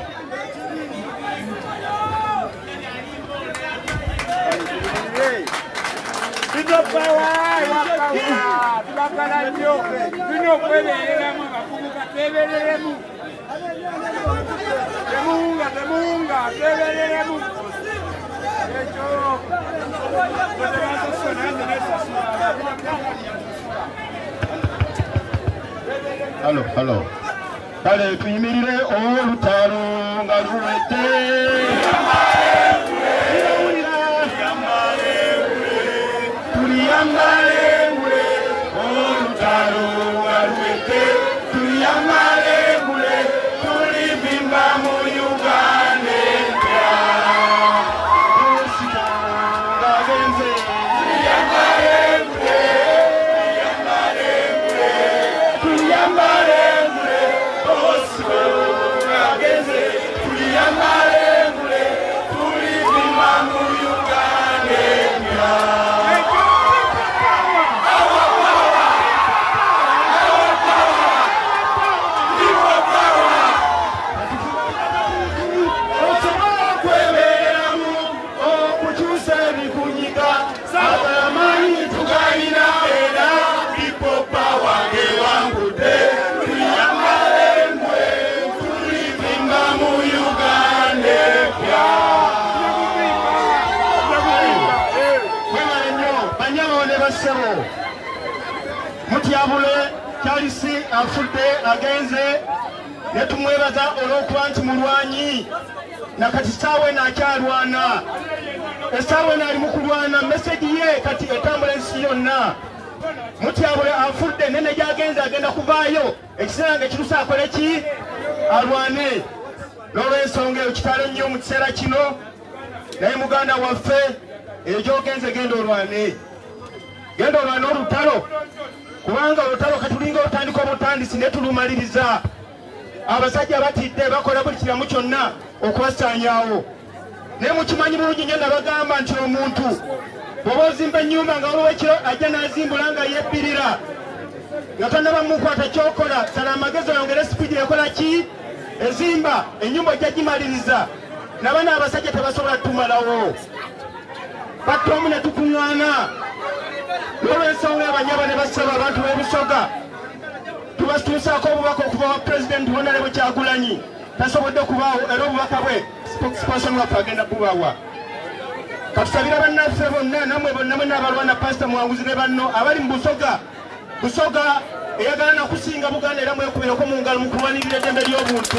Hello. Kale tuyimirire olutalo nga luwedde. Tuliyambale ngule olutalo nga luwedde. Tuliyambale ngule tulivimba mu Uganda empya. Osita ngagenze. Tuliyambale ngule. Tuliyambale ngule. Osita ngagenze. Tuliyambale ngule tulivimba mu Uganda empya. Mutyabule Charles afudde agenze ne tumwebaza olw'okuba nti mulwanyi nakati saawe n'akyalwana esaawe n'ali mu kulwana meseji ye kati etambula ensi yonna. Mutyabule afudde nene gy'agenze agenda kuvaayo ekiseera nga kirusa akole ki alwane. N'olw'ensonga eyo kitalo nnyo mu kiseera kino naye muganda waffe eyo gy'ogenze genda olwane. Genda olwane olutalo kubanga olutalo katulinga olutandika obutandisi ne tulumaliriza. Abasajja batidde bakola buli kiramu kyonna okubasaanyaawo. Naye mukimanyi bulungi nnyo nabagamba nti omuntu bw'oba ozimba ennyumba nga waliwo ekiro ajja n'azimbula nga yebbirira nga tonnaba mukwata kyokola sala amagezi oyongere sipiidi ekola ki ezimba ennyumba ojja gimaliriza. Nabana abasajja tebasobola tumalawo batta omu ne tukuŋŋaana. N'olw'ensonga abanyaba ne basaba abantu b'ebusoga tubatuusaako obubaka okuva wa pulezidenti Honorable Kyagulanyi tasobodde okubaawo era obubaka bwe spokesperson waffe agenda kubawa. Katusabira bannaffe bonna nammwe bonna mwe n'abalwana Pastor Mwanguzi ne banno abali mu Busoga eyagala nakusinga Buganda era mwekubireko mu ngalo mu kulwanirira eddembe ly'obuntu.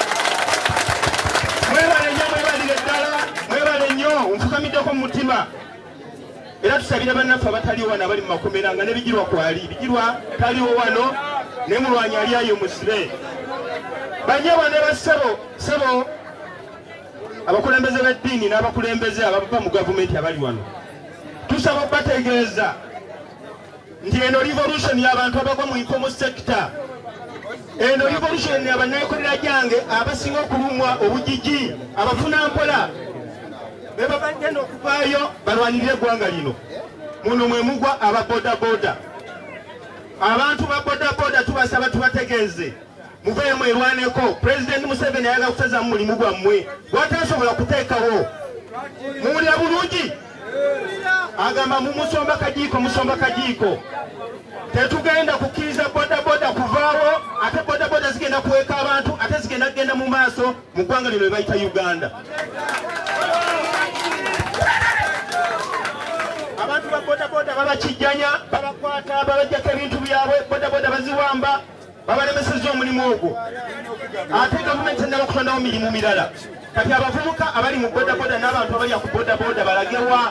Mwebale nnyo mwebalire ddala mwebale nnyo nfukamiddeko mu mutima. Era tusabira bannaffe abataliwo wano abali mu makomera nga ne Bijirwa kwali Bijirwa taliwo wano ne mulwanyi ali ayo musibe. Banyaba ne bassebo abakulembeze b'eddiini n'abakulembeze abava mu gavumenti abali wano tusaba okubategeeza nti eno revolution y'abantu abagwa mu informal sector. Eno revolution abannayekolera gyange abasinga okulumwa obujiji abafuna mpola be bagenda okuvaayo balwanirire eggwanga lino. Muno mwe mugwa ababodaboda. Abantu ba bodaboda tubasaba tubategeeze muveemu erwaneko. President Museveni ayagala kuteza mu mulimu gwammwe gwatasobola kuteekawo. Muwulira bulungi agamba musomba kajiiko. Tetugenda kukkiriza bodaboda kuvaawo ate bodaboda zigenda kuweeka abantu ate zigenda kugenda mu maaso mu ggwanga lino bayita Uganda. Abantu ba bodaboda babakijjanya babakwata babajjako ebintu byabwe bodaboda baziwamba babalemesezza omulimu ogwo. Ate gavumenti ennaba kutondawo mirimu mirala. Kati abavubuka abali mu bodaboda n'abantu abali ku bodaboda balagewa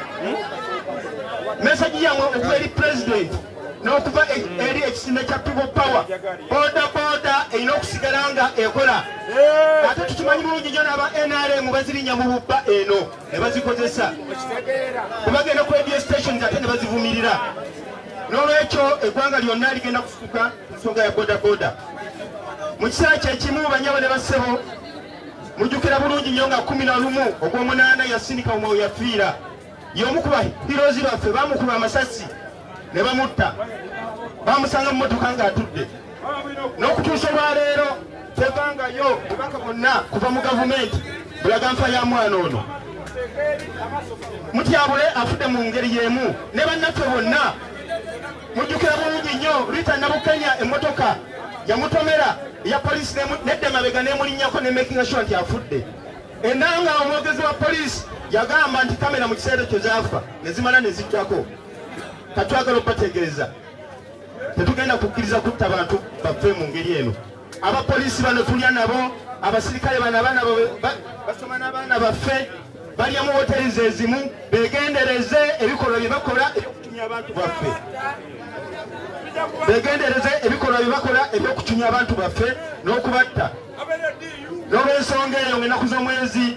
meseji yamwe okuva eri pulezidenti n'okuva eri ekisinde kya people power. Bodaboda erina okusigala nga ekola. Ate tukimanyi bulungi nnyo n'aba NRM bazirinya mu bubba eno ne bazikozesa. Kubagenda ku radio stations ate ne bazivumirira. N'olwekyo eggwanga lyonna ligenda kufuuka ensonga ya bodaboda. Mu kiseera kyekimu banyaba ne bassebo mujjukira bulungi nnyo nga 11 ogw'omunaana yasindika omwoyo yafiira. Y'omu ku bahirozi baffe bamukuba amasasi ne bamutta. Bamusanga mu mmotoka ng'atudde. N'okutuusa olwaleero tevangayo bubaka bwonna kuva mu gavumenti bulaga nfa ya mwana ono. Mutyabule afudde mu ngeri y'emu ne bannaffe bonna mujjukira bulungi nnyo Rita Nabukenya emmotoka yamutomera ya poliisi nedda mabega nemulinnyako ne making sure nti afudde enanga omwogezi wa poliisi yagamba nti kamera mu kiseera ekyo zaafa ne zimala ne ziddako katwagala okubategeeza tetugenda kukkiriza kutta bantu baffe mu ngeri eno abapoliisi bano tulya nabo abasirikale bano abaana basoma n'abaana baffe balya mu hoteri ezimu begendereze ebikolwa bye bakola ebyokutumya abantu baffe begendereze ebikolwa bye bakola ebyokutumya abantu baffe n'okubatta n'olw'ensonga eyo ng'ennaku z'omwezi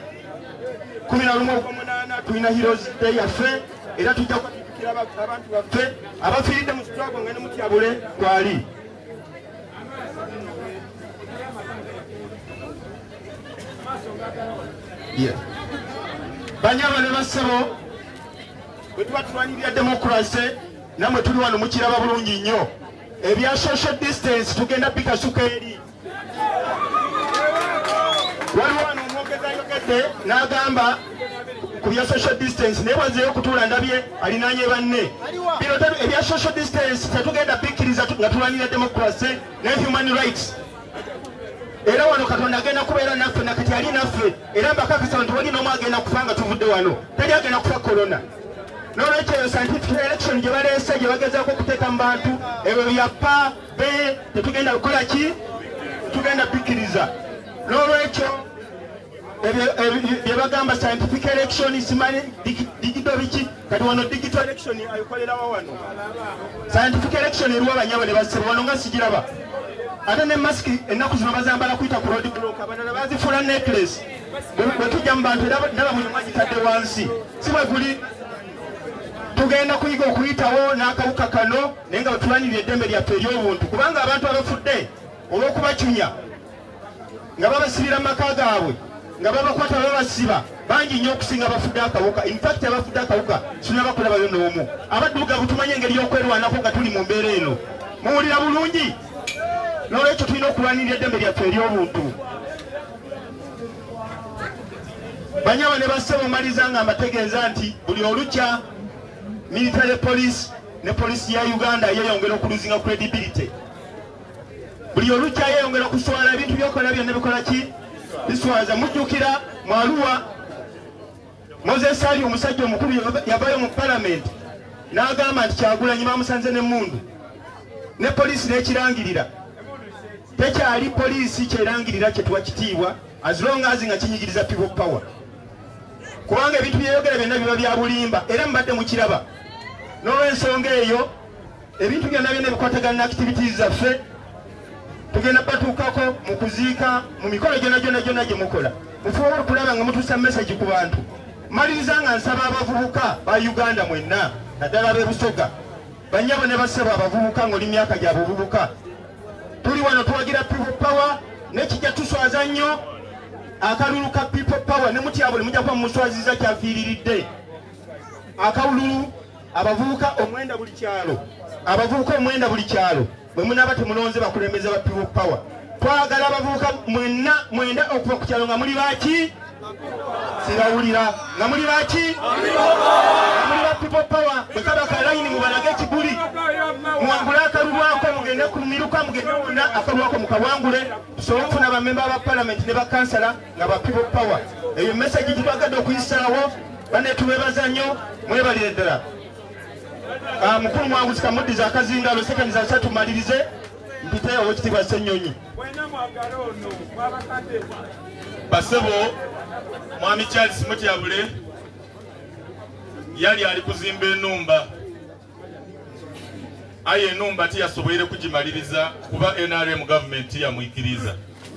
11 tulina Heroes Day yaffe era tujja kutikira abantu baffe abafiiridde mu struggle nga ne Mutyabule kwali banyama ne bassebo bwe tuba tulwanirira demokrasi namwe tuli wano mukiraba bulungi nnyo ebya social distance tugenda bikasuka eri waliwo wano omwogezi ayogedde n'agamba ku bya social distance naye bwazeeyo okutuula ndabye alinaanye banne bino ebya social distance tetugenda bikkiriza nga tulwanirira demokrasi ne human rights era wano Katonda agenda kubeera naffe nakati ali naffe era mbakakasa nti wali n'omu agenda kufa nga tuvudde wano tali agenda kufa korona n'olwekyo eyo scientific election gye baleese gye bagezaako okuteeka mu bantu ebyo byappa be tetugenda kukola ki tugenda bikkiriza n'olwekyo bye bagamba scientific election simanyi digital biki kati wano digital election ayikolerawa wano scientific election eriwo abanyabo ne bassebo wano nga sigiraba ate ne masiki ennaku zino bazambala kuyita ku road block abalala bazifuula necklace bwe tujja mu bantu ndaba buli mwagi tadde wansi si bwe guli tugenda kuyiga okuyitawo n'akawuka kano naye nga bwetulanirira eddembe lyaffe ery'obuntu kubanga abantu abafudde olw'okubacunya nga babasibira mu maka gaabwe nga babakwata babasiba bangi nnyo okusinga abafudde akawuka infact abafudde akawuka tulina bakulabayo n'omu abaddugavu tumanye engeri y'okwerwanako nga tuli mu mbeera eno muwulira bulungi n'olwekyo tulina okulwanirira eddembe lyaffe ery'obuntu banyama ne bassebo maliza nga mbategeeza nti buli olukya military police ne poliisi ya Uganda yeyongera okuluzinga credibility buli olukya yeyongera okuswala ebintu byokola byonna bikola ki biswaza mujjukira Mwaluwa Moses Ali omusajja omukulu yavayo mu parliament n'agamba nti Kyagulanyi bamusanze n'emmundu ne poliisi n'ekirangirira tekyali poliisi kyerangirira kyetuwa kitiibwa as long as nga kinyigiriza people power kubanga ebintu byeyogera byonna biba bya bulimba era mubadde mukiraba n'olw'ensonga eyo ebintu byonna byonna bikwatagana na activities zaffe tugenda batuukako mu kuziika mu mikolo gyonna gye mukola mufuba okulaba nga mutuusa message ku bantu maliriza nga nsaba abavubuka ba Uganda mwenna naddala ab'ebusoga banyabo ne bassebo abavubuka ng'oli myaka gya buvubuka tuli wano tuwagira people power nekijja tuswaza nnyo akalulu ka people power ne Mutyabule mujja kuba mumuswaziza kyafiiriridde akawululu abavubuka omwenda buli kyalo abavubuka omwenda buli kyalo bwe munaaba temulonze bakulembeze ba people power twagala abavubuka mwenda okuva ku kyalo nga muli baki sibawulira nga muli baki nga muli ba people power bwe kaba kalayini mubalage ekiguli muwangule akalulwako mugende kumiruka mugende wonna akalulwako mukawangule tusobole okufuna bamemba ba parliament ne bakansala nga ba people power eyo message gitwagadde okuyisaawo bane tubebaza nnyo mwebalire ddala mukulu mwanguzi kamuddiza akazingalo seconds asatu malirize mpite owekitiibwa Ssenyonyi basebo mwami Charles Mutyabule yali ali kuzimba enumba aye enumba tiyasoboire kugimaliriza kuba NRM government yamwikiriza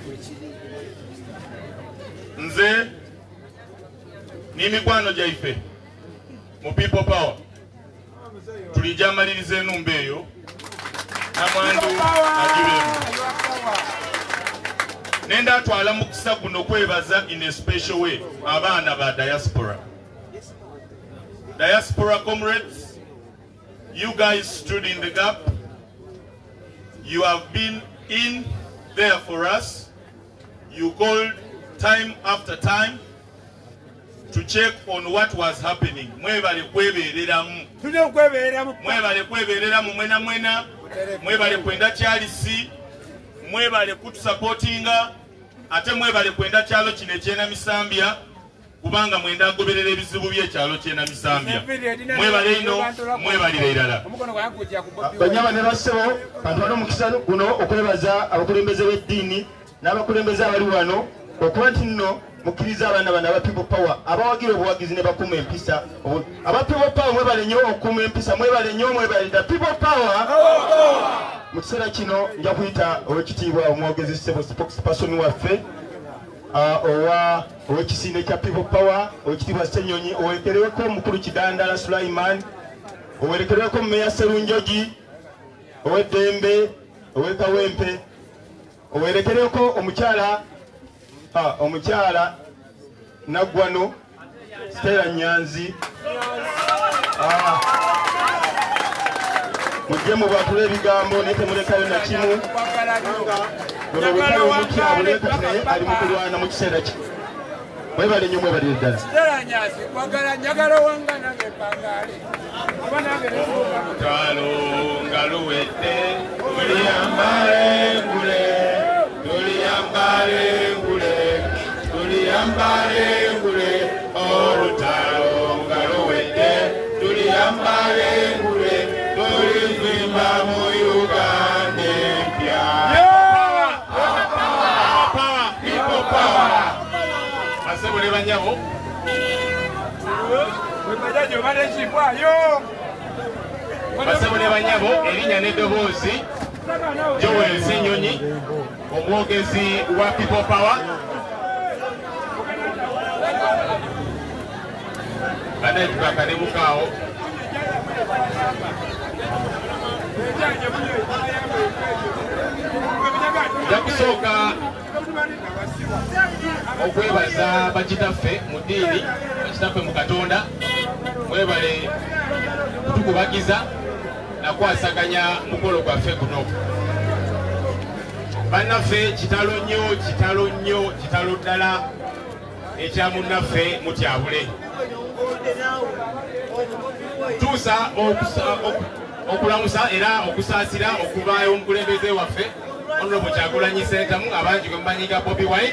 nze n'emikwano gyaife mu people power tulijja maliriza enumba eyo namwandu agiremu nenda atwala mukisa guno kwebaza in a special way abaana ba diaspora comrades. You guys stood in the gap. You have been in there for us. You called time after time. to check on what was happening. Mwebale kwebereramu. Mwebale kwebereramu mwena mwena. Mwebale kwenda Charles. Mwebale kutusupportinga. Ate mwebale kwenda kyalo kino kyena Misambya. Kubanga mwenda goberera ebizibu by'ekyalo kyena Misambya. Mwebale ino, mwebalire irala. Banyama ne bassebo bantu mukisa guno okwebaza abakulembeze b'eddiini n'abakulembeze abali wano okuba nti nno mukkiriza abaana bano aba people power abawagira obuwagizi ne bakuuma empisa. Aba people power mwebale nnyo okuuma empisa, mwebale nnyo, mwebale dda people power. Mu kiseera kino nja kuyita ow'ekitiibwa omwogezi ssebo spokesperson waffe ow'ekisinde kya people power ow'ekitiibwa Ssenyonyi, owerekereko omukulu Kidandala Sulaiman, owerekereko Meya Serunjogi, ow'eddembe, ow'ekawempe, owerekereko omukyala Naggwano Stella Nyanzi. Mujje mubatule ebigambo naye temulekayo na kimu. Guno bwekali omukyabule kati naye ali mu kulwana mu kiseera ki. Mwebale nnyo, mwebalire ddala. Olutalo nga luwedde tuliyambale ngule, tuliyambale ngule, tuliyambale ngule. Olutalo nga luwedde tuliyambale ngule, tulizimba mu Uganda empya. Asebule banyabo basebule banyabo erinnya n'eddoboozi Joel Ssenyonyi omwogezi wa people power. Kanaye tukakanemukaawo nja kusooka okwebaza bakitaffe mu ddiini, bakitaffe mu Katonda. Mwebale kutukubagiza nakwasaganya mukolo gwaffe guno. Bannaffe kitalo nnyo, kitalo nnyo, kitalo ddala ekya munnaffe Mutyabule. Tuusa okulamusa era okusaasira okuvaayo omukulembeze waffe Honorable Kyagulanyi Ssentamu, abangi gwe mumanyiga Bobi Wine.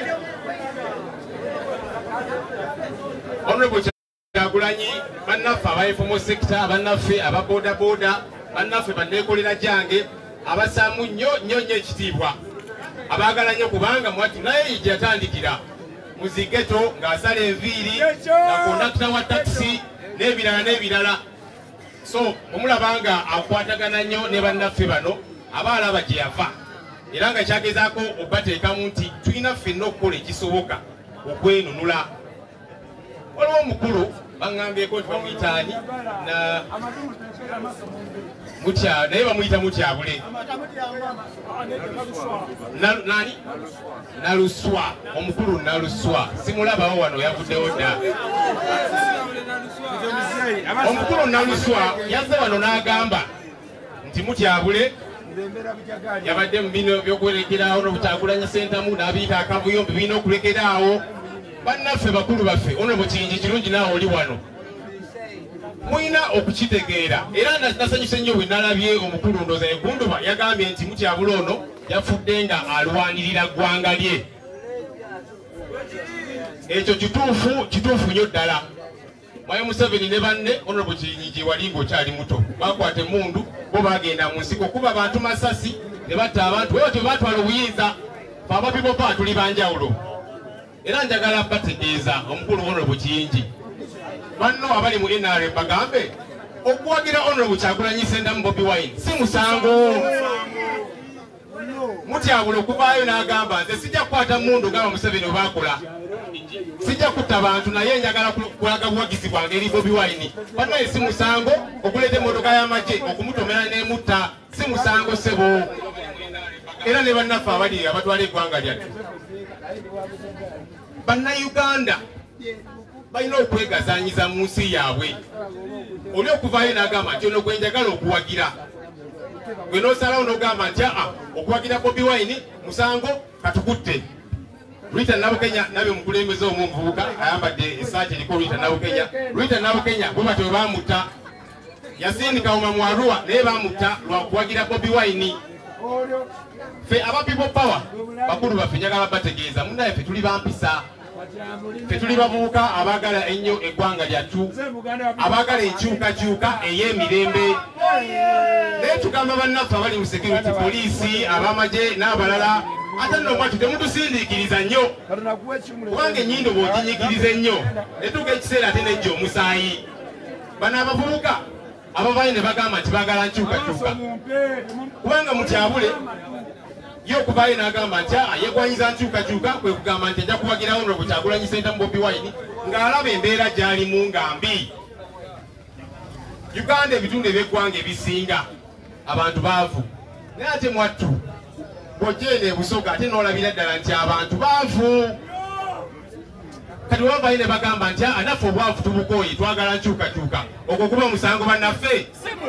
Honorable Kyagulanyi, bannaffe aba informal sector, bannaffe aba boda boda, bannaffe banneekolera gyange abasaamu nnyo nnyo nnyo ekitiibwa, abaagala nnyo kubanga mwati naye gye yatandikira muzigeto ng'asala enviiri nga kondakita wa takisi n'ebirala n'ebirala. So omulabanga akwatagana nnyo ne bannaffe bano abaalaba gye yava era nga kyagezaako obateekamu nti tulina ffenna okukola ekisoboka okwenunula. Waliwo omukulu baŋŋambyeko nti bamuyitaani naye bamuyita Mutyabule. Nani? Naluswa, omukulu Naluswa. Simulabawo wano, yavuddewo dda. Omukulu Naluswa yazze wano n'agamba nti Mutyabule yabadde mu bino by'okwerekerawo n'Obutagulanyi Ssentamu n'abiyita akavuyo birina okulekeraawo. Bannaffe bakulu baffe Honorable Kingi, kirungi naawe oli wano, mulina okukitegeera era nasanyuse nnyo bwe nalabye omukulu Ndooza Egunduba yagambye nti Mutyabule ono yafudde nga alwanirira ggwanga lye. Ekyo kituufu nnyo ddala. Mwayo Museveni ne banne Honorable Kingi wali ng'okyali muto bakwata emmundu bo bagenda mu nsiko kuba abantu masasi ne batta abantu bwe batyo baatwala obuyinza. Fe aba people power tuli banjawulo era njagala bategeeza omukulu Honorable Kingi banno abali mu NRM bagambe okuwagira Honorable Kyagulanyi Ssentamu Bobi Wine si musango. Mutyabule okuvaayo n'agamba nze sijja kukwata mundu gamba Museveni obaakola, sijja kutta bantu naye njagala kulaga buwagizi bwange eri Bobi Wine. Bannaye si musango okuleeta emmotoka y'amagye okumutomera n'emutta, si musango ssebo. Era ne bannaffe abali abatwala eggwanga lyattu Bannayuganda balina okwegazaanyiza mu nsi yaabwe. Oli okuvaayo n'agamba nti ono gwe njagala okuwagira, gwe n'osalawo n'ogamba nti okuwagira Bobi Wine musango katukutte. Rita Nabukenya nabe mukulembeze omumvubuka ayambadde esaati eriko Rita Nabukenya. Rita Nabukenya bwe batyo bamuta yasindika mu Arua naye bamuta lwa kuwagira Bobi Wine. Fe aba people power bakulu baffe njagala bategeeza munnaye ffe tuli bampisa, ffe tuli bavubuka abagala ennyo eggwanga lyattu, abagala enkyukakyuka ey'emirembe. Naye tugamba bannaffe abali mu security poliisi ab'amagye n'abalala ate nno mwatu temutusindiikiriza nnyo kubanga ennyindo bw'oginyikiriza ennyo etuuka ekiseera ate nejja omusaayi. Bano abavubuka abavayo ne bagamba nti baagala nkyukakyuka kubanga mutyabule ye okuvaayo n'agamba nti yegwanyiza nkyukakyuka kwe kugamba nti ajja kubagirawo nno bwe Kyagulanyi Ssentamu Bobi Wine ng'alaba embeera gy'alimu nga mbi. Uganda ebitundu eby'eggwanga ebisinga abantu baavu naye ate mwattu bw'ogyenda e Busoga ate n'olabira ddala nti abantu baavu. Kati wavayo ne bagamba nti naffe obwavu tubukooye twagala nkyukakyuka ogwo kuba musango bannaffe.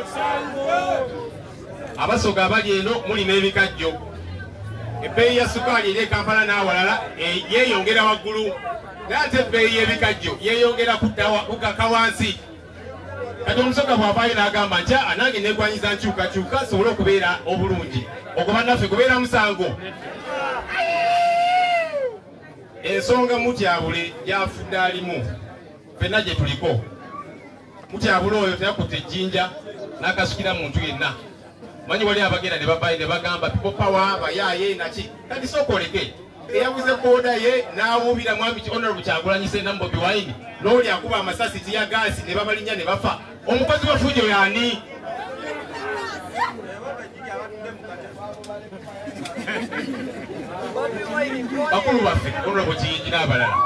Abasoga abali eno mulina ebikajjo. Ebbeeyi ya sukaali eri e Kampala n'awalala yeeyongera waggulu naye ate ebbeeyi y'ebikajjo yeeyongera kukaka wansi. Kati omusoga bw'avaayo n'agamba nti nange neegwanyiza nkyukakyuka sobole okubeera obulungi. Ogwo bannaffe gubeera musango. Ensonga Mutyabule gy'afudde alimu ffenna gye tuliko. Mutyabule oyo teyakutte ejjinja n'akasukira muntu yenna. Manyi wali abagenda ne bavaayo ne bagamba people power bayaaye naki. Kati sooka oleke eyabuze booda ye n'awuubira mwami Honorable Kyagulanyi Ssentamu Bobi Wine n'oli akuba amasasi tiya gaasi ne babalinnya ne bafa. Omukozi w'effujjo y'ani? Bakulu baffe Honorable Kiyingi n'abalala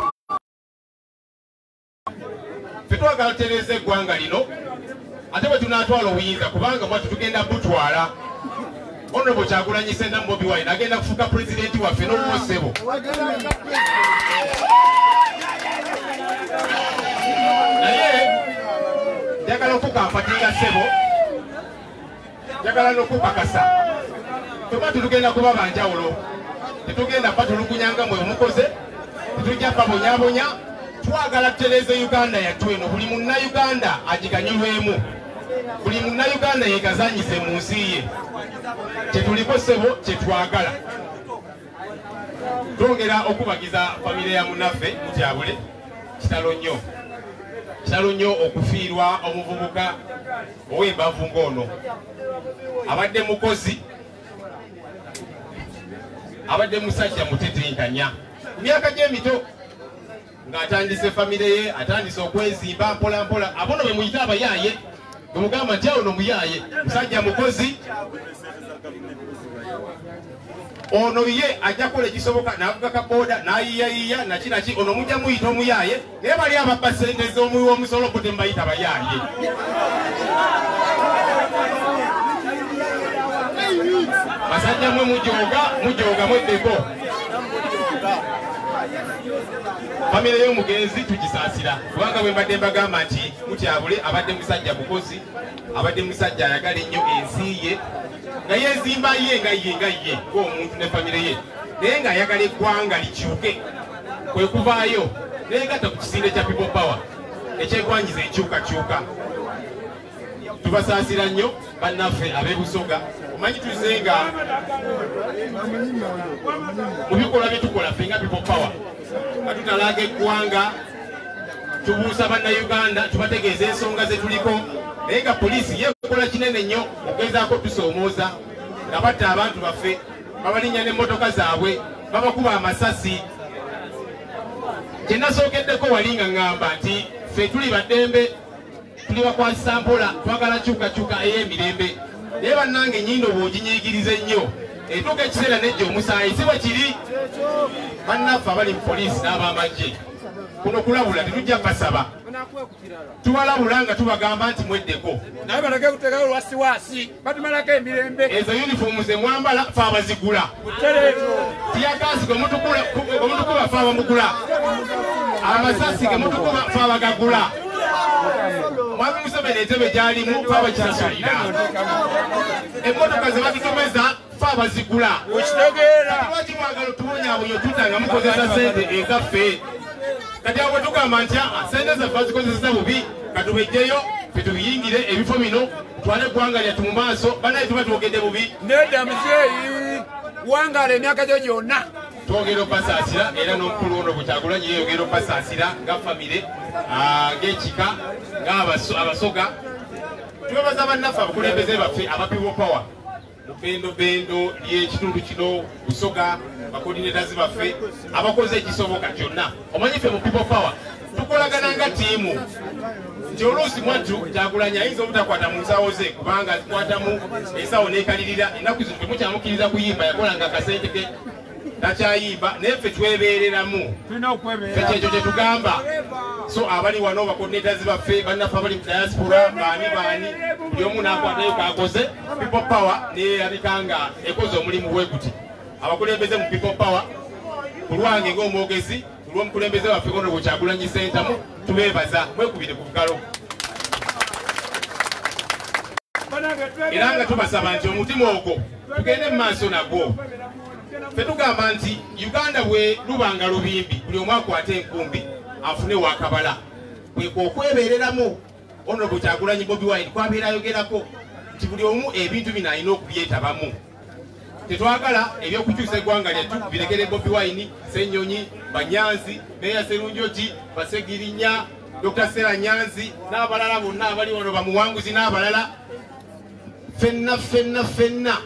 ffe twagala tutereeza eggwanga lino ate bwe tunaatwala obuyinza kubanga mwatu tugenda butwala. Honorable Kyagulanyi Ssentamu Bobi Wine agenda kufuuka pulezidenti waffe n'omuwosebo. Naye njagala okukampatinga ssebo, njagala n'okukakasa tuba tugenda kuba banjawulo. Tetugenda batulugunyanga mwe mukoze, tetujja babonyabonya. Twagala tutereeze Uganda yattu eno, buli munnayuganda agiganyulwemu, buli munnayuganda yeegazanyize mu nsi ye. Kyetuliko ssebo kyetwagala. Twongera okubagiza famire ya munnaffe Mutyabule. Kitalo nnyo, kitalo nnyo okufiirwa omuvubuka ow'embavu ng'ono. Abadde mukozi, abadde musajja mutetenkanya ku myaka gye mito ng'atandise famire ye, atandise okwezimba mpola mpola. Abono be muyita abayaaye, bwe mugamba nti awo no muyaaye, musajja mukozi. Ono ye ajja kukola ekisoboka n'avuga kabooda n'ayiyayiya nakinaki. Ono mujja muyita omuyaaye, naye bali ababba ssente z'omuwi w'omusolo bo tembayita bayaaye. Basajja mwe mujooga mweddeko. Famire y'omugenzi tugisaasira kubanga bwe mbadde mbagamba nti Mutyabule abadde musajja mukozi, abadde musajja ayagala ennyo ensi ye nga yeezimba ye nga ye ng'omuntu ne famire ye, naye ng'ayagala eggwanga likyuke. Kwe kuvaayo neegatta ku kisinde kya people power ekyegwanyiza enkyukakyuka. Tubasaasira nnyo bannaffe ab'e Busoga. Omanyi tuze nga mu bikolwa bye tukola ffe nga people power nga tutalaaga eggwanga, tubuusa bannayuganda, tubategeeza ensonga ze tuliko. Naye nga poliisi yeekola kinene nnyo okugezaako tusoomooza nga batta abantu baffe, babalinnya n'emmotoka zaabwe, babakuba amasasi. Kye nasookeddeko wali nga ŋŋamba nti ffe tuli baddembe, tuli bakwasisa mpola, twagala kyukakyuka ey'emirembe. Naye bannange ennyindo bw'oginyiigiriza ennyo etuuka ekiseera nejja omusaayi si bwe kiri. Bannaffe abali mu poliisi n'ab'amagye kuno kulabula tetujja basaba, tubalabula nga tubagamba nti mweddeko. Naye balage kuteekayo lwasiwaasi batumalako emirembe. Ezo yunifoomu ze mwambala ffe abazigula. Tiyagaasi ge mutukuba ffe abamugula. Amasasi ge mutukuba ffe abagagula. Mwami Museveni entebe gy'alimu ffe abagisasulira. Emmotoka ze bagitomeza ffe abazigula okitegeera lwaki mwagala tubonyaabonyo tutanga mukozesa sente egaffe kati awo tugamba nti sente zaffe bazikozesa bubi katubejjeyo fetubiyingire ebifo bino twale eggwanga lyattu mu maaso banaye tuba twogedde bubi nedda muzeeyi wangala emyaka gyo gyonna twogera opasaasira era n'omukulu ono Kyagulanyi yeyogera opasaasira nga famire ng'ekika ng'abasoga tubebaza bannaffe abakulembeze baffe aba people power mu bendobendo ly'ekitundu kino busoga bakoordinators baffe abakoze ekisoboka kyonna omanyi ffe mu people power tukolagana nga tiimu nti oluusi mwattu Kyagulanyi ayinza obutakwata mu nsawo ze kubanga azikwatamu ensawo n'ekalirira ennaku zino temukyamukkiriza kuyimba yakolanga akasente ke takyayimba naye ffe twebeereramu ekyo kye tugamba so abali wano bakoordinators baffe bannaffe abali mu diaspora baani buli omu n'akwatayo kakoze people power neerabika nga ekoze omulimu bwe guti abakulembeze mu people power ku lwange ng'omwogezi ku lw'omukulembeze waffe Honorable Kyagulanyi Ssentamu tubeebaza mwekubire ku bugalo era nga tubasaba nti omutima ogwo tugende mu maaso nagwo ffe tugamba nti Uganda bwe lubanga lubimbi buli omu akwata enkumbi afune wakabala bweko okwebeereramu Honorable Kyagulanyi Bobi Wine kwabeera ayogerako nti buli omu ebintu bino alina okubyetabamu tetwagala ebyokukyusa eggwanga lyattu birekere Bobi Wine Ssenyonyi Banyanzi Meya Sserunjogi Basegirinya Dr. Sera Nyanzi n'abalala bonna abali wano bamuwanguzi n'abalala fenna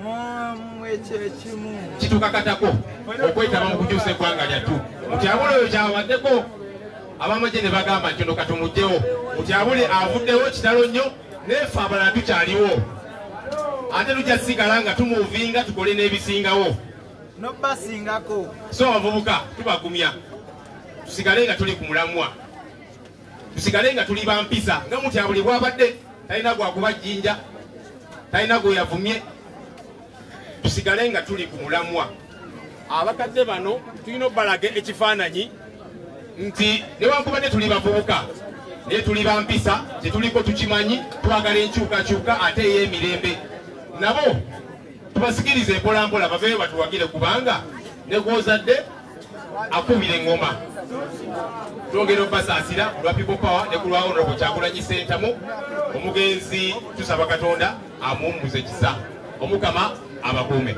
kitukakatako okwetaba mu kukyusa eggwanga lyattu mutyabule oyo kyabaddeko abamagye ne bagamba nti ono katumugyewo mutyabule avuddewo kitalo nnyo nefe abalala tukyaliwo ate tujja sigala nga tumuvinga tukole n'ebisingawo nobasingako so abavubuka tubagumya tusigale nga tuli ku mulamwa tusigale nga tuli bampisa nga mutyabule bwabadde talina gwakubajjinja talina gwe yavumye tusigale nga tuli ku mulamwa abakadde bano tulina obbalage ekifaananyi nti newankubadde tuli bavubuka naye tuli bampisa tetuliko tukimanyi twagala enkyukakyuka ate ey'emirembe nabo tubasikirize mpolampola baveeyo batuwagire kubanga ne gwozadde akubira eŋŋoma twongera obasaasira ku lwa people power ne ku lwa Honorable Kyagulanyi Ssentamu omugenzi tusaba Katonda amuwummuze ekisa omukama abakuume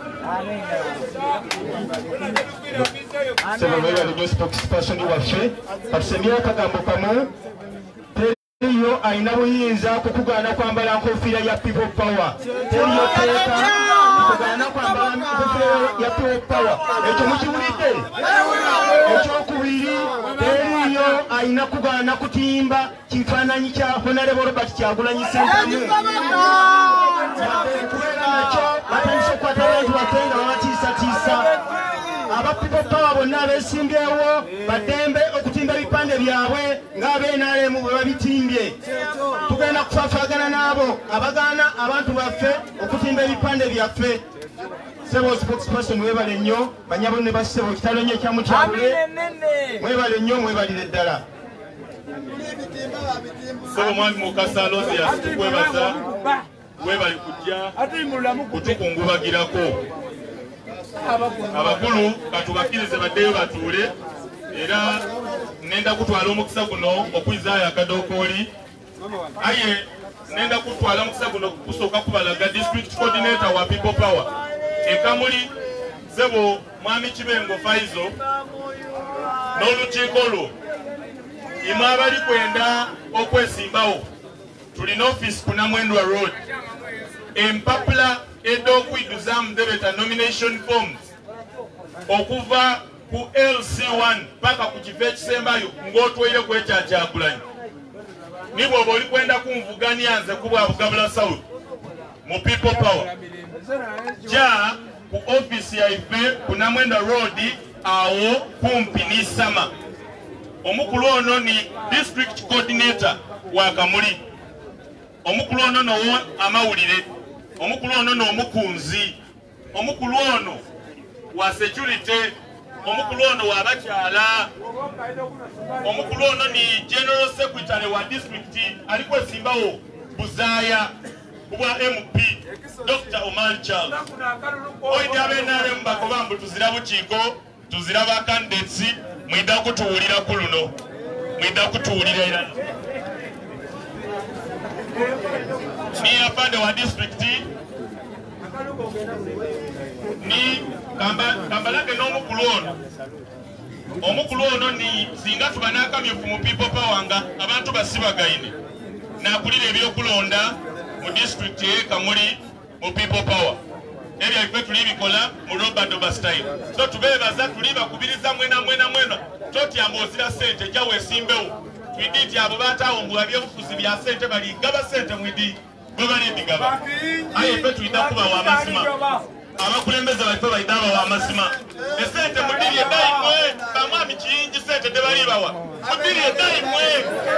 sebamwebaliyo spokesperson waffe katusemyeyo akagambo kamu teriyo alina buyinza kukugaana kwambala nkofiira ya people power teriyo teeka kukugaana kwambala nkofiira ya people power ekyo mukiwulidde ekyokubiri teriyo alina kugaana kutimba kifaananyi kya Honorable Robert Kyagulanyi Ssentamu batandise okukwata abantu baffe nga babatiisatiisa aba people power bonna abeesimbyewo baddembe okutimba ebipande byabwe ng'ab'NRM bwe babitimbye tugenda kufaafagana n'abo abagaana abantu baffe okutimba ebipande byaffe sebo spokesperson mwebale nnyo banyabo ne basebo kitalo nnyo ekyamukyabule mwebale nnyo mwebalire ddala sebo mwami Mukasa Losias tukwebaza webali kujja kutukungubagirako abakulu batubakirize baddeyo batuule era nenda kutwala omukisa guno okwizayo akadokooli aye nenda kutwala omukisa guno kusooka kubalaga district coordinator wa people power ekamuli sebo mwami Kibengo Faizo n'olukiiko lwo imwe abali kwenda okwesimbawo tulina office ku Namwendwa Road empapula edda okwiduzamu debeta nomination forms okuva ku LC1 paka ku kifo ekisembayo ng'otwaire ku ekya Kyagulanyi ni bw'oba oli kwenda kunvuganya nze ku bwa Bugabula South mu people power ja ku office yaife ku Namwendwa Road awo kumpi ni Sama omukulu ono ni district coordinator wa Kamuli omukulu ono nowo amawulire omukulu ono n'omukunzi omukulu ono wa security omukulu ono wa bakyala omukulu ono ni general secretary wa district aliko simbawo Buzaaya kubwa MP Dr. Omar Charles oidi abenaremu bakobambu tuzira bukiiko tuzira ba candidates mwida kutuwulira ku luno mwida kutuwulira era ni afande wa district ni kambalage n'omukulu ono ni singa tubanakamyefu mu people power nga abantu basibagaine nakulira ebyokulonda mu district Kamuli mu people power ebyo ife tulibikola mu Robert Overstyle so tubebaza tulibakubiriza mwena totyamba osira sente jawe simbewo twiditi abo batawumbula byobufuzi bya sente baligaba sente mwidi bwebalindigaba aye ife tulina kubawa amazima abakulembeze baife baidaba wa amazima esente mudiri edaimwe bamwami kiyingi sente tebalibawa mudiri edaimwe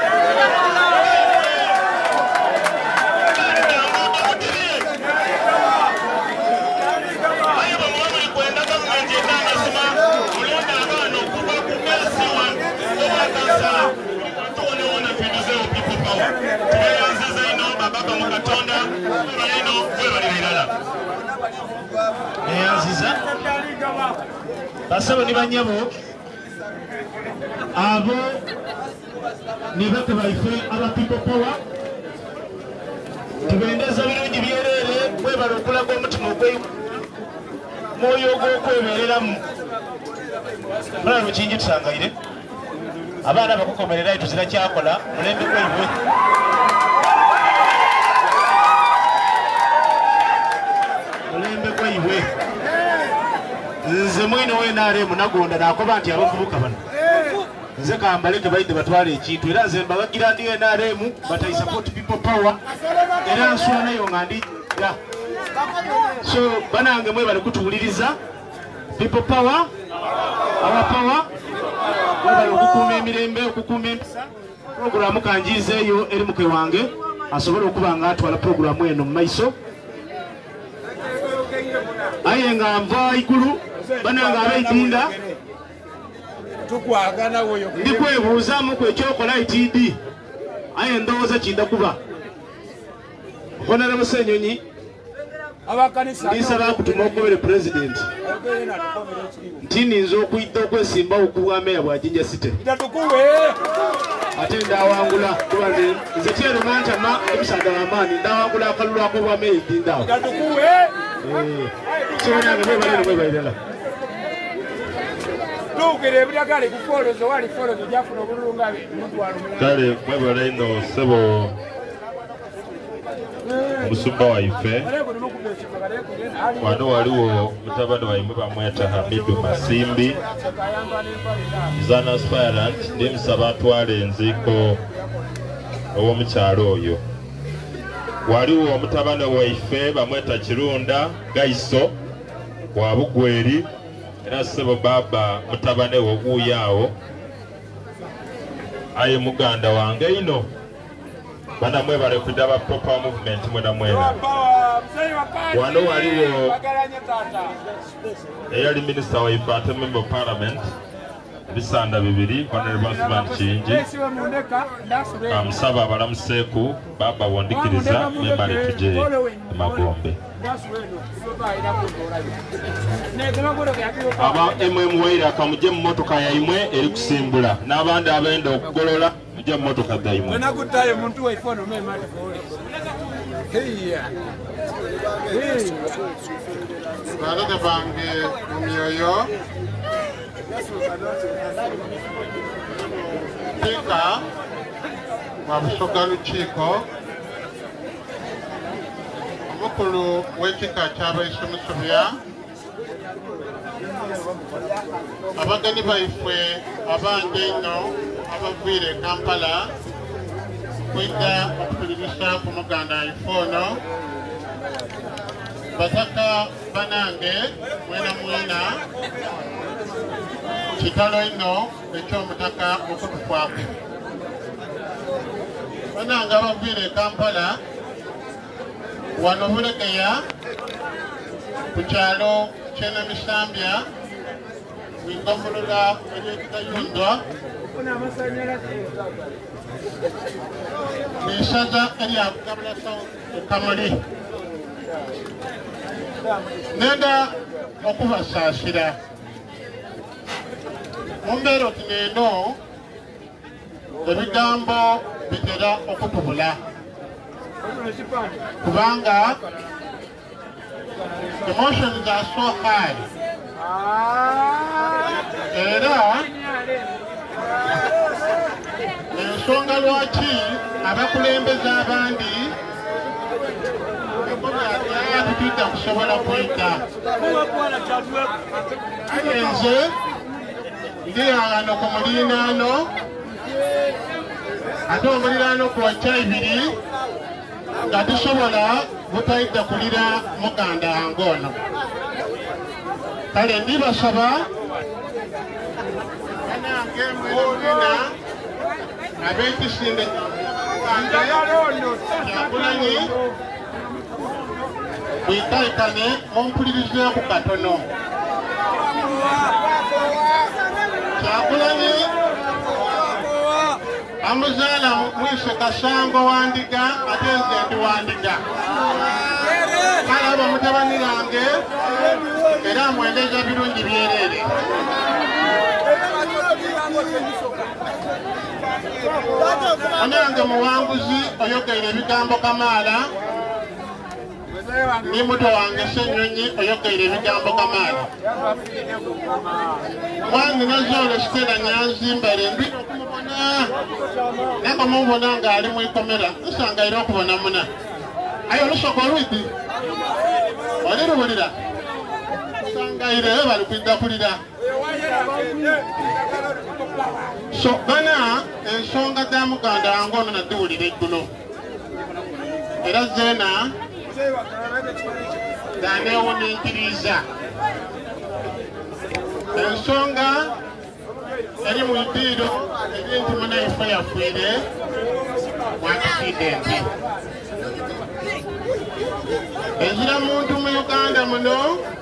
basabo ni banyabo abo ni bake baife aba people power tubendeza birungi byerere kwebala okulaga omutima mwoyo gw'okwebereramu mulaba lukingi tusangaire abaana bakukomerera tuzira kyakola mulembe gwaibwe nze mwino wenaremu nagonda nakoba nti abavubuka bano nze kambaleke baide batwala ekintu era nze mbabagira ndi NRM but I support people power era nsula nayo nga ndi so banange mwe bali kutuwuliriza people power our power bali okukuuma emirembe okukuuma empisa programu kanjizeeyo eri muke wange asobole okuba nga atwala programu eno mu maiso aye nga nva ikulu bananga abeidinda tukwagana woyo ndikwebuuzamu ku ekyokola ITD aye ndowooza kinda kuba Honorable Senyonyi ndisaba kutuma okubere president nti ninza okuyita okwesimbawo okuwa meya bwa Jinja City ate ndawangula kuba nze kyerumantama omusanda w'amaanyi ndawangula akalulu ako bwa meya idindawo kyonange mwebalera tukire ebyagale kufolozo wali folozo jafuna obulunga kale mwebale ino sebo musumba waife wano waliwo mutabani waimwe bamweta Hamidu Masimbi zana aspirant ndimusaba atwale enziko ow'omukyalo oyo waliwo omutabani waife bamweta Kirunda Gaiso wa Bugweri era sebo baba mutabane woguyawo aye muganda wange ino bana mwe bale kudaba proper movement mwena wano waliwo eyali minister wa ifate member of parliament bisanda bibiri Honorable Basman Kingi amusaba abalamuseeku baba wondikiriza memale tuje Magombe aba MMWira kamuje mu motoka yaimwe eri kusimbula n'abandi abenda okugolola muje mu motoka daimwe wena kutaye muntu wa ifono memale kole balada bange mu myoyo Spika wa Busoga Lukiiko omukulu w'ekika ky'abaisumusubya abagenyi baifwe abangi ennyo abaviire Kampala kwidda okutulibisa ku muganda ifoono bataka banange mwena kitalo ino eky'omutaka okutukwako banange abaviire Kampala wano Bulegeya ku kyalo ky'Emisambya mw'iggombolola ery'ekitayundwa Isaza erya Bugabula South Kamuli. Nenda okubasaasira. Mu mbeera oti neeno ebigambo bitera okutubula. Kubanga emotions are so high. Era ensonga lwaki abakulembeze abandi tutudde kusobola kwita nze ndiyangano ku muliraano ate omuliraano ku wakyayibiri nga tusobola butayidde kulira muganda wange ono. Kale ndibasaba banange mwena ab'ekisinde Kyagulanyi bwikaikane mumpulirizeeku katono. Kyagulanyi amuzaala mwise Kasango Wandiga ate nze ndi Wandiga. Kale abo mutabani wange era amwendeza birungi byereere. Onange muwanguzi oyogeire ebigambo Kamaala ni muto wange Ssenyonyi oyogeire ebigambo Kamaala. Mwange nazoole Stella Nyanzimbere ndi okumubona naye mumubona ng'ali mu ikomera nsangaire okubona muna. Ayo olusoko olwidi oli lubulira nsangaire bali kwiddakulira. So bana ensonga za muganda wange ono naddiwulira eggulo era zeena zaneewuniikiriza. Ensonga eri mu idiiro eri nti munaife yafiire mu akisidenti. Ezira muntu mu Uganda muno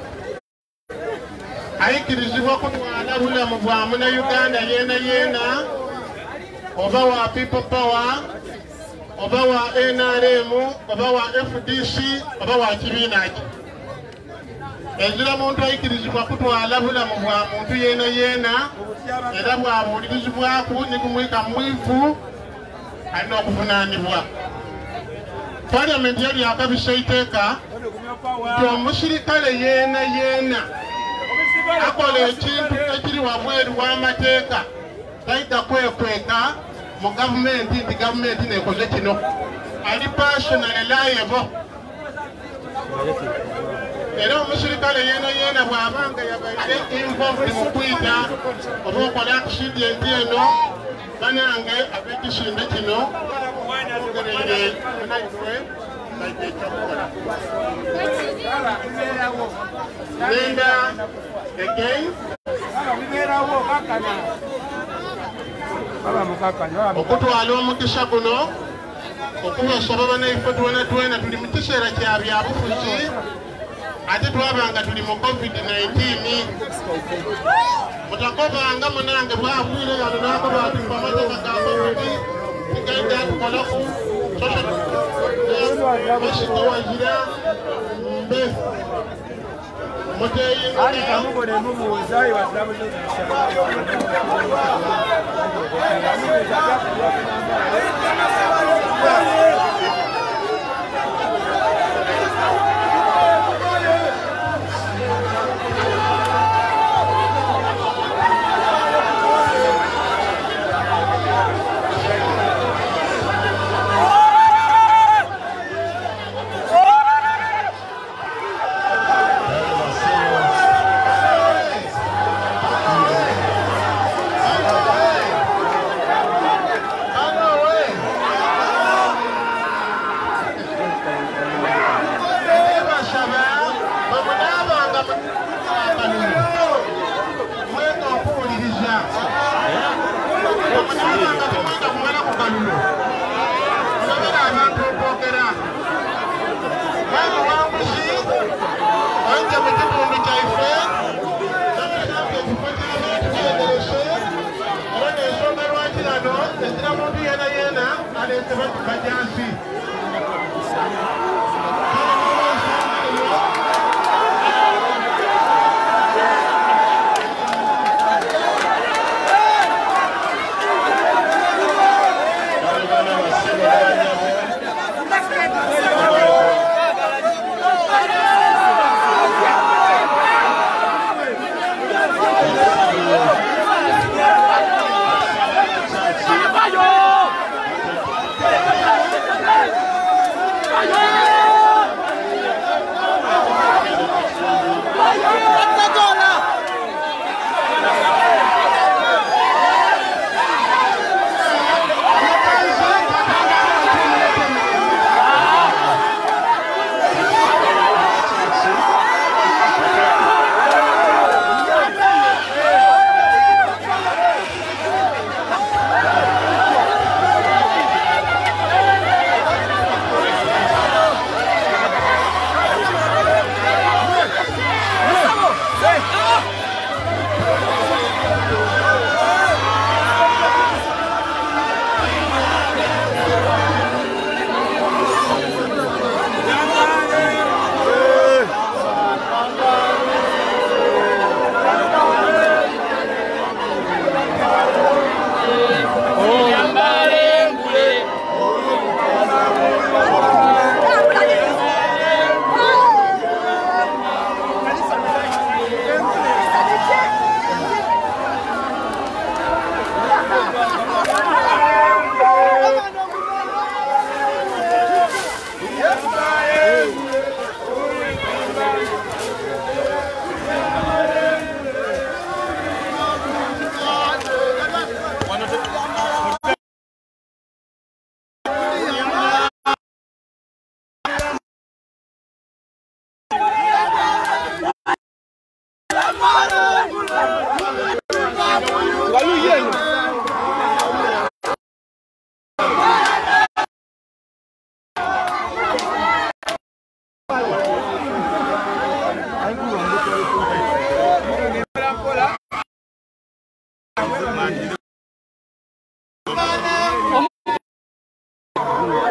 ayikirizibwa kutwala bulamu bwa Munnayuganda yeena yeena oba wa People Power oba wa NRM oba wa FDC oba wa kibiina ki. Ezira muntu ayikirizibwa kutwala bulamu bwa muntu yeena yeena era bwabuulirizibwaku ne kumwika mwivu alina okuvunaanibwa. Parliament yali yakabisa iteeka nti omusirikale yeena yeena akola ekintu ekiri wabweru w'amateeka tayita kwekweka mu gavumenti nti gavumenti nekoze kino. Ali personal liable. Era omusirikale yeena yeena bw'abanga yabaire involved mu kwita oba okola accident eno banange ab'ekisinde kino ogereire munaife baite ekyokukola. Nenda again okutwala omukisa guno okubasaba banaife twena tuli mu kiseera kya byabufuzi ate twabanga tuli mu COVID-19. Mutakobanga munange bwabwire yano nakoba ati amateeka ga COVID tigenda tukolaku basitowazira mbe balete batukajansi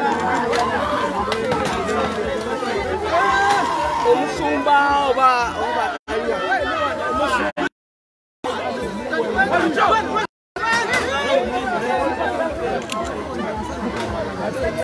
omusumba oba